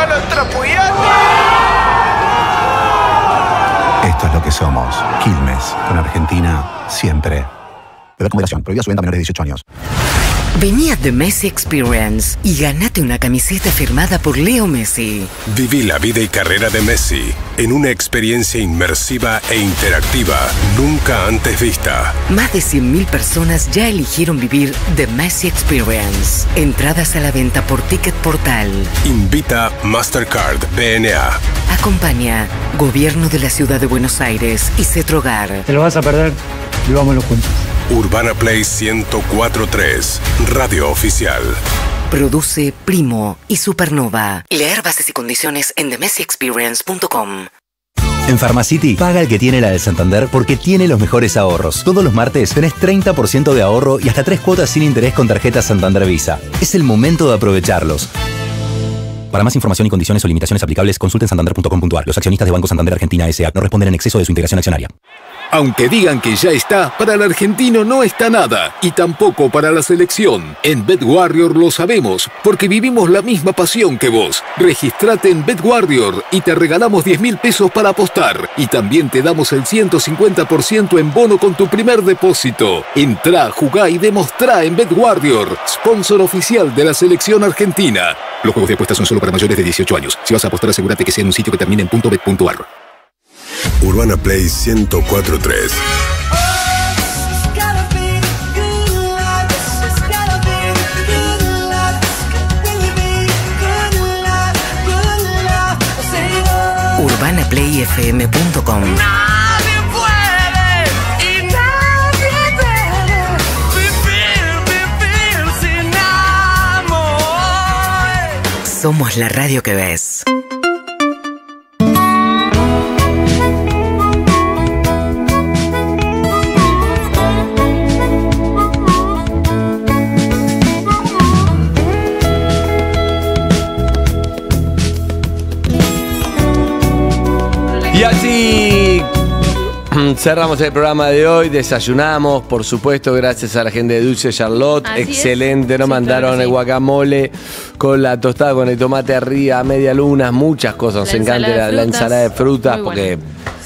Esto es lo que somos. Quilmes, con Argentina, siempre. Beber con moderación. Prohibida su venta a menores de dieciocho años. Vení a The Messi Experience y ganate una camiseta firmada por Leo Messi. Viví la vida y carrera de Messi en una experiencia inmersiva e interactiva nunca antes vista. Más de cien mil personas ya eligieron vivir The Messi Experience. Entradas a la venta por Ticket Portal. Invita Mastercard B N A. Acompaña Gobierno de la Ciudad de Buenos Aires y Cetrogar. Te lo vas a perder. Vivámoslo juntos. Urbana Play ciento cuatro punto tres, Radio Oficial. Produce Primo y Supernova. Leer bases y condiciones en the messi experience punto com. En Pharmacity, paga el que tiene la del Santander porque tiene los mejores ahorros. Todos los martes tenés treinta por ciento de ahorro y hasta tres cuotas sin interés con tarjeta Santander Visa. Es el momento de aprovecharlos. Para más información y condiciones o limitaciones aplicables, consulten santander punto com punto a r. Los accionistas de Banco Santander Argentina S A no responden en exceso de su integración accionaria. Aunque digan que ya está, para el argentino no está nada, y tampoco para la selección. En BetWarrior lo sabemos, porque vivimos la misma pasión que vos. Registrate en BetWarrior y te regalamos diez mil pesos para apostar. Y también te damos el ciento cincuenta por ciento en bono con tu primer depósito. Entrá, jugá y demostrá en BetWarrior, sponsor oficial de la selección argentina. Los juegos de apuestas son solo para mayores de dieciocho años. Si vas a apostar, asegúrate que sea en un sitio que termine en .bet punto a r. Urbana Play ciento cuatro punto tres. urbana play f m punto com. Somos la radio que ves. Y así cerramos el programa de hoy, desayunamos, por supuesto, gracias a la gente de Dulce Charlotte, Así excelente, es. nos Sí, mandaron claro que el sí. guacamole con la tostada, con el tomate arriba, media luna, muchas cosas, nos La encanta ensalada de la, la frutas, ensalada de frutas, muy porque buena.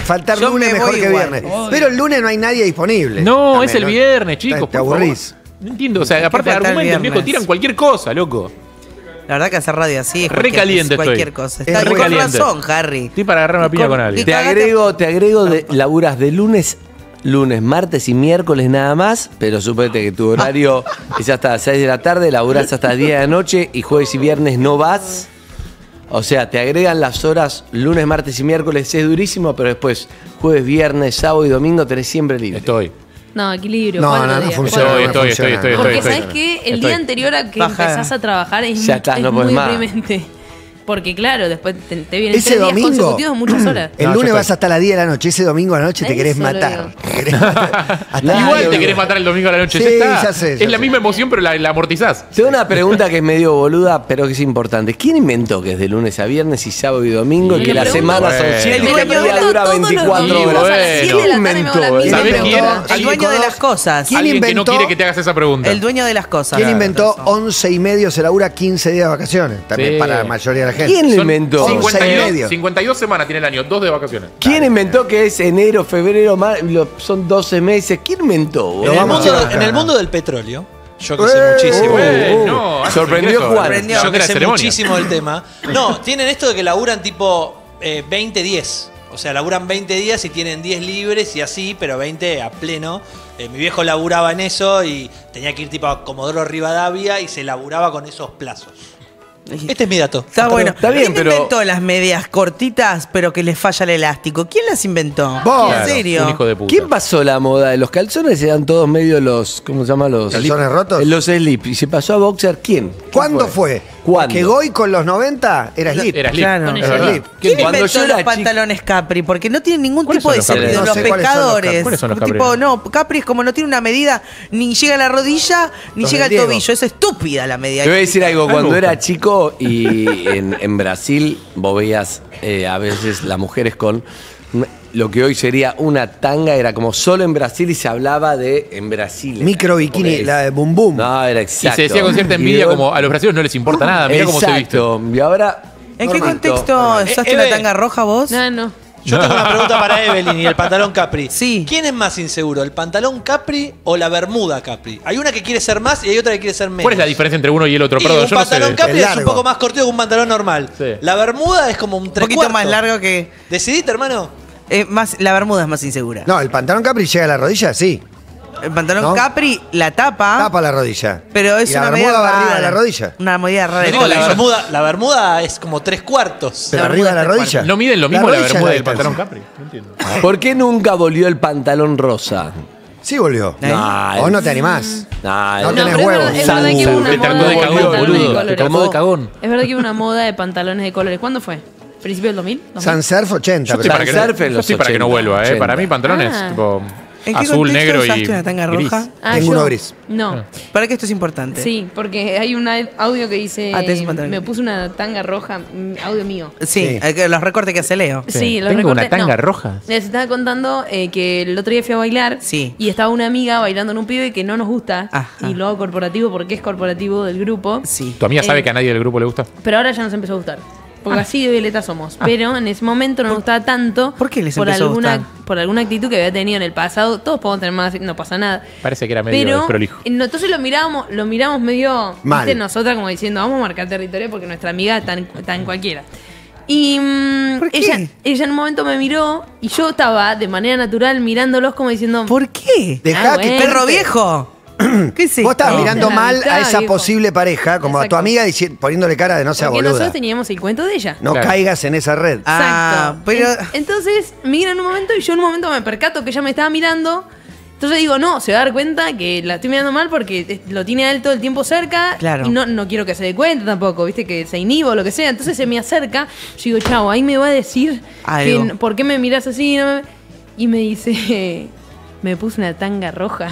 faltar Yo lunes me mejor voy que igual. viernes. Obvio. Pero el lunes no hay nadie disponible. No, También, es el viernes, chicos. Te, te por favor. aburrís. No entiendo. O sea, ¿Qué aparte de falta el argumentos, viejo, viernes? tiran cualquier cosa, loco. La verdad que hacer radio así es Re cualquier, caliente es cualquier estoy. cosa. Es Está re con caliente. razón, Harry. Estoy para agarrar una piña con, alguien. Te agrego, te agrego de laburas de lunes, lunes, martes y miércoles nada más, pero suponete que tu horario es hasta las seis de la tarde, laburás hasta las diez de la noche y jueves y viernes no vas. O sea, te agregan las horas lunes, martes y miércoles, es durísimo, pero después jueves, viernes, sábado y domingo tenés siempre libre. Estoy. No, equilibrio. No, ¿cuántos no, no días? funciona. Estoy, no estoy, funciona. estoy, estoy, Porque estoy. sabes que el Estoy. día anterior a que Baja. empezás a trabajar es, Ya está, es no muy podés más. deprimente. Porque claro, después te, te vienen Ese tres días domingo, consecutivos muchas horas. el No, lunes yo vas estoy. hasta las diez de la noche. Ese domingo a la noche te Eso querés lo matar. digo. Te querés matar. Hasta las Igual diez te de querés la matar el domingo a la noche. Sí, ya está. ya sé, ya es la sé. misma emoción, pero la, la amortizás. Tengo una pregunta que es medio boluda, pero que es importante. ¿Quién inventó que es de lunes a viernes y sábado y domingo y Y que la lo semana pregunto. son siete y El que el dueño día de dura todos los veinticuatro días. horas? Bueno. A las siete de la tarde me hago la inventó? misma ¿Sabés quién? pregunta. El Alguien dueño de con- las cosas. ¿Quién Alguien que no inventó? quiere que te hagas esa pregunta. El dueño de las cosas. ¿Quién Claro, inventó razón. once y medio se labura quince días de vacaciones? También Sí. para la mayoría de la gente. ¿Quién lo Son inventó? cincuenta cincuenta y dos, medio. cincuenta y dos semanas tiene el año, dos de vacaciones. ¿Quién inventó que es enero, febrero, marzo? Son doce meses. ¿Quién inventó? Lo En el, vamos a mundo, llevar en acá. el mundo del petróleo, yo que Eh, sé muchísimo. Bueno, hace Sorprendió ingreso. Juan. Sorprendió. Yo De que la sé ceremonia. muchísimo del tema. No, tienen esto de que laburan tipo eh, veinte diez. O sea, laburan veinte días y tienen diez libres y así, pero veinte a pleno. Eh, mi viejo laburaba en eso y tenía que ir tipo a Comodoro Rivadavia y se laburaba con esos plazos. Este es mi dato. Está bueno. Está bien, ¿Quién pero- inventó las medias cortitas pero que les falla el elástico? ¿Quién las inventó? Vos. ¿En serio? Un hijo de puta. ¿Quién pasó la moda de los calzones? Eran todos medio los. ¿Cómo se llama? Los. ¿Calzones rotos? Los slip. ¿Y se pasó a boxer quién? ¿Quién ¿Cuándo fue? ¿Cuándo? Que Goy con los noventa era slip. Era slip. Claro. Con es el verdad. slip. ¿Quién Cuando inventó yo era los chico- pantalones Capri? Porque no tienen ningún ¿Cuáles tipo de son los sentido. Capri? Los No sé cuáles son los pescadores. Capri. ¿Cuáles son los Capri? tipo, no, Capri es como no tiene una medida, ni llega a la rodilla, ni Los llega al del Diego. tobillo. Es estúpida la medida. Te voy a decir algo, me cuando gusta. era chico y en, en Brasil vos veías eh, a veces las mujeres con lo que hoy sería una tanga, era como solo en Brasil y se hablaba de en Brasil. Micro bikini, Porque- la de Boom Boom. No, era Y exacto. se decía con cierta Y envidia de- como a los brasileños no les importa nada, mirá cómo se viste. Exacto. Y ahora. ¿En qué normalito. contexto usaste Eh, una Eve. tanga roja vos? No, no. Yo tengo una pregunta para Evelyn y el pantalón Capri. Sí. ¿Quién es más inseguro, el pantalón Capri o la bermuda Capri? Hay una que quiere ser más y hay otra que quiere ser menos. ¿Cuál es la diferencia entre uno y el otro? Y Perdón, un yo no sé. pantalón de- Capri El es un largo. poco más cortito que un pantalón normal. Sí. La bermuda es como un Un tres poquito cuartos. más largo que. ¿Decidiste, hermano? eh, más, la bermuda es más insegura. No, el pantalón Capri llega a la rodilla, sí. El pantalón ¿No? Capri la tapa. Tapa la rodilla. Pero es Y la una bermuda medida va arriba rara. de la rodilla. Una medida rara de No, la tobillo. bermuda, la bermuda es como tres cuartos. Pero La arriba de la bermuda es rodilla. ¿No miden lo mismo la, rodilla es bermuda y el distancia. pantalón Capri? No entiendo. ¿Por qué nunca volvió el pantalón rosa? Sí volvió. ¿Eh? Nah, Vos no el- te animás. Nah, No el- tenés pero es huevos. verdad- es verdad que hubo una Te trató moda de de cagón, pantalones de boludo. Te colores. trató de cagón. Es verdad que hubo una moda de pantalones de colores. ¿Cuándo fue? ¿Principio del dos mil? San Surf ochenta. Yo estoy pero- para que, Surf en yo los estoy para que no ochenta, vuelva, ¿eh? ochenta. Para mí pantalones Ah. tipo ¿En qué azul, contexto negro y usaste una tanga gris. roja? Ah, Tengo yo- uno gris. No. ¿Para qué esto es importante? Sí, porque hay un audio que dice. Ah, tenés un pantalón. Me puse una tanga roja, mm, audio mío. Sí, Sí. hay que- los recortes que hace Leo. Sí, los Tengo una recorté- tanga no. roja. Les estaba contando eh, que el otro día fui a bailar Sí. y estaba una amiga bailando en un pibe que no nos gusta Ajá. y lo hago corporativo porque es corporativo del grupo. Sí. ¿Tu amiga sabe Eh, que a nadie del grupo le gusta? Pero ahora ya nos empezó a gustar. Porque Ah. así de violeta somos. Pero en ese momento no nos gustaba tanto. ¿Por qué les por empezó a alguna, gustar? Por alguna actitud que había tenido en el pasado. Todos podemos tener más, no pasa nada. Parece que era medio Pero desprolijo. eh, no, entonces lo mirábamos, lo miramos medio Mal. ¿viste? Nosotras como diciendo, vamos a marcar territorio porque nuestra amiga está en, está en cualquiera. Y mm, ¿Por qué? ella, ella en un momento me miró y yo estaba de manera natural mirándolos como diciendo. ¿Por qué? Dejá Ah, que bueno. Perro viejo. ¿Qué es Vos estabas No, mirando la mal mitad, a esa viejo. posible pareja, como a tu Exacto. amiga dici- poniéndole cara de no sea Porque boluda. nosotros teníamos el cuento de ella. No Claro. caigas en esa red. Ah, Exacto. pero- En- entonces, mira en un momento y yo en un momento me percato que ella me estaba mirando. Entonces digo, no, se va a dar cuenta que la estoy mirando mal porque eh, lo tiene a él todo el tiempo cerca. Claro. Y no, no quiero que se dé cuenta tampoco, viste, que se inhiba o lo que sea. Entonces se me acerca. Yo digo, chavo, ahí me va a decir Algo. que, por qué me miras así. No me- Y me dice, me puse una tanga roja.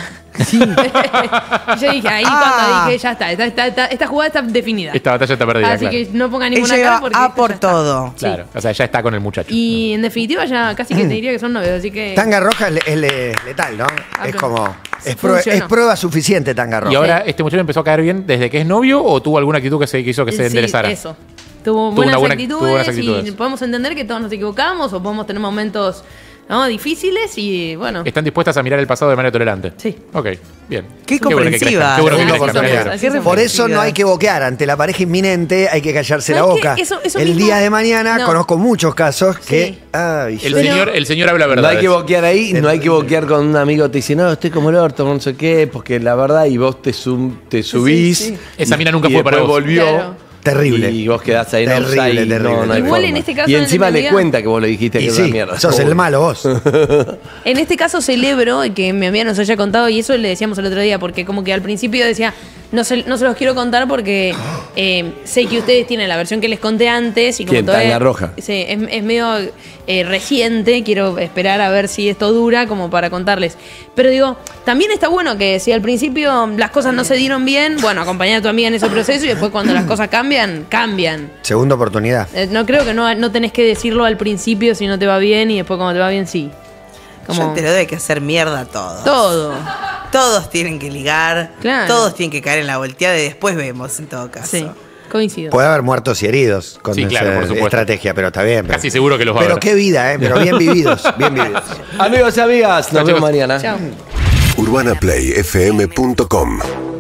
Y yo dije, ahí Ah. cuando dije, ya está, esta, esta- esta- esta jugada está definida. Esta batalla está perdida, Así claro. que no ponga ninguna Ella cara iba porque a esto por ya está. todo. Claro, o sea, ya está con el muchacho. Y en definitiva ya casi que te diría que son novios, así que... Tanga roja es, le- es le- letal, ¿no? es pero- como. Es, Sí, prue- funcionó. es prueba suficiente tanga roja. ¿Y ahora este muchacho empezó a caer bien desde que es novio o tuvo alguna actitud que, se, que hizo que se Sí, enderezara? eso. Tuvo Tuvo buenas, una buena- actitudes tuvo buenas actitudes. y podemos entender que todos nos equivocamos o podemos tener momentos ¿no? Difíciles y bueno. Están dispuestas a mirar el pasado de manera tolerante. Sí. Ok, bien. Qué bueno que comprensiva. crezcan, Qué bueno que Qué crezcan, me alegro. Por eso no hay que boquear. Ante la pareja inminente hay que callarse la ¿Sabes boca. qué? Eso- eso el mismo- día de mañana No. conozco muchos casos que... Ay, El soy- señor, el señor habla No verdad. hay que boquear ahí, no hay que boquear con un amigo que te dice, no, estoy como el orto, no sé qué, porque la verdad, y vos te, sum- te subís. sí. Esa mina nunca y fue para después vos. volvió. Claro. Terrible. Y vos quedás ahí en Terrible, offside, terrible, no, no hay Igual forma. en este caso, y en encima el le envío- cuenta que vos le dijiste Y que es sí, una mierda. sos el malo vos. En este caso celebro que mi amiga nos haya contado, y eso le decíamos el otro día, porque como que al principio decía, no se, no se los quiero contar porque eh, sé que ustedes tienen la versión que les conté antes y como ¿Quién? todavía- Tanga Roja. Sí, es, es medio eh, reciente, quiero esperar a ver si esto dura como para contarles. Pero digo, también está bueno que si al principio las cosas no se dieron bien, bueno, acompañar a tu amiga en ese proceso y después cuando las cosas cambian, cambian. Segunda oportunidad. Eh, no creo que no, no tenés que decirlo al principio si no te va bien y después cuando te va bien sí. Yo te lo doy que hacer mierda a todos. Todo. Todos tienen que ligar. Claro. Todos tienen que caer en la volteada y después vemos en todo caso. Sí, coincido. Puede haber muertos y heridos con Sí, esa claro, por supuesto. estrategia, pero está bien. Pero, Casi seguro que los va a Pero haber. qué vida, ¿eh? Pero bien vividos, bien vividos. Amigos y amigas, nos Chao, vemos chicos. mañana. Chao. urbana play f m punto com